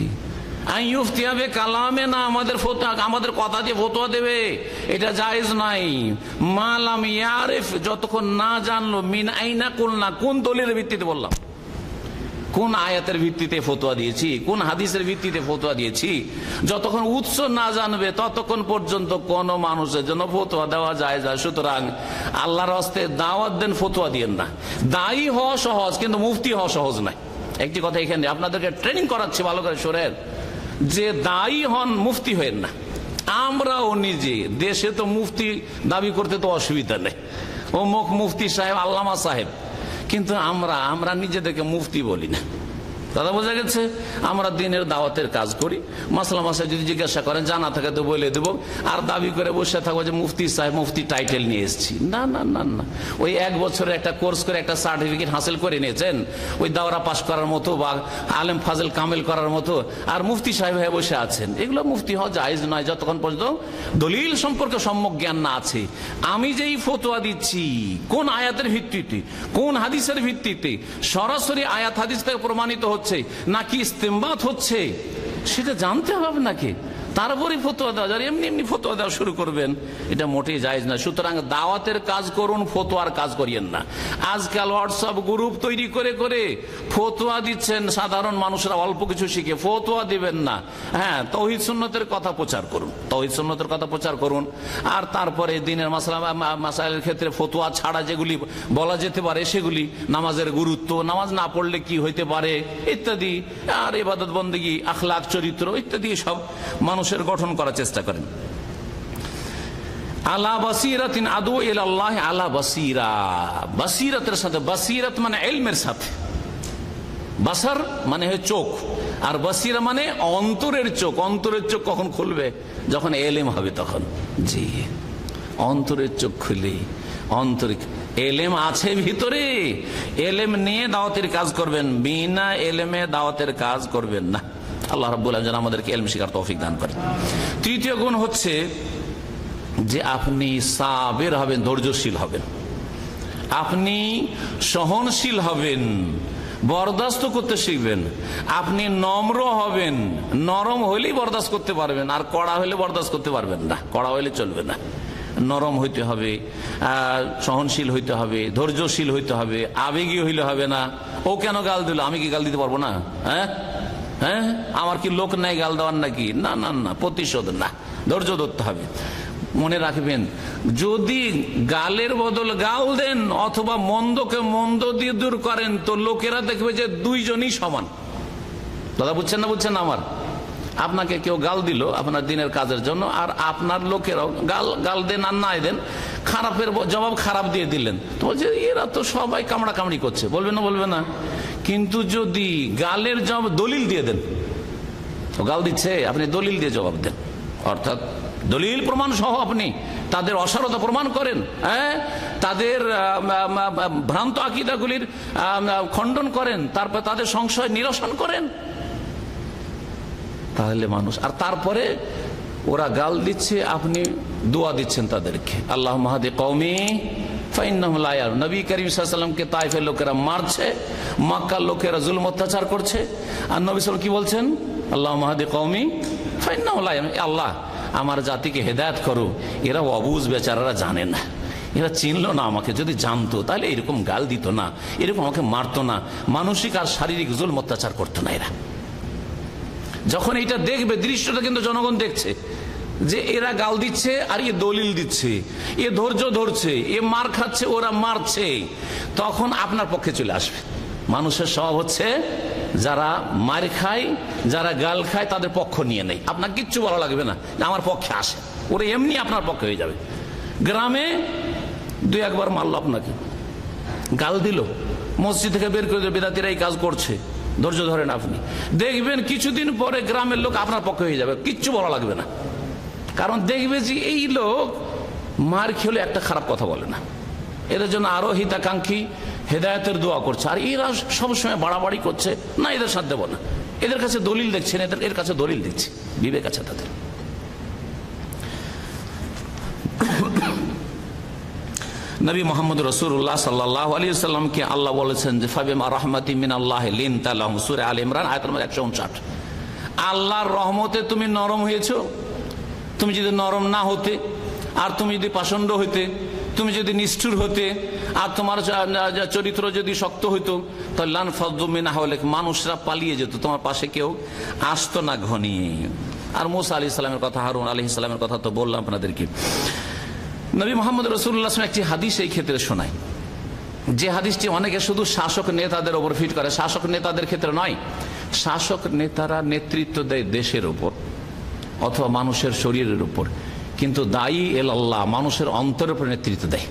আমাদের কথা দিয়ে ফতোয়া দেবে, এটা জায়েজ নাই। মালাম ইয়ারিফ, যতক্ষণ না জানলো, মিন আইনা কুলনা, কোন দলিলের ভিত্তিতে বললাম, কোন আয়াতের ভিত্তিতে ফতোয়া দিয়েছি, কোন হাদিসের ভিত্তিতে ফতোয়া দিয়েছি, যতক্ষণ উৎস না জানবে ততক্ষণ পর্যন্ত কোন মানুষের জন্য ফতোয়া দেওয়া যায়। সুতরাং আল্লাহর হস্তে দাওয়াত দেন, ফতোয়া দিয়েন না। দায়ী হওয়া সহজ, কিন্তু মুফতি হওয়া সহজ নয়। একটি কথা এখানে আপনাদেরকে ট্রেনিং করাচ্ছি ভালো করে শোনেন, যে দায়ী হন, মুফতি হয়েন না। আমরাও নিজে দেশে তো মুফতি দাবি করতে তো অসুবিধা নেই, ও মুফতি সাহেব, আল্লামা সাহেব, কিন্তু আমরা নিজেদেরকে মুফতি বলি না। দাদা বোঝা গেছে? আমরা দিনের দাওয়াতের কাজ করি, মাসলা মাসায় যদি জিজ্ঞাসা করেন জানা থাকে তো বলে দেবো, আর দাবি করে বসে থাকবো যে মুফতি সাহেব, মুফতি টাইটেল নিয়ে এসেছি। না না না না, ওই 1 বছরের একটা কোর্স করে একটা সার্টিফিকেট হাসিল করে নিয়েছেন, ওই দাওরা পাশ করার মতো বা আলেম ফাজল কামেল করার মতো, আর মুফতি সাহেব হয়ে বসে আছেন। এগুলো মুফতি হওয়া জায়েজ নয় যতক্ষণ পর্যন্ত দলিল সম্পর্কে সম্যক জ্ঞান না আছে। আমি যেই ফতোয়া দিচ্ছি কোন আয়াতের ভিত্তিতে, কোন হাদিসের ভিত্তিতে, সরাসরি আয়াত হাদিস থেকে প্রমাণিত হচ্ছে নাকি ইস্তেমবাত হচ্ছে, সেটা জানতে হবে নাকি, তারপরে ফতোয়া দেওয়া যায়। এমনি ফতোয়া দেওয়া শুরু করবেন, এটা মোটেই জায়েজ না। সুতরাং দাওয়াতের কাজ করুন, ফতোয়ার কাজ করিয়েন না। আজকাল হোয়াটসঅ্যাপ গ্রুপ তৈরি করে করে ফতোয়া দিচ্ছেন, সাধারণ মানুষরা অল্প কিছু শিখে ফতোয়া দিবেন না। হ্যাঁ, তাওহীদ সুন্নতের কথা প্রচার করুন, তাওহীদ সুন্নতের কথা প্রচার করুন। আর তারপরে দিনের মাসাইলের ক্ষেত্রে ফতোয়া ছাড়া যেগুলি বলা যেতে পারে সেগুলি, নামাজের গুরুত্ব, নামাজ না পড়লে কি হইতে পারে ইত্যাদি, আর ইবাদত বন্দেগী, আখলাক, চরিত্র ইত্যাদি সব মানুষের গঠন করার চেষ্টা করেন। আলা বাসিরাতিন আদু ইলাল্লাহ, আলা বাসিরা, বাসিরাতের সাথে, বাসিরাত মানে ইলমের সাথে, বাসার মানে চোখ, আর বাসিরা মানে অন্তরের চোখ। অন্তরের চোখ কখন খুলবে? যখন এলেম হবে তখন। জি, অন্তরের চোখ খুলে, অন্তরে এলেম আছে ভিতরে, এলেম নিয়ে দাওয়াতের কাজ করবেন, বিনা এলেমে দাওয়াতের কাজ করবেন না। আল্লাহ রাব্বুল আলামিন যেন আমাদেরকে ইলম শিখার তৌফিক দান করেন। তৃতীয় গুণ হচ্ছে যে আপনি সাবির হবেন, ধৈর্যশীল হবেন, আপনি সহনশীল হবেন, বরদাস্ত করতে শিখবেন। আপনি নম্র হবেন, নরম হইলেই বরদাস্ত করতে পারবেন, আর কড়া হইলে বরদাস্ত করতে পারবেন না, কড়া হইলে চলবে না। নরম হইতে হবে, সহনশীল হইতে হবে, ধৈর্যশীল হইতে হবে, আবেগী হইলে হবে না। ও কেন গাল দিল, আমি কি গাল দিতে পারবো না? হ্যাঁ, আমার কি লোক নাই গাল দেওয়ার নাকি? না না না, প্রতিশোধ না, ধৈর্য ধরতে হবে। মনে রাখবেন, যদি গালের বদল গাল দেন অথবা মন্দকে মন্দ দিয়ে দূর করেন, তো লোকেরা দেখবে যে দুইজনই সমান। দাদা বুঝছেন না? বুঝছেন না? আমার আপনাকে কেউ গাল দিল আপনার দিনের কাজের জন্য, আর আপনার লোকেরাও গাল দেন আর নাই দেন, খারাপের জবাব খারাপ দিয়ে দিলেন, তো বলছে এরা তো সবাই কামড়া কামড়ি করছে, বলবে না? বলবে না? কিন্তু যদি গালের জবাব দলিল দিয়ে দেন, ও গাল দিচ্ছে, আপনি দলিল দিয়ে জবাব দেন, অর্থাৎ দলিল প্রমাণ সহ আপনি তাদের অসারতা প্রমাণ করেন, তাদের ভ্রান্ত আকীদাগুলির খণ্ডন করেন, তারপর তাদের সংশয় নিরসন করেন, তাহলে মানুষ। আর তারপরে ওরা গাল দিচ্ছে, আপনি দোয়া দিচ্ছেন তাদেরকে, আল্লাহুম্মা হাদি কওমি ফাইন্নাহুম লা ইয়ালামুন। নবী করিম সাল্লাল্লাহু আলাইহি ওয়াসাল্লামকে তায়েফের লোকেরা মারছে, মক্কার লোকেরা জুলম অত্যাচার করছে, আর নবী সাল্লাল্লাহু কি বলছেন? আল্লাহুম্মা হাদি কওমি ফাইন্নাহুম লা ইয়ালামুন। আল্লাহ আমার জাতিকে হেদায়েত করো, এরা অবুঝ বেচারারা, জানে না, এরা চিনলো না আমাকে, যদি জানতো তাহলে এরকম গাল দিত না, এরকম আমাকে মারতো না, মানসিক আর শারীরিক জুলম অত্যাচার করতো না এরা। যখন এটা দেখবে, দৃশ্যটা কিন্তু জনগণ দেখছে যে এরা গাল দিচ্ছে আর এ দলিল দিচ্ছে, এ ধৈর্য ধরছে, এ মার খাচ্ছে, ওরা মারছে, তখন আপনার পক্ষে চলে আসবে। মানুষের স্বভাব হচ্ছে যারা মার খায়, যারা গাল খায়, তাদের পক্ষ নিয়ে নেই। আপনার কিচ্ছু ভালো লাগবে না, আমার পক্ষে আসে, ওরা এমনি আপনার পক্ষে হয়ে যাবে। গ্রামে দুই একবার মারলো আপনাকে, গাল দিল, মসজিদ থেকে বের করে দিল, বিদাতিরা এই কাজ করছে, ধৈর্য ধরেন আপনি, দেখবেন কিছুদিন পরে গ্রামের লোক আপনার পক্ষে হয়ে যাবে, কিচ্ছু ভালো লাগবে না। কারণ দেখবে যে এই লোক মার খেলে একটা খারাপ কথা বলে না, এদের জন্য আরো হিতাকাঙ্ক্ষী হেদায়েতের দোয়া করছে, আর এরা সবসময় বাড়াবাড়ি করছে, না এদের সাথে দেব না, এদের কাছে দলিল দেখছেন, এর কাছে দলিল দেখছে, বিবেক আছে তাদের। নবী মুহাম্মদ রাসূলুল্লাহ সাল্লাল্লাহু আলাইহি ওয়াসাল্লামকে আল্লাহ বলেছেন যে ফাবিমা রাহমাতিন মিনাল্লাহি লিনতা লাহুম, সূরা আলে ইমরান আয়াত নম্বর 159। আল্লাহর রহমতে তুমি নরম হয়েছো। তুমি যদি নরম না হতে, আর তুমি যদি পাষণ্ড হইতে, তুমি যদি নিষ্ঠুর হতে, আর তোমার চরিত্র যদি শক্ত হইতো, তাহলে লান ফাযু মিন হাওলিক, মানুষরা পালিয়ে যেত, তোমার পাশে কেউ আসতো না ঘনিয়ে। আর মুসা আলাইহিস সালামের কথা, হারুন আলাইহিস সালামের কথা তো বললাম আপনাদেরকে। নবী মুহাম্মদ রাসূলুল্লাহ সাল্লাল্লাহু আলাইহি ওয়াসাল্লাম একটি হাদিস এই ক্ষেত্রে শোনায়, যে হাদিসটি অনেকে শুধু শাসক নেতাদের উপর ফিট করে, শাসক নেতাদের ক্ষেত্রে নয়। শাসক নেতারা নেতৃত্ব দেয় দেশের উপর অথবা মানুষের শরীরের উপর, কিন্তু দায়ী আল্লাহ মানুষের অন্তরের উপর নেতৃত্ব দেয়।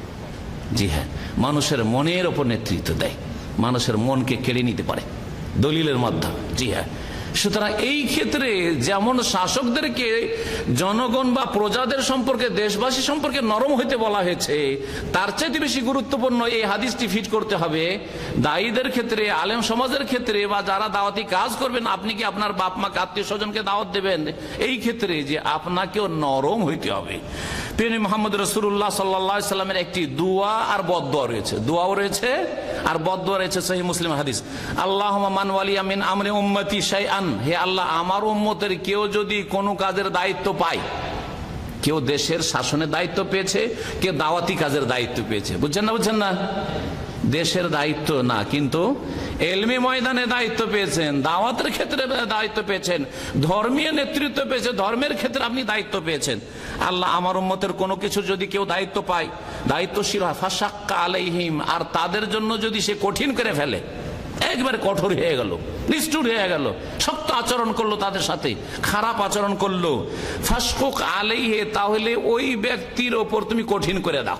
জি হ্যাঁ, মানুষের মনের উপর নেতৃত্ব দেয়, মানুষের মনকে কেড়ে নিতে পারে দলিলের মাধ্যমে। জি হ্যাঁ, সুতরাং এই ক্ষেত্রে যেমন শাসকদেরকে জনগণ বা প্রজাদের সম্পর্কে, দেশবাসী সম্পর্কে নরম হইতে বলা হয়েছে, তার চাইতে বেশি গুরুত্বপূর্ণ এই হাদিসটি ফিট করতে হবে দায়ীদের ক্ষেত্রে, আলেম সমাজের ক্ষেত্রে, বা যারা দাওয়াতি কাজ করবেন। আপনি কি আপনার বাপ মাকে, আত্মীয় স্বজনকে দাওয়াত দেবেন, এই ক্ষেত্রে যে আপনাকেও নরম হইতে হবে। প্রিয় মুহাম্মদ রাসূলুল্লাহ সাল্লাল্লাহু আলাইহি ওয়াসাল্লামের একটি দোয়া আর বদদোয়া রয়েছে, দোয়াও রয়েছে আর বদদোয়া রয়েছে, সহিহ মুসলিম হাদিস। আল্লাহুম্মা মান ওয়ালিয়া মিন আমরি উম্মতি শাইআন, হে আল্লাহ আমার উম্মতের কেউ যদি কোনো কাজের দায়িত্ব পায়, কেউ দেশের শাসনের দায়িত্ব পেয়েছে, কেউ দাওয়াতি কাজের দায়িত্ব পেয়েছে, বুঝছেন না? বুঝছেন না? দেশের দায়িত্ব না, কিন্তু এলমি ময়দানে দায়িত্ব পেয়েছেন, দাওয়াতের ক্ষেত্রে দায়িত্ব পেয়েছেন, ধর্মীয় নেতৃত্ব পেয়েছে, ধর্মের ক্ষেত্রে আপনি দায়িত্ব পেয়েছেন। আল্লাহ আমার উম্মতের কোনো কিছু যদি কেউ দায়িত্ব পায়, দায়িত্বশীল হয়, ফাশাক্কা আলাইহিম, আর তাদের জন্য যদি সে কঠিন করে ফেলে, একবারে কঠোর হয়ে গেল, নিষ্ঠুর হয়ে গেল, শক্ত আচরণ করলো, তাদের সাথে খারাপ আচরণ করলো, ফাশকুক আলাইহি, তাহলে ওই ব্যক্তির ওপর তুমি কঠিন করে দাও।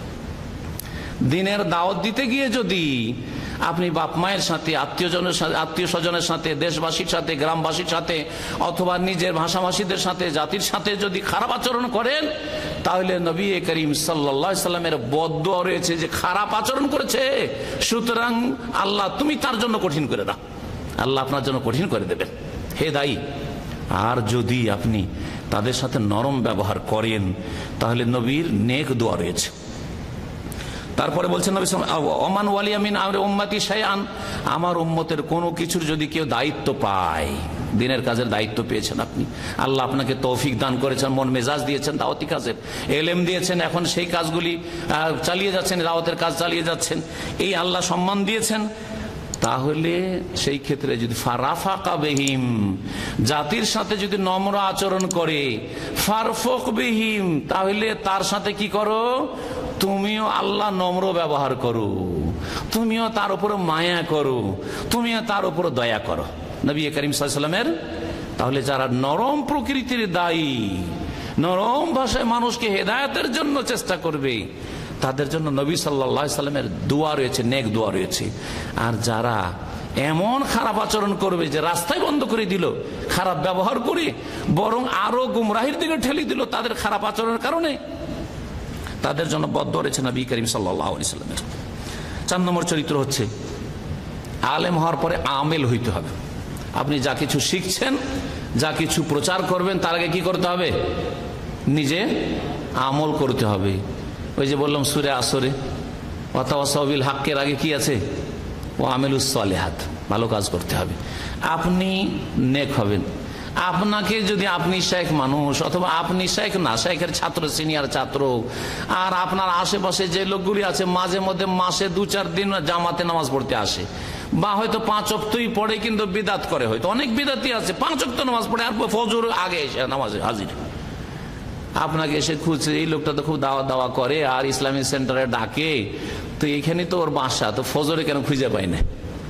দিনের দাওয়াত দিতে গিয়ে যদি আপনি বাপ মায়ের সাথে, আত্মীয় স্বজনের সাথে, দেশবাসীর সাথে, গ্রামবাসীর সাথে, অথবা নিজের ভাষাভাষীদের সাথে, জাতির সাথে যদি খারাপ আচরণ করেন, তাহলে নবী করিম সাল্লাল্লাহু আলাইহি ওয়াসাল্লামের বদদোয়া রয়েছে যে খারাপ আচরণ করেছে, সুতরাং আল্লাহ তুমি তার জন্য কঠিন করে দাও, আল্লাহ আপনার জন্য কঠিন করে দেবেন, হে দায়ী। আর যদি আপনি তাদের সাথে নরম ব্যবহার করেন, তাহলে নবীর নেক দোয়া রয়েছে। তারপরে বলছেন নবী ওমান ওয়ালিয়া মিন আমরি উম্মতি শাইআন, আমার উম্মতের কোনো কিছুর যদি কেউ দায়িত্ব পায়, দিনের কাজের দায়িত্ব পেয়েছেন আপনি, আল্লাহ আপনাকে তৌফিক দান করেছেন, মন মেজাজ দিয়েছেন দাওয়াতি কাজের, এলেম দিয়েছেন, এখন সেই কাজগুলি চালিয়ে যাচ্ছেন, দাওয়াতের কাজ চালিয়ে যাচ্ছেন, এই আল্লাহ সম্মান দিয়েছেন, তাহলে সেই ক্ষেত্রে যদি ফারাফাকা বিহিম, জাতির সাথে যদি নম্র আচরণ করে, ফারফুক বিহিম, তাহলে তার সাথে কি করো, তুমিও আল্লাহ নম্র ব্যবহার করো, তুমিও তার উপরে মায়া করো, তুমিও তার উপরে দয়া করো, নবী করিম সাল্লাল্লাহু আলাইহি ওয়াসাল্লামের। তাহলে যারা নরম প্রকৃতির দায়ী, নরম ভাষায় মানুষকে হেদায়েতের জন্য চেষ্টা করবে, তাদের জন্য নবী সাল্লাল্লাহু আলাইহি ওয়াসাল্লামের দোয়া রয়েছে, নেক দোয়া রয়েছে। আর যারা এমন খারাপ আচরণ করবে যে রাস্তায় বন্ধ করে দিল, খারাপ ব্যবহার করে বরং আরো গুমরাহির দিকে ঠেলে দিল তাদের খারাপ আচরণের কারণে, তাদের জন্য বদ্দোয়া রয়েছে নবী করিম সাল্লাল্লাহু আলাইহি ওয়াসাল্লামের। 4 নম্বর চরিত্র হচ্ছে আলেম হওয়ার পরে আমেল হইতে হবে। আপনি যা কিছু শিখছেন, যা কিছু প্রচার করবেন, তার আগে কি করতে হবে? নিজে আমল করতে হবে। ওই যে বললাম সূরা আসরে ওয়াতাওয়াসাউ বিল হাক্কের আগে কি আছে? ও আমেলুস সালিহাত, ভালো কাজ করতে হবে। আপনি নেক হবেন। আপনাকে যদি আপনি শেখ মানুষ, অথবা আপনি শেখ না, শেখের ছাত্র, সিনিয়র ছাত্র, আর আপনার আশেপাশে যে লোকগুলি আছে মাঝে মধ্যে মাসে 2-4 দিন জামাতে নামাজ পড়তে আসে, বা হয়তো 5 ওয়াক্তই পড়ে কিন্তু বিদাত করে, হয়তো অনেক বিদাতি আছে 5 ওয়াক্ত নামাজ পড়ে আর ফজর আগে এসে নামাজে হাজির, আপনাকে এসে খুঁজছে এই লোকটা তো খুব দাওয়া দাওয়া করে আর ইসলামিক সেন্টারে ডাকে, তো এখানে তো ওর বাসা, তো ফজরে কেন খুঁজে পাই না?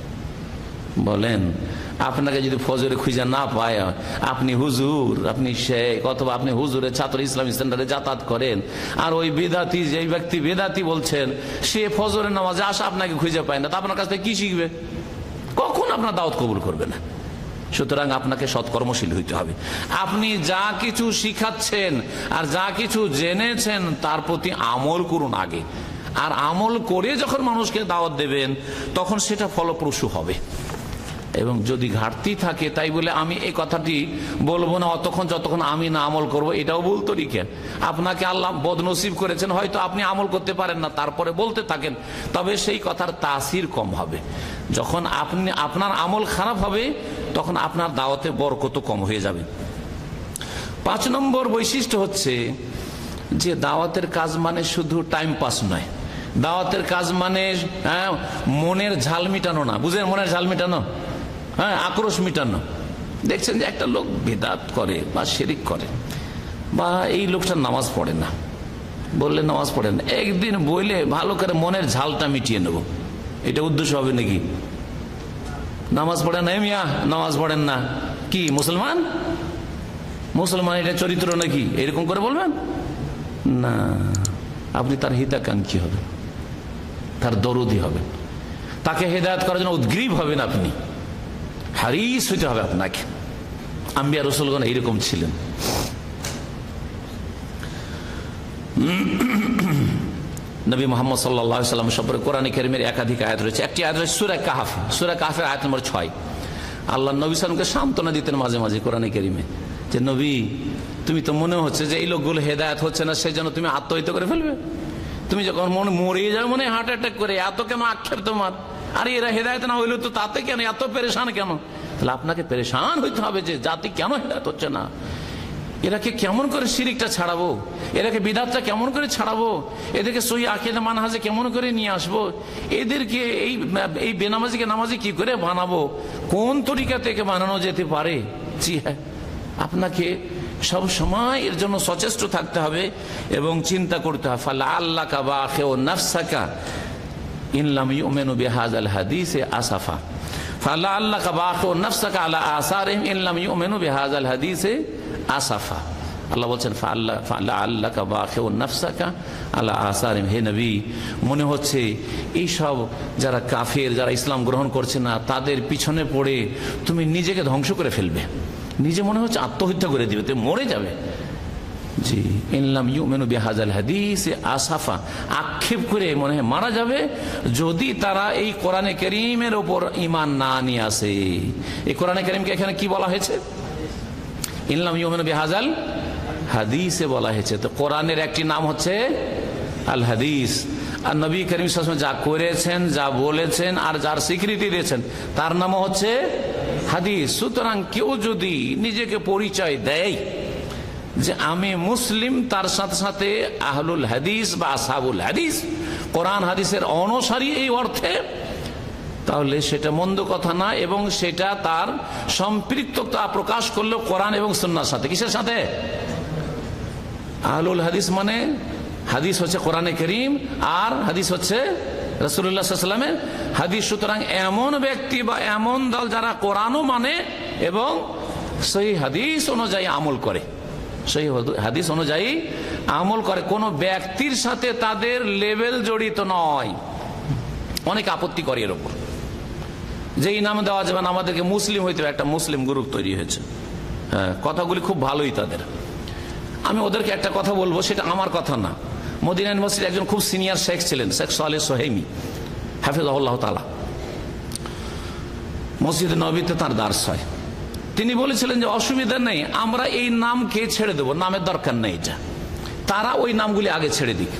বলেন, আপনাকে যদি ফজরে খুঁজে না পায়, আপনি হুজুর, আপনি শেখ, অথবা আপনি হুজুরের ছাত্র ইসলামিক সেন্টারে যাতায়াত করেন, আর ওই বেদাতি, যে ব্যক্তি বেদাতি বলছেন, সে ফজরের নামাজে আসা আপনাকে খুঁজে পায় না, তা আপনার কাছ থেকে কি শিখবে? কখন আপনার দাওয়াত কবুল করবে না। সুতরাং আপনাকে সৎকর্মশীল হইতে হবে। আপনি যা কিছু শিখাচ্ছেন আর যা কিছু জেনেছেন তার প্রতি আমল করুন আগে, আর আমল করে যখন মানুষকে দাওয়াত দেবেন তখন সেটা ফলপ্রসূ হবে। এবং যদি ঘাটতি থাকে, তাই বলে আমি এই কথাটি বলবো না অতক্ষণ যতক্ষণ আমি না আমল করব, এটাও ভুল তরিকা। আপনাকে আল্লাহ বদনসিব করেছেন, হয়তো আপনি আমল করতে পারেন না, তারপরে বলতে থাকেন, তবে সেই কথার তাসির কম হবে। যখন আপনার আমল খারাপ হবে তখন আপনার দাওয়াতে বরকত কম হয়ে যাবে। 5 নম্বর বৈশিষ্ট্য হচ্ছে যে দাওয়াতের কাজ মানে শুধু টাইম পাস নয়। দাওয়াতের কাজ মানে মনের ঝাল মিটানো না, বুঝলেন? মনের ঝাল মিটানো, আক্রোশ মিটানো। দেখছেন যে একটা লোক বিদআত করে বা শিরক করে, বা এই লোকটা নামাজ পড়ে না, বললে নামাজ পড়ে না, একদিন বইলে ভালো করে মনের ঝালটা মিটিয়ে নেব, এটা উদ্দেশ্য হবে নাকি? নামাজ পড়েন না মিয়া, নামাজ পড়েন না, কি মুসলমান? মুসলমান এটা চরিত্র নাকি? এরকম করে বলবেন না। আপনি তার হিতাকাঙ্ক্ষী হবেন, তার দরদি হবেন, তাকে হেদায়েত করার জন্য উদ্গ্রীব হবেন, আপনি হারিস হইতে হবে আপনাকে। আম্বিয়া রাসূলগণ এইরকম ছিলেন। নবী মুহাম্মদ সাল্লাল্লাহু আলাইহি ওয়াসাল্লাম সম্পর্কে কোরআনে কারীমের একাধিক আয়াত রয়েছে। একটি আয়াত রয়েছে সূরা কাহফ, সূরা কাহফের আয়াত নম্বর 6। আল্লাহ নবী সাল্লাল্লাহু আলাইহি ওয়াসাল্লামকে সান্ত্বনা দিতেন মাঝে মাঝে কোরআনে কারীমে, যে নবী তুমি তো মনে হচ্ছে যে এই লোকগুলো হেদায়েত হচ্ছে না, সেই জন্য তুমি আত্মহত্যা করে ফেলবে। তুমি যখন মরে যাও মনে হার্ট অ্যাটাক করে, এত কেন আক্ষেপ তোমার? আরে এরা হেদায়েত না হইলে তো তাতে কেন এত পেরেশান কেন? তাহলে আপনাকে পেরেশান হইতে হবে যে জাতি কেন হেদায়েত হচ্ছে না, এরাকে কেমন করে শিরকটা ছাড়াবো, এরাকে বিদআতটা কেমন করে ছাড়াবো, এদেরকে সহিহ আকীদা মানহাজে কেমন করে নিয়ে আসবো, এদেরকে এই বেনামাজিকে নামাজি কি করে বানাবো, কোন তরিকা থেকে বানানো যেতে পারে। জি হ্যাঁ, আপনাকে সব সময় এর জন্য সচেষ্ট থাকতে হবে এবং চিন্তা করতে হবে। ফালাআল্লাকা বাখিউন নাফসাকা ইন লাম ইউমিনু বিহাযাল হাদিসে আসাফা, ফালাআল্লাকা বাখিউন নাফসাকা আলা আসারিহিম ইন লাম ইউমিনু বিহাযাল হাদিসে আসাফা। আল্লাহ বলছেন ফালাআল্লাকা বাখিউন নাফসাকা আলা আসারিহিম, হে নবী মনে হচ্ছে এই সব যারা কাফের, যারা ইসলাম গ্রহণ করছে না, তাদের পিছনে পড়ে তুমি নিজেকে ধ্বংস করে ফেলবে, নিজে মনে হচ্ছে আত্মহত্যা করে দিবে, তুমি মরে যাবে। জি, ইনলাম ইউমিনু বিহাযাল হাদিসে আসাফা, আক্ষেপ করে মনে হয় মারা যাবে যদি তারা এই কোরআনে কারীমের উপর ঈমান না নিয়ে আসে। এই কোরআনে কারীমকে এখানে কি বলা হয়েছে? ইনলাম ইউমিনু বিহাযাল হাদিসে বলা হয়েছে। তো কোরআনের একটি নাম হচ্ছে আল হাদিস, আর নবী করিম সাল্লাল্লাহু আলাইহি ওয়াসাল্লাম যা করেছেন, যা বলেছেন, আর যার স্বীকৃতি দিয়েছেন তার নামও হচ্ছে হাদিস। সুতরাং কেউ যদি নিজেকে পরিচয় দেয় যে আমি মুসলিম, তার সাথে সাথে আহলুল হাদিস বা আসহাবুল হাদিস, কোরআন হাদিসের অনুসারী এই অর্থে, তাহলে সেটা মন্দ কথা না, এবং সেটা তার সম্পৃক্ততা প্রকাশ করলো কোরআন এবং সুন্নাহর সাথে। কিসের সাথে? আহলুল হাদিস মানে হাদিস হচ্ছে কোরআনে কারীম, আর হাদিস হচ্ছে রাসূলুল্লাহ সাল্লাল্লাহু আলাইহি ওয়াসাল্লামের হাদিস। সুতরাং এমন ব্যক্তি বা এমন দল যারা কোরআনও মানে এবং সেই হাদিস অনুযায়ী আমল করে, সেই হাদিস অনুযায়ী আমল করে, কোন ব্যক্তির সাথে তাদের লেভেল জড়িত নয়। অনেক আপত্তি করে এর উপর, যেই নাম দেওয়া যাবে না, আমাদেরকে মুসলিম হইতে হবে, একটা মুসলিম গ্রুপ তৈরি হয়েছে। হ্যাঁ, কথাগুলি খুব ভালোই তাদের। আমি ওদেরকে একটা কথা বলবো, সেটা আমার কথা না, মদিনা ইউনিভার্সিটির একজন খুব সিনিয়র শেখ ছিলেন, শেখ সালেহ সোহেমি হাফিজাহুল্লাহ তাআলা। মসজিদে নববীতে তার দার্স হয়। তিনি বলেছিলেন যে অসুবিধা নেই, আমরা এই নামকে ছেড়ে দেবো, নামের দরকার নেই, এটা তারা ওই নামগুলি আগে ছেড়ে দিক।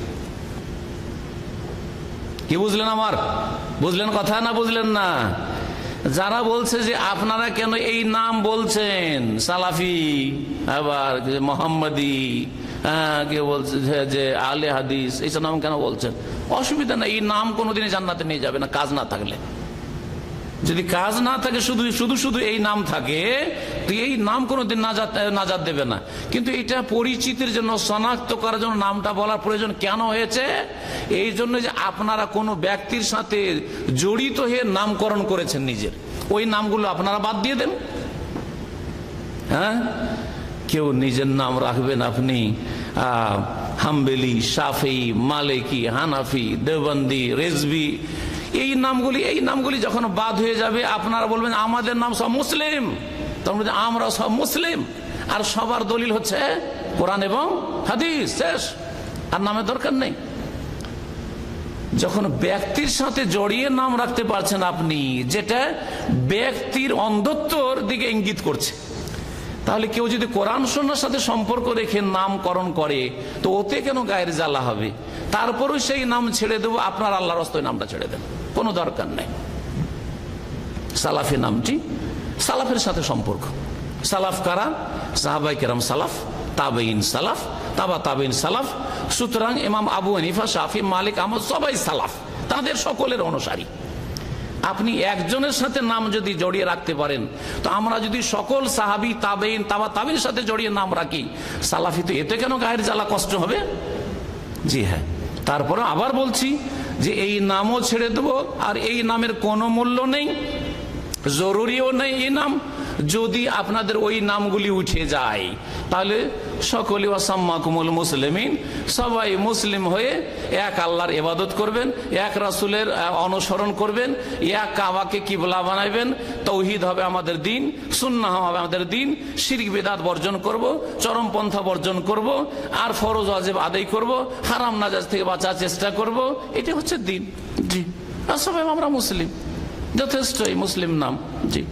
কি বুঝলেন আমার? বুঝলেন কথা না বুঝলেন না? যারা বলছে যে আপনারা কেন এই নাম বলছেন, সালাফি, আবার মোহাম্মদী, কেউ বলছে যে আলে হাদিস, এইসব নাম কেন বলছেন? অসুবিধা নেই, এই নাম কোনোদিনই জান্নাতে নিয়ে যাবে না কাজ না থাকলে। যদি কাজ না থাকে, শুধু শুধু এই নাম থাকে, তো এই নাম কোনোদিন নাজাত দেবে না। কিন্তু এটা পরিচিতির জন্য, শনাক্ত করার জন্য নামটা বলার প্রয়োজন কেন হয়েছে? এই জন্য যে আপনারা কোনো ব্যক্তির সাথে জড়িত হয়ে নামকরণ করেছেন নিজের, ওই নামগুলো আপনারা বাদ দিয়ে দেন। হ্যাঁ, কেউ নিজের নাম রাখবেন আপনি হাম্বেলি, শাফি, মালিকি, হানাফি, দেওবন্দি, রেজবি, এই নামগুলি যখন বাদ হয়ে যাবে, আপনারা বলবেন আমাদের নাম সব মুসলিম, তখন আমরা সব মুসলিম, আর সবার দলিল হচ্ছে কোরআন এবং হাদিস, শেষ, আর নামের দরকার নেই। যখন ব্যক্তির সাথে জড়িয়ে নাম রাখতে পারছেন আপনি, যেটা ব্যক্তির অন্ধত্বর দিকে ইঙ্গিত করছে, তাহলে কেউ যদি কোরআন সুন্নাহর সাথে সম্পর্ক রেখে নামকরণ করে, তো ওতে কেন গায়ের জ্বালা হবে? তারপরেও সেই নাম ছেড়ে দেবো, আপনার আল্লাহর রাস্তায় নামটা ছেড়ে দেন, কোনো দরকার নেই। সালাফি নামটি সালাফের সাথে সম্পর্ক। সালাফ কারা? সাহাবায়ে কেরাম সালাফ, তাবেঈন সালাফ, তাবা তাবেঈন সালাফ। সুতরাং ইমাম আবু হানিফা, শাফি, মালিক, আহমদ সবাই সালাফ, তাদের সকলের অনুসারী। আপনি একজনের সাথে নাম যদি জড়িয়ে রাখতে পারেন, তো আমরা যদি সকল সাহাবী, তাবেঈন, তাবা তাবেঈন সাথে জড়িয়ে নাম রাখি, সালাফি, তো এতে কেন গায়ের জ্বালা কষ্ট হবে? জি হ্যাঁ। তারপরে আবার বলছি যে এই নামও ছেড়ে দেবো, আর এই নামের কোনো মূল্য নেই, জরুরিও নেই এই নাম। যদি আপনাদের ওই নামগুলি উঠে যায়, তাহলে সকলে ওয়াসাম্মাকুমুল মুসলিমিন, সবাই মুসলিম হয়ে এক আল্লাহর ইবাদত করবেন, এক রাসূলের অনুসরণ করবেন, এক কাবাকে কিবলা বানাইবেন, তাওহীদ হবে আমাদের দিন, সুন্নাহ হবে আমাদের দিন, শিরক বিদআত বর্জন করব, চরমপন্থা বর্জন করব, আর ফরজ ওয়াজিব আদায় করব, হারাম নাজায়েজ থেকে বাঁচার চেষ্টা করব, এটা হচ্ছে দিন। জি, আর সবাই আমরা মুসলিম, যথেষ্ট এই মুসলিম নাম। জি,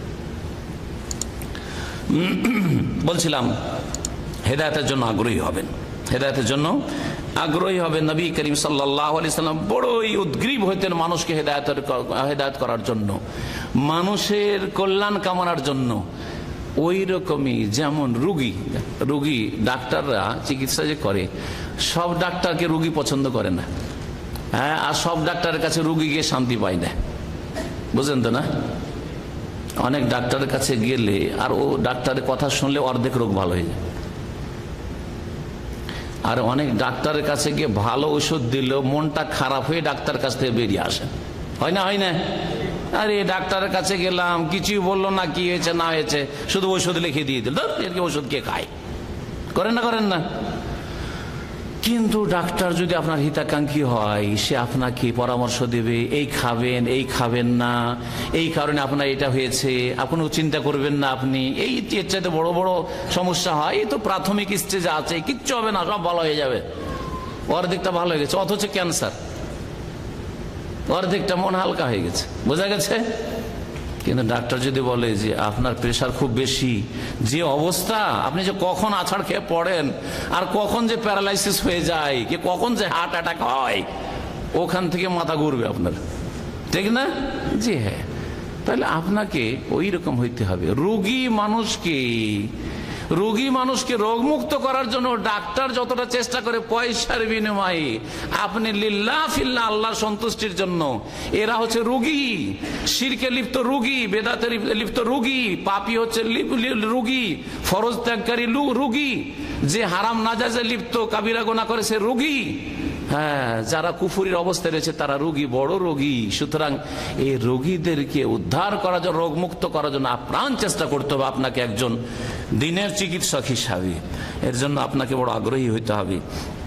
বলছিলাম হেদায়েতের জন্য আগ্রহী হবেন, হেদায়েতের জন্য আগ্রহী হবেন। নবী করিম সাল্লাল্লাহু আলাইহি সাল্লাম বড়ই উদ্গ্রীব হইতেন মানুষকে হেদায়েত করার জন্য, মানুষের কল্যাণ কামনার জন্য। ওই রকমই যেমন রুগী ডাক্তাররা চিকিৎসা যে করে, সব ডাক্তারকে রুগী পছন্দ করে না, হ্যাঁ, আর সব ডাক্তারের কাছে রুগী গিয়ে শান্তি পায় না, বুঝলেন তো না? অনেক ডাক্তারের কাছে গেলে আর ও ডাক্তারের কথা শুনলে অর্ধেক রোগ ভালো হয়ে যায়, আর অনেক ডাক্তারের কাছে গিয়ে ভালো ওষুধ দিলেও মনটা খারাপ হয়ে ডাক্তার কাছ থেকে বেরিয়ে আসে, হয় না? হয় না? আরে ডাক্তারের কাছে গেলাম, কিছুই বললো না, কি হয়েছে না হয়েছে, শুধু ওষুধ লিখে দিয়ে দিল, এরকম ওষুধ কে খায়? করেন না? কিন্তু ডাক্তার যদি আপনার হিতাকাঙ্ক্ষী হয়, সে আপনাকে পরামর্শ দেবে, এই খাবেন, এই খাবেন না, এই কারণে আপনার এটা হয়েছে, আপনি চিন্তা করবেন না, আপনি এই এর চাইতে বড় বড় সমস্যা হয়, এই তো প্রাথমিক স্টেজে আছে, কিচ্ছু হবে না, সব ভালো হয়ে যাবে, অর্ধেকটা ভালো হয়ে গেছে, অথচ ক্যান্সার, অর্ধেকটা মন হালকা হয়ে গেছে, বোঝা গেছে? কিন্তু ডাক্তার যদি বলে যে আপনার প্রেশার খুব বেশি, যে অবস্থা, আপনি যে কখন আছাড় খেয়ে পড়েন, আর কখন যে প্যারালাইসিস হয়ে যায়, কি কখন যে হার্ট অ্যাটাক হয়, ওখান থেকে মাথা ঘুরবে আপনার, ঠিক না? জি হ্যাঁ। তাহলে আপনাকে ওই রকম হইতে হবে। রোগী মানুষকে রোগমুক্ত করার জন্য ডাক্তার যতটা চেষ্টা করে পয়সার বিনিময়ে, আপনি লিল্লাহ ফিল্লাহ আল্লাহর সন্তুষ্টির জন্য, এরা হচ্ছে রোগী, শিরকে লিপ্ত রোগী, বেদাতে লিপ্ত রোগী, পাপী হচ্ছে রোগী, ফরজ ত্যাগকারী রোগী, যে হারাম নাজায়েজে লিপ্ত কাবিরা গুনাহ করে সে রোগী, হ্যাঁ, যারা কুফরির অবস্থায় রয়েছে তারা রোগী, বড় রোগী। সুতরাং এই রোগীদেরকে উদ্ধার করার জন্য, রোগমুক্ত করার জন্য আপ্রাণ চেষ্টা করতে হবে আপনাকে একজন দিনের চিকিৎসক হিসাবে। এর জন্য আপনাকে বড় আগ্রহী হইতে হবে।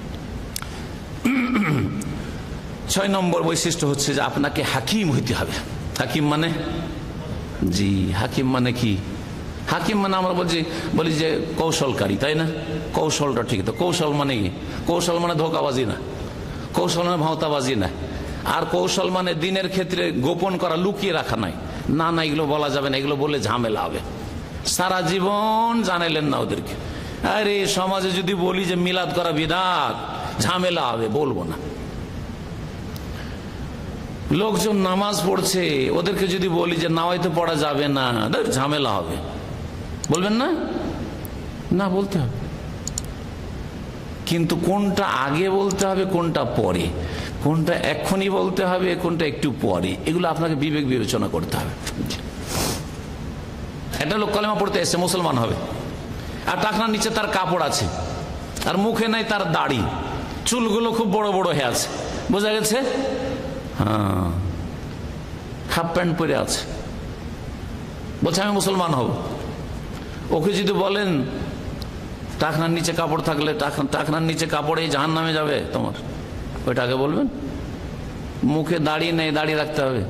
6 নম্বর বৈশিষ্ট্য হচ্ছে যে আপনাকে হাকিম হইতে হবে। হাকিম মানে, জি, হাকিম মানে কি? হাকিম মানে আমরা বলি যে কৌশলকারী, তাই না? কৌশলটা ঠিক। তো কৌশল মানে কি? কৌশল মানে ধোঁকাবাজি না, কৌশল মানে ভাওতাবাজি না, আর কৌশল মানে দিনের ক্ষেত্রে গোপন করা, লুকিয়ে রাখা নাই। না না, এগুলো বলা যাবে না, এগুলো বললে ঝামেলা হবে। সারা জীবন জানাইলেন না ওদেরকে। আরে সমাজে যদি বলি যে মিলাদ করা বিদআত, ঝামেলা হবে, বলবো না। লোকজন নামাজ পড়ছে, ওদেরকে যদি বলি যে নামাজে পড়া যাবে না, ঝামেলা হবে, বলবেন না? না, বলতে হবে। কিন্তু কোনটা আগে বলতে হবে, কোনটা পরে, কোনটা এক্ষুনি বলতে হবে, কোনটা একটু পরে, এগুলো আপনাকে বিবেক বিবেচনা করতে হবে। একটা লোক কলেমা পড়তে এসছে, মুসলমান হবে, আর টাকনার নিচে তার কাপড় আছে, আর মুখে নাই তার দাড়ি, চুলগুলো খুব বড় বড় হয়ে আছে, বোঝা গেছে? হ্যাঁ, হাফ প্যান্ট পরে আছে, বলছে আমি মুসলমান হব। ওকে যদি বলেন টাকনার নিচে কাপড় থাকলে টাকনার নিচে কাপড়ে জাহান্নামে যাবে তোমার, ওইটাকে বলবেন? মুখে দাড়ি নেই, দাড়ি রাখতে হবে।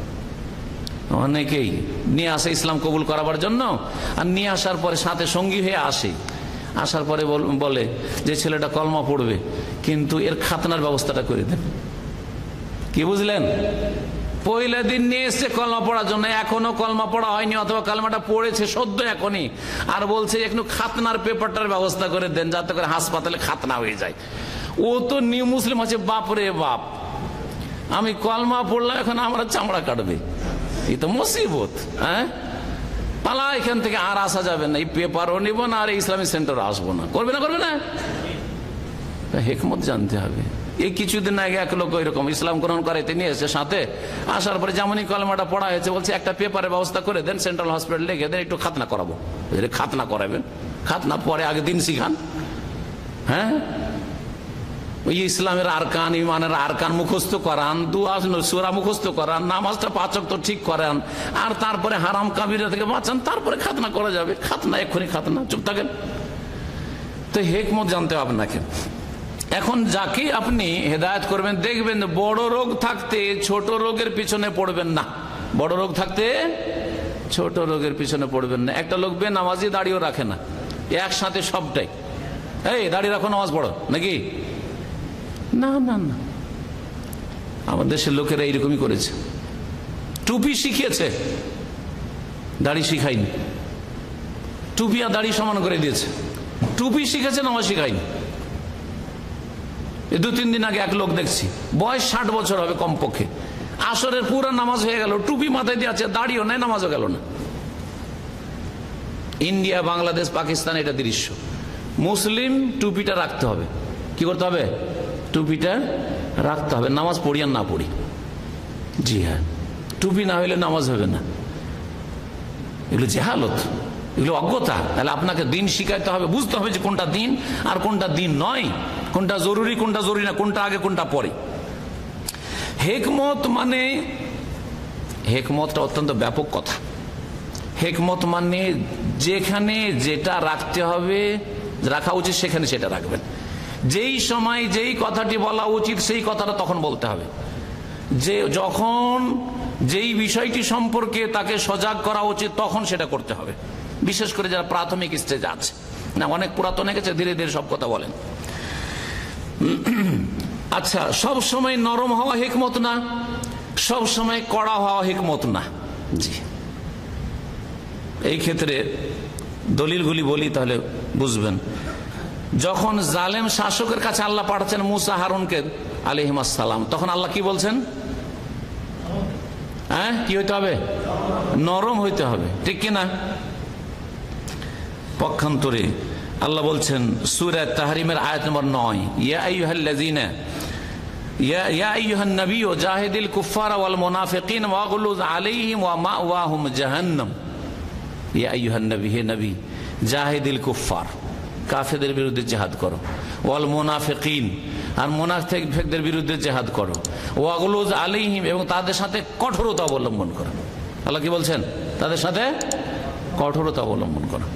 অনেকেই নিয়ে আসে ইসলাম কবুল করাবার জন্য, আর নিয়ে আসার পরে সাথে সঙ্গী হয়ে আসে, আসার পরে বলে যে ছেলেটা কলমা পড়বে, কিন্তু এর খাতনার ব্যবস্থাটা করে দেন। কি বুঝলেন? পয়লা দিন নিয়ে এসছে কলমা পড়ার জন্য, এখনো কলমা পড়া হয়নি, অথবা কলমাটা পড়েছে সদ্য এখনই, আর বলছে একটু খাতনার পেপারটার ব্যবস্থা করে দেন, যাতে করে হাসপাতালে খাতনা হয়ে যায়। ও তো নিউ মুসলিম আছে, বাপ রে বাপ, আমি কলমা পড়লাম, এখন আমরা চামড়া কাটবে, এই তো মুসিবত। হ্যাঁ, পালা এখান থেকে, আর আসা যাবে না, এই পেপারও নিব না, আর ইসলামিক সেন্টার আসবো না। করবে না? করবে না? হিকমত জানতে হবে। এই কিছুদিন আগে এক লোক ওইরকম ইসলাম গ্রহণ করাইতে নিয়ে এসে, সাথে আসার পরে যেমনই কলমাটা পড়া হয়েছে, বলছে একটা পেপারের ব্যবস্থা করে দেন, সেন্ট্রাল হসপিটাল লেগে দেন, একটু খাতনা করাবো। খাতনা করাবেন? খাতনা পরে, আগে দিন শিখান। হ্যাঁ, ওই ইসলামের আরকান, ইমানের আরকান মুখস্থ করান, দুয়া সূরা মুখস্থ করান, নামাজটা 5 ওয়াক্ত ঠিক করান, আর তারপরে হারাম কাবিরা থেকে বাঁচান, তারপরে খাতনা করা যাবে। খাতনা এক্ষুনি খাতনা, চুপ থাকেন। তো হিকমত জানতে হবে আপনাকে। এখন যাকে আপনি হেদায়েত করবেন, দেখবেন বড় রোগ থাকতে ছোট রোগের পিছনে পড়বেন না, বড় রোগ থাকতে ছোট রোগের পিছনে পড়বেন না। একটা লোক বেনামাজি, দাড়িও রাখে না, একসাথে সবটাই, এই দাড়ি রাখো, নামাজ পড়ো নাকি? না না না, আমাদের দেশের লোকেরা এইরকমই করেছে। টুপি শিখিয়েছে, দাড়ি শিখায়নি। টুপি আর দাড়ি সমান করে দিয়েছে। টুপি শিখেছে, নামাজ শিখায়নি। 2-3 দিন আগে এক লোক দেখছি, বয়স 60 বছর হবে কমপক্ষে, আসরের পুরো নামাজ হয়ে গেল, টুপি মাথায় দিয়ে আছে, দাড়িও নেই, নামাজও গেল না। ইন্ডিয়া, বাংলাদেশ, পাকিস্তান এটা দৃশ্য। মুসলিম টুপিটা রাখতে হবে। কি করতে হবে? টুপিটা রাখতে হবে, নামাজ পড়ি আর না পড়ি। জি হ্যাঁ, টুপি না হইলে নামাজ হবে না। এগুলো জেহালত, এগুলো অজ্ঞতা। তাহলে আপনাকে দিন শিখাইতে হবে, বুঝতে হবে যে কোনটা দিন আর কোনটা দিন নয়, কোনটা জরুরি কোনটা জরুরি না, কোনটা আগে কোনটা পরে। হিকমত মানে, হিকমতটা অত্যন্ত ব্যাপক কথা। হিকমত মানে যেখানে যেটা রাখতে হবে, রাখা উচিত, সেখানে সেটা রাখবেন। যেই সময় যেই কথাটি বলা উচিত সেই কথাটা তখন বলতে হবে। যে যখন যেই বিষয়টি সম্পর্কে তাকে সজাগ করা উচিত তখন সেটা করতে হবে। বিশেষ করে যারা প্রাথমিক স্টেজে আছে, না অনেক পুরাতন গেছে, ধীরে ধীরে সব কথা বলেন। আচ্ছা, সব সময় নরম হওয়া হিকমত না, সব সময় কড়া হওয়া হিকমত না। জি, এই ক্ষেত্রে দলিলগুলি বলি, তাহলে বুঝবেন। যখন জালেম শাসকের কাছে আল্লাহ পাঠাচ্ছেন মুসা হারুনকে আলাইহিস সালাম, তখন আল্লাহ কি বলছেন? হ্যাঁ, কি হইতে হবে? নরম হইতে হবে, ঠিক কিনা? পক্ষান্তরে আল্লাহ বলছেন সূরা তাহরিমের আয়াত নম্বর 9, ইয়া আইয়ুহাল্লাযীনা ইয়া আইয়ুহান নাবিয়্যু জাহিদিল কুফফারা ওয়াল মুনাফিকিন ওয়াগলুজ আলাইহিম ওয়া মাওয়াহুম জাহান্নাম। ইয়া আইয়ুহান নবী, হে নবী, জাহিদিল কুফফার, কাফেরদের বিরুদ্ধে জিহাদ করো, ওয়াল মুনাফিকিন, আর মুনাফিকদের বিরুদ্ধে জিহাদ করো, ওয়াগলুজ আলাইহিম, এবং তাদের সাথে কঠোরতা অবলম্বন করো। আল্লাহ কি বলছেন? তাদের সাথে কঠোরতা অবলম্বন করো।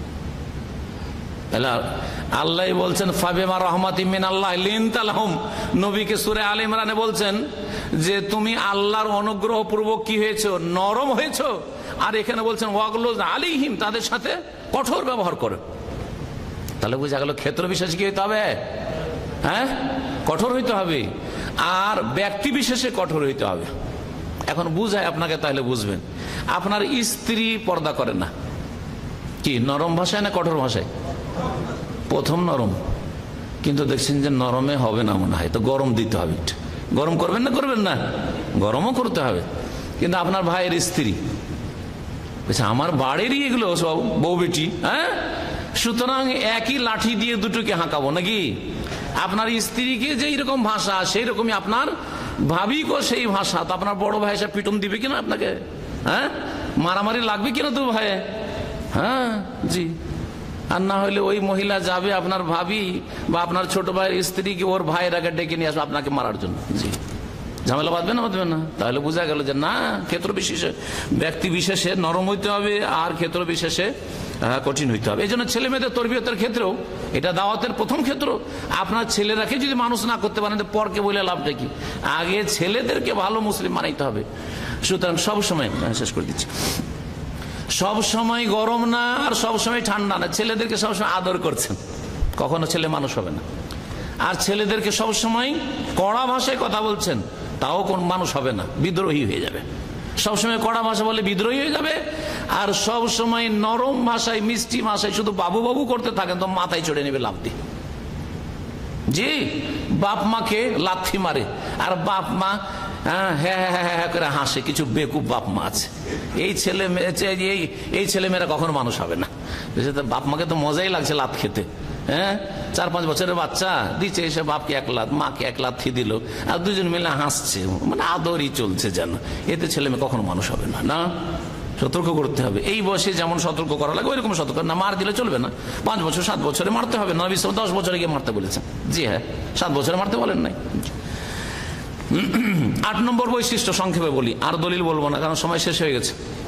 আল্লাহ বলছেন ফাবিমা রাহমাতিম মিনাল্লাহ লিনতা লাহুম, নবীকে সূরা আলে ইমরানে বলছেন যে তুমি আল্লাহর অনুগ্রহ পূর্বক কি হয়েছো? নরম হয়েছো। আর এখানে বলছেন ওয়াগলুজ আলাইহিম, তাদের সাথে কঠোর ব্যবহার করে। তাহলে বোঝা গেল ক্ষেত্র বিশেষে কি হইতে হবে? হ্যাঁ, কঠোর হইতে হবে, আর ব্যক্তি বিশেষে কঠোর হইতে হবে। এখন বুঝায় আপনাকে, তাহলে বুঝবেন। আপনার স্ত্রী পর্দা করে না, কি নরম ভাষায় না কঠোর ভাষায়? প্রথম নরম, কিন্তু দেখছেন যে নরমে হবে না মনে হয়, তো গরম দিতে হবে। গরম করবেন না? করবেন না? গরমও করতে হবে। কিন্তু আপনার ভাইয়ের স্ত্রী আমার বাড়িরই এগুলো সব বউ বেটি, হ্যাঁ, সুতরাং একই লাঠি দিয়ে দুটোকে হাঁকাবো নাকি? আপনার স্ত্রীকে যেই রকম ভাষা সেই রকমই আপনার ভাবিকেও সেই ভাষা। তো আপনার বড় ভাই এসে পিটন দিবে কিনা আপনাকে? হ্যাঁ, মারামারি লাগবে কিনা তো ভাই? হ্যাঁ জি। আর না হলে ওই মহিলা যাবে আপনার ভাবি বা আপনার ছোট ভাইয়ের স্ত্রীকে ওর ভাইয়ের আগে ডেকে নিয়ে আসবে আপনাকে মারার জন্য। জি, ঝামেলা বাঁধবে না? বাঁধবে না? তাহলে বোঝা গেল যে না, ক্ষেত্র বিশেষে ব্যক্তি বিশেষে নরম হইতে হবে, আর ক্ষেত্র বিশেষে কঠিন হইতে হবে। এই জন্য ছেলে মেয়েদের তরবিয়তের ক্ষেত্রেও এটা দাওয়াতের প্রথম ক্ষেত্র। আপনার ছেলেরাকে যদি মানুষ না করতে পারেন, পরকে বলে লাভটা কি? আগে ছেলেদেরকে ভালো মুসলিম বানাইতে হবে। সুতরাং সবসময়, শেষ করে দিচ্ছি, সব সময় গরম না আর সব সময় ঠান্ডা না, ছেলেদেরকে সবসময় আদর করছেন, কখনো ছেলে মানুষ হবে না। আর ছেলেদেরকে সবসময় কড়া ভাষায় কথা বলছেন, তাও কোন মানুষ হবে না, বিদ্রোহী হয়ে যাবে। সবসময় কড়া ভাষা বলে বিদ্রোহী হয়ে যাবে। আর সব সময় নরম ভাষায় মিষ্টি ভাষায় শুধু বাবু বাবু করতে থাকেন, তো মাথায় চড়ে নেবে লাফ দিয়ে। জি, বাপ মাকে লাথি মারে, আর বাপ মা হ্যাঁ হ্যাঁ হ্যাঁ হ্যাঁ করে হাসে। কিছু বেকুব বাপ মা আছে। এই ছেলে মেয়েরা কখনো মানুষ হবে না। বাপ মাকে তো মজাই লাগছে লাথ খেতে। হ্যাঁ, 4-5 বছরের বাচ্চা দিচ্ছে, এসে বাপকে এক লাথ, মাকে এক লাথি দিল, আর দুজন মিলে হাসছে, মানে আদরই চলছে যেন। এতে ছেলে মেয়ে কখনো মানুষ হবে না। না, সতর্ক করতে হবে। এই বয়সে যেমন সতর্ক করা লাগে ওইরকম সতর্ক না। মার দিলে চলবে না। 5 বছর 7 বছরে মারতে হবে। নবী 10 বছরে গিয়ে মারতে বলেছেন। জি হ্যাঁ, 7 বছরে মারতে বলেন নাই। 8 নম্বর বৈশিষ্ট্য সংক্ষেপে বলি, আর দলিল বলবো না কারণ সময় শেষ হয়ে গেছে।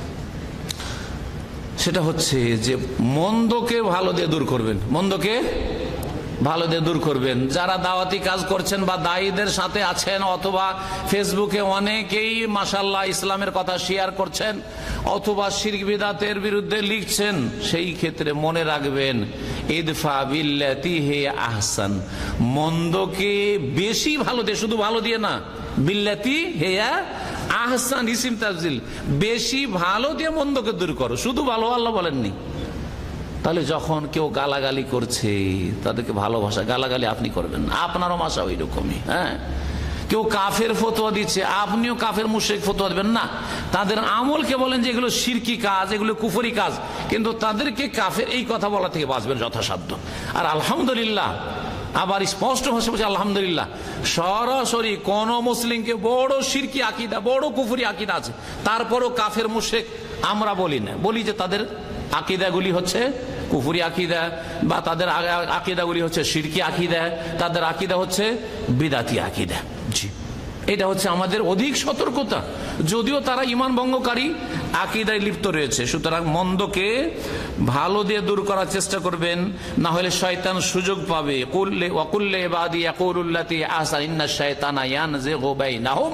সেটা হচ্ছে যে মন্দকে ভালো দিয়ে দূর করবেন। মন্দকে ভালো দিয়ে দূর করবেন। যারা দাওয়াতি কাজ করছেন বা দায়ীদের সাথে আছেন, অথবা ফেসবুকে অনেকেই মাশাআল্লাহ ইসলামের কথা শেয়ার করছেন, অথবা শিরক বিদআতের বিরুদ্ধে লিখছেন, সেই ক্ষেত্রে মনে রাখবেন ইদফা বিল্লাতি হি আহসান, মন্দকে বেশি ভালো দিয়ে, শুধু ভালো দিয়ে না, বিল্লাতি হিয়া আহসান ইসিম তাফজিল, বেশি ভালো দিয়ে মন্দকে দূর করো। শুধু ভালো আল্লাহ বলেননি। তাহলে যখন কেউ গালাগালি করছে তাদেরকে ভালোবাসা, গালাগালি আপনি করবেন না, আপনারও ভাষা ওই রকমই। হ্যাঁ, কেউ কাফের ফতোয়া দিচ্ছে, আপনিও কাফের মুশরিক ফতোয়া দিবেন না। তাদের আমলকে বলেন যে এগুলো শিরকি কাজ, এগুলো কুফরি কাজ, কিন্তু তাদেরকে কাফের এই কথা বলা থেকে বাঁচবেন যথাসাধ্য। আর আলহামদুলিল্লাহ, আবার স্পষ্ট ভাষা বলছে আলহামদুলিল্লাহ, সরাসরি কোন মুসলিমকে বড় শিরকি আকীদা, বড় কুফরি আকীদা আছে, তারপরও কাফের মুশরিক আমরা বলি না, বলি যে তাদের আকীদাগুলি হচ্ছে কুফরি আকীদা, বা তাদের আকীদাগুলি হচ্ছে শিরকি আকীদা, তাদের আকীদা হচ্ছে বিদআতি আকীদা। জি, এটা হচ্ছে আমাদের অধিক সতর্কতা, যদিও তারা ঈমান ভঙ্গকারী আকীদায় লিপ্ত রয়েছে। সুতরাং মন্দকে ভালো দিয়ে দূর করার চেষ্টা করবেন, না হলে শয়তান সুযোগ পাবে। কুল্লে ওয়া কুল্লে ইবাদি ইয়াকুলুল্লাতি আহসান ইন্নাশ শায়তানা ইয়ানজিগু বাইনাহুম,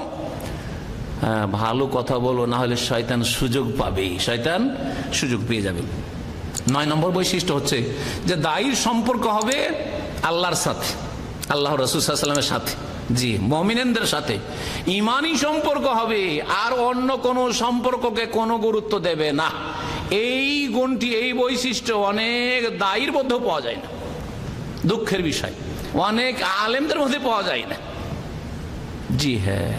ভালো কথা বলো, না হলে শয়তান সুযোগ পাবে, শয়তান সুযোগ পেয়ে যাবে। 9 নম্বর বৈশিষ্ট্য হচ্ছে যে দায়ীর সম্পর্ক হবে আল্লাহর সাথে, আল্লাহ রাসূল সাল্লাল্লাহু আলাইহি ওয়াসাল্লামের সাথে, জি মুমিনদের সাথে ঈমানি সম্পর্ক হবে, আর অন্য কোন সম্পর্ককে কোনো গুরুত্ব দেবে না। এই গুণটি, এই বৈশিষ্ট্য অনেক দায়ীর মধ্যে পাওয়া যায় না, দুঃখের বিষয়, অনেক আলেমদের মধ্যে পাওয়া যায় না। জি হ্যাঁ,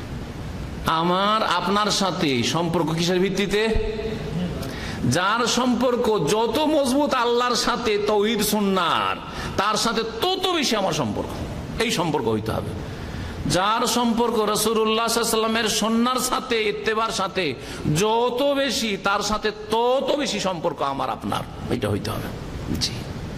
আমার আপনার সাথে সম্পর্ক কিসের ভিত্তিতে? যার সম্পর্ক যত মজবুত আল্লাহর সাথে, তাওহীদ সুন্নাহর, তার সাথে তত বেশি আমার সম্পর্ক, এই সম্পর্ক হইতে হবে। যার সম্পর্ক রাসূলুল্লাহ সাল্লাল্লাহু আলাইহি ওয়াসাল্লামের সুন্নাহর সাথে, ইত্তেবার সাথে যত বেশি, তার সাথে তত বেশি সম্পর্ক আমার আপনার, এটা হইতে হবে। জি,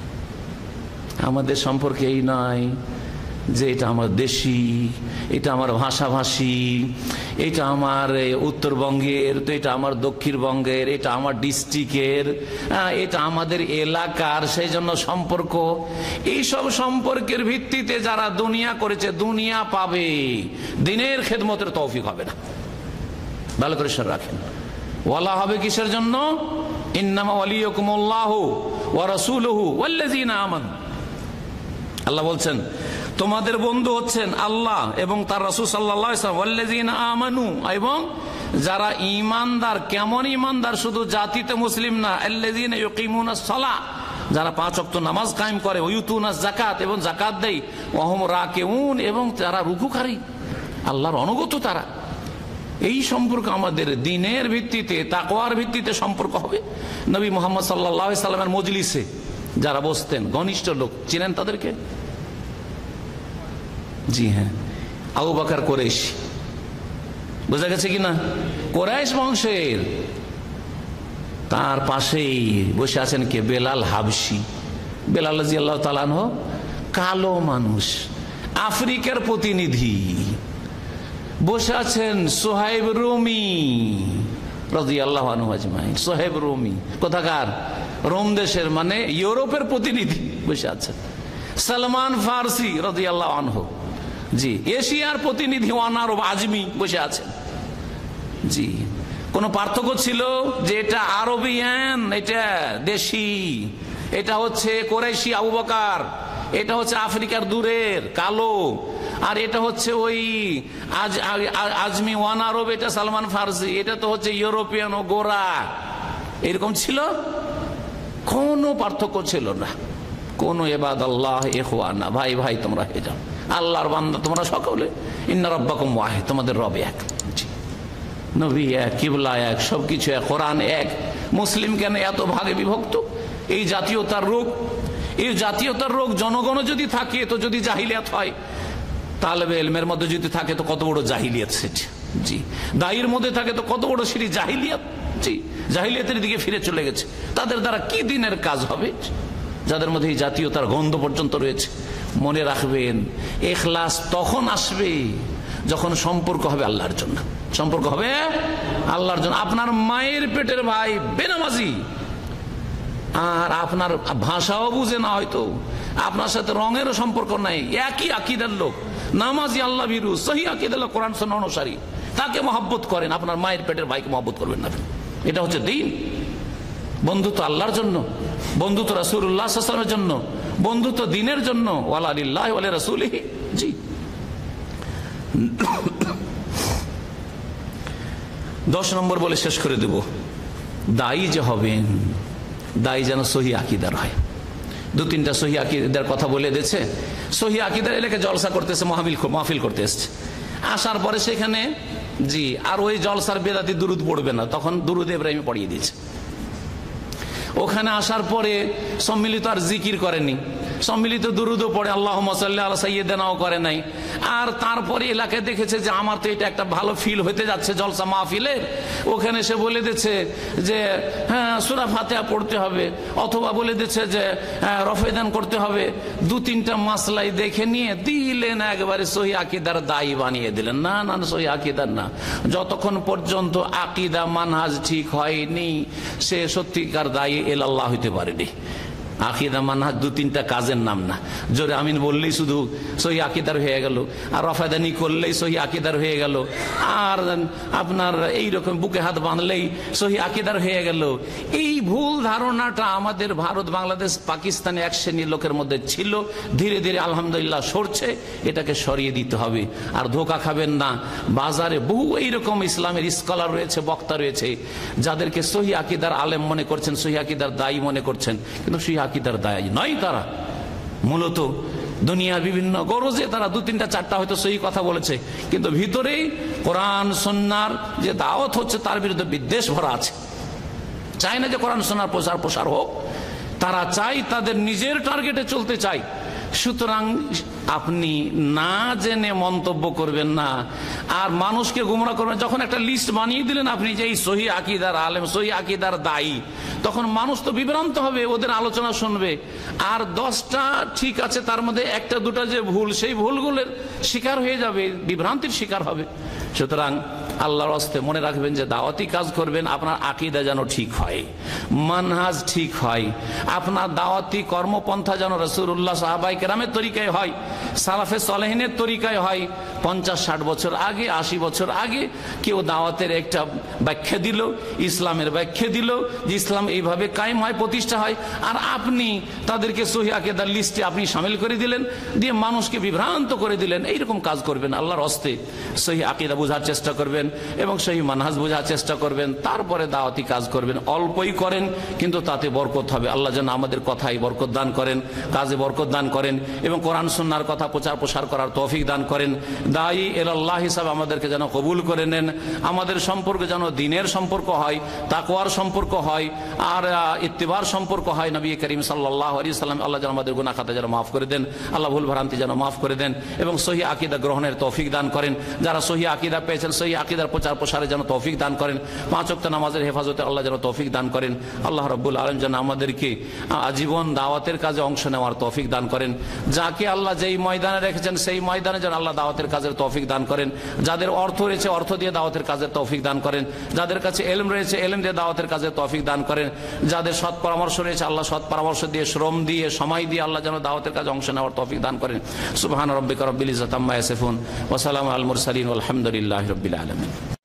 আমাদের সম্পর্কে এই নয় যে এটা আমার দেশি, এটা আমার ভাষাভাষী, এটা আমার উত্তরবঙ্গের, তো এটা আমার দক্ষিণবঙ্গের, এটা আমার ডিস্ট্রিক্টের, এটা আমাদের এলাকার, সেই জন্য সম্পর্ক। এইসব সম্পর্কের ভিত্তিতে যারা দুনিয়া করেছে, দুনিয়া পাবে, দিনের খেদমতের তৌফিক হবে না। ভালো করে সব রাখেন। ওয়ালা হবে কিসের জন্য? ইন্নামা ওয়ালিয়ুকুমুল্লাহু ওয়া রাসূলুহু ওয়াল্লাযীনা আমানু। আল্লাহ বলছেন তোমাদের বন্ধু হচ্ছেন আল্লাহ এবং তার রাসূল সাল্লাল্লাহু আলাইহি ওয়াসাল্লাম, ওয়াল্লাযীনা আমানু, এবং যারা ঈমানদার। কেমন ঈমানদার? শুধু জাতিতে মুসলিম না, আল্লাযীনা ইউকিমুনাস সালাহ, যারা 5 ওয়াক্ত নামাজ কায়েম করে, ওয়ুতুনাজ যাকাত, এবং যাকাত দেয়, ওয়া হুম রাকিউন, এবং তারা রুকুকারী, আল্লাহর অনুগত তারা। এই সম্পর্ক আমাদের দ্বীনের ভিত্তিতে, তাকওয়ার ভিত্তিতে সম্পর্ক হবে। নবী মুহাম্মদ সাল্লাল্লাহু আলাইহি সাল্লামের মজলিসে যারা বসতেন, ঘনিষ্ঠ লোক, চিনেন তাদেরকে? জি হ্যাঁ, আবু বকর কুরাইশী, বোঝা গেছে কিনা? কুরাইশ বংশের। তার পাশেই বসে আছেন কে? বেলাল হাবশি। বেলাল রাদিয়াল্লাহু তাআলা আনহু কালো মানুষ, আফ্রিকার প্রতিনিধি। বসে আছেন সোহাইব রুমি রাদিয়াল্লাহু আনহু আজমাইন। সোহাইব রুমি কোথাকার? রোম দেশের, মানে ইউরোপের প্রতিনিধি বসে আছেন। সালমান ফারসি রাদিয়াল্লাহু আনহু, জি, এশিয়ার প্রতিনিধি ওয়ানারব আজমি বসে আছেন। জি, কোন পার্থক্য ছিল যে এটা আরবিয়ান, এটা দেশি, এটা হচ্ছে কুরাইশি আবু বকর, এটা হচ্ছে আফ্রিকার দূরের কালো, আর এটা হচ্ছে ওই আজমি ওয়ান আরব, এটা সালমান ফারসি, এটা তো হচ্ছে ইউরোপিয়ান ও গোরা। এরকম ছিল? কোনো পার্থক্য ছিল না। কোন ইবাদাল্লাহ ইখওয়ানা, ভাই ভাই তোমরা হয়ে যাও, আল্লাহর বান্দা তোমরা সকলে। ইন্না রাব্বাকুম ওয়াহিদ, তোমাদের রব এক, নবী এক, কিবলা এক, সবকিছু এক, কোরআন এক। মুসলিম কেন এত ভাগে বিভক্ত? এই জাতীয়তার রোগ। এই জাতীয়তার রোগ জনগণ যদি থাকে তো, যদি জাহিলিয়াত হয়, তালেবে ইলমের মধ্যে যদি থাকে তো কত বড় জাহিলিয়াত সেটা। জি, দায়ীর মধ্যে থাকে তো কত বড় সেটি জাহিলিয়াত। জি, জাহিলিয়াতের দিকে ফিরে চলে গেছে। তাদের দ্বারা কি দিনের কাজ হবে যাদের মধ্যে এই জাতীয়তার গন্ধ পর্যন্ত রয়েছে? মনে রাখবেন, ইখলাস তখন আসবে যখন সম্পর্ক হবে আল্লাহর জন্য। সম্পর্ক হবে আল্লাহর জন্য। আপনার মায়ের পেটের ভাই বেনামাজি, আর আপনার ভাষাও বুঝে না, হয়তো আপনার সাথে রঙেরও সম্পর্ক নাই, একই আকীদার লোক, নামাজি, আল্লাহ ভীরু, সহিহ আকীদার লোক, কোরআন সুন্নাহ অনুসারী, তাকে মহব্বত করেন, আপনার মায়ের পেটের ভাইকে মহব্বত করবেন না। এটা হচ্ছে দ্বীন। বন্ধুত্ব আল্লাহর জন্য, বন্ধুত্ব রাসূলুল্লাহ সাল্লাল্লাহু আলাইহি ওয়াসাল্লামের জন্য, বন্ধুত্ব দ্বীনের জন্য। ওয়ালা লিল্লাহি ওয়া লিরাসূলিহি। জি, 10 নম্বর বলে শেষ করে দেব, দায়ী যে হবেন, দায়ী যেন সহিহ আকীদার হয়। 2-3টা সহিহ আকীদার কথা বলে দিয়েছে। সহিহ আকীদার এলাকায় জলসা করতেছে, মাহফিল করতে এসছে, আসার পরে সেখানে, জি, আর ওই জলসার বেদাতি দুরুদ পড়বে না, তখন দুরুদ ইব্রাহিম পড়িয়ে দিয়েছে। ওখানে আসার পরে সম্মিলিত আর জিকির করেনি, সম্মিলিত দুরুদও পড়ে, আল্লাহুম্মা সাল্লি আলা সাইয়্যিদিনাও করে নাই। আর তারপরে এলাকায় দেখেছে যে আমার তো এটা একটা ভালো ফিল হতে যাচ্ছে জলসা মাহফিলের, ওখানে সে বলে দিচ্ছে যে হ্যাঁ সূরা ফাতিহা পড়তে হবে, অথবা বলে দিচ্ছে যে রফেদান করতে হবে। 2-3টা মাসলাই দেখে নিয়ে দিলেন একবারে সহিহ আকীদার দায়ী বানিয়ে দিলেন। না না, সহিহ আকীদার না, যতক্ষণ পর্যন্ত আকীদা মানহাজ ঠিক হয়নি সে সত্যিকার দায়ী ইলাল্লাহ হইতে পারেনি। আকীদা মানহাজ 2-3টা কাজের নাম না। জোরে আমিন বললেই শুধু সহিহ আকীদার হয়ে গেল, আর রফাদানি করলেই সহিহ আকীদার হয়ে গেল, আর আপনার এইরকম বুকে হাত বাঁধলেই সহিহ আকীদার হয়ে গেল। এই ভুল ধারণাটা আমাদের ভারত, বাংলাদেশ, পাকিস্তানে এক শ্রেণীর লোকের মধ্যে ছিল, ধীরে ধীরে আলহামদুলিল্লাহ সরছে। এটাকে সরিয়ে দিতে হবে। আর ধোঁকা খাবেন না, বাজারে বহু এইরকম ইসলামের স্কলার রয়েছে, বক্তা রয়েছে, যাদেরকে সহিহ আকীদার আলেম মনে করছেন, সহিহ আকীদার দায়ী মনে করছেন, কিন্তু সহিহ আকীদার দায়ী নয়। তারা মূলত দুনিয়ার বিভিন্ন গরজে তারা 2-3টা-4টা হয়তো সহি কথা বলেছে, কিন্তু ভিতরেই কোরআন সুন্নাহর যে দাওয়াত হচ্ছে তার বিরুদ্ধে বিদ্বেষ ভরা আছে। চায় না যে কোরআন সুন্নাহর প্রসার হোক, তারা চায় তাদের নিজের টার্গেটে চলতে চায়। সুতরাং আপনি না জেনে মন্তব্য করবেন না, আর মানুষকে গুমরাহ করবেন। যখন একটা লিস্ট বানিয়ে দিলেন আপনি যে এই সহিহ আকীদার আলেম, সহিহ আকীদার দায়ী, তখন মানুষ তো বিভ্রান্ত হবে, ওদের আলোচনা শুনবে। আর 10টা ঠিক আছে, তার মধ্যে 1-2টা যে ভুল, সেই ভুলগুলোর শিকার হয়ে যাবে, বিভ্রান্তির শিকার হবে। সুতরাং আল্লাহর হস্তে মনে রাখবেন যে দাওয়াতি কাজ করবেন, আপনার আকীদা যেন ঠিক হয়, মানহাজ ঠিক হয়, আপনার দাওয়াতি কর্মপন্থা যেন রাসূলুল্লাহ সাহাবায়ে কেরামের তরিকায় হয়, সালাফে সালেহিনের তরিকায় হয়। 50-60 বছর আগে, 80 বছর আগে কেউ দাওয়াতের একটা ব্যাখ্যা দিল, ইসলামের ব্যাখ্যা দিল যে ইসলাম এইভাবে কায়েম হয়, প্রতিষ্ঠা হয়, আর আপনি তাদেরকে সহিহ আকীদার লিস্টে আপনি শামিল করে দিলেন, দিয়ে মানুষকে বিভ্রান্ত করে দিলেন। এইরকম কাজ করবেন আল্লাহর হস্তে সহিহ আকীদা বোঝার চেষ্টা করবেন এবং সহিহ মানহাজ বোঝার চেষ্টা করবেন, তারপরে দাওয়াতি কাজ করবেন। অল্পই করেন কিন্তু তাতে বরকত হবে। আল্লাহ যেন আমাদের কথায় বরকত দান করেন, কাজে বরকত দান করেন এবং কোরআন সুন্নাহর কথা প্রচার প্রসার করার তৌফিক দান করেন। দায়ী ইলাল্লাহ হিসাবে আমাদেরকে যেন কবুল করে নেন। আমাদের সম্পর্ক যেন দ্বীনের সম্পর্ক হয়, তাকওয়ার সম্পর্ক হয়, আর ইত্তিবার সম্পর্ক হয় নবী করিম সাল্লাল্লাহু আলাইহি সাল্লাম। আল্লাহ যেন আমাদের গুনাহ খাতা যেন মাফ করে দেন, আল্লাহ ভুল ভ্রান্তি যেন মাফ করে দেন এবং সহিহ আকীদা গ্রহণের তৌফিক দান করেন। যারা সহিহ আকীদা পেয়েছেন সহিহ আকীদার প্রচার প্রসারে যেন তৌফিক দান করেন। 5 ওয়াক্ত নামাজের হেফাজতে আল্লাহ যেন তৌফিক দান করেন। আল্লাহ রাব্বুল আলামিন যেন আমাদেরকে আজীবন দাওয়াতের কাজে অংশ নেওয়ার তৌফিক দান করেন। যাকে আল্লাহ যেই ময়দানে রেখেছেন সেই ময়দানে যেন আল্লাহ দাওয়াতের কাজের তৌফিক দান করেন। যাদের অর্থ রয়েছে অর্থ দিয়ে দাওয়াতের কাজের তৌফিক দান করেন। যাদের কাছে ইলম রয়েছে ইলম দিয়ে দাওয়াতের কাজের তৌফিক দান করেন। যাদের সৎ পরামর্শ রয়েছে আল্লাহ সৎ পরামর্শ দিয়ে, শ্রম দিয়ে, সময় দিয়ে আল্লাহ যেন দাওয়াতের কাজে অংশ নেওয়ার তৌফিক দান করেন। সুবহান রাব্বিকা রাব্বিল ইজ্জাতি আম্মা ইয়াসিফুন ওয়া সালামুন আলাল মুরসালিন ওয়াল হামদুলিল্লাহি রাব্বিল আলামিন।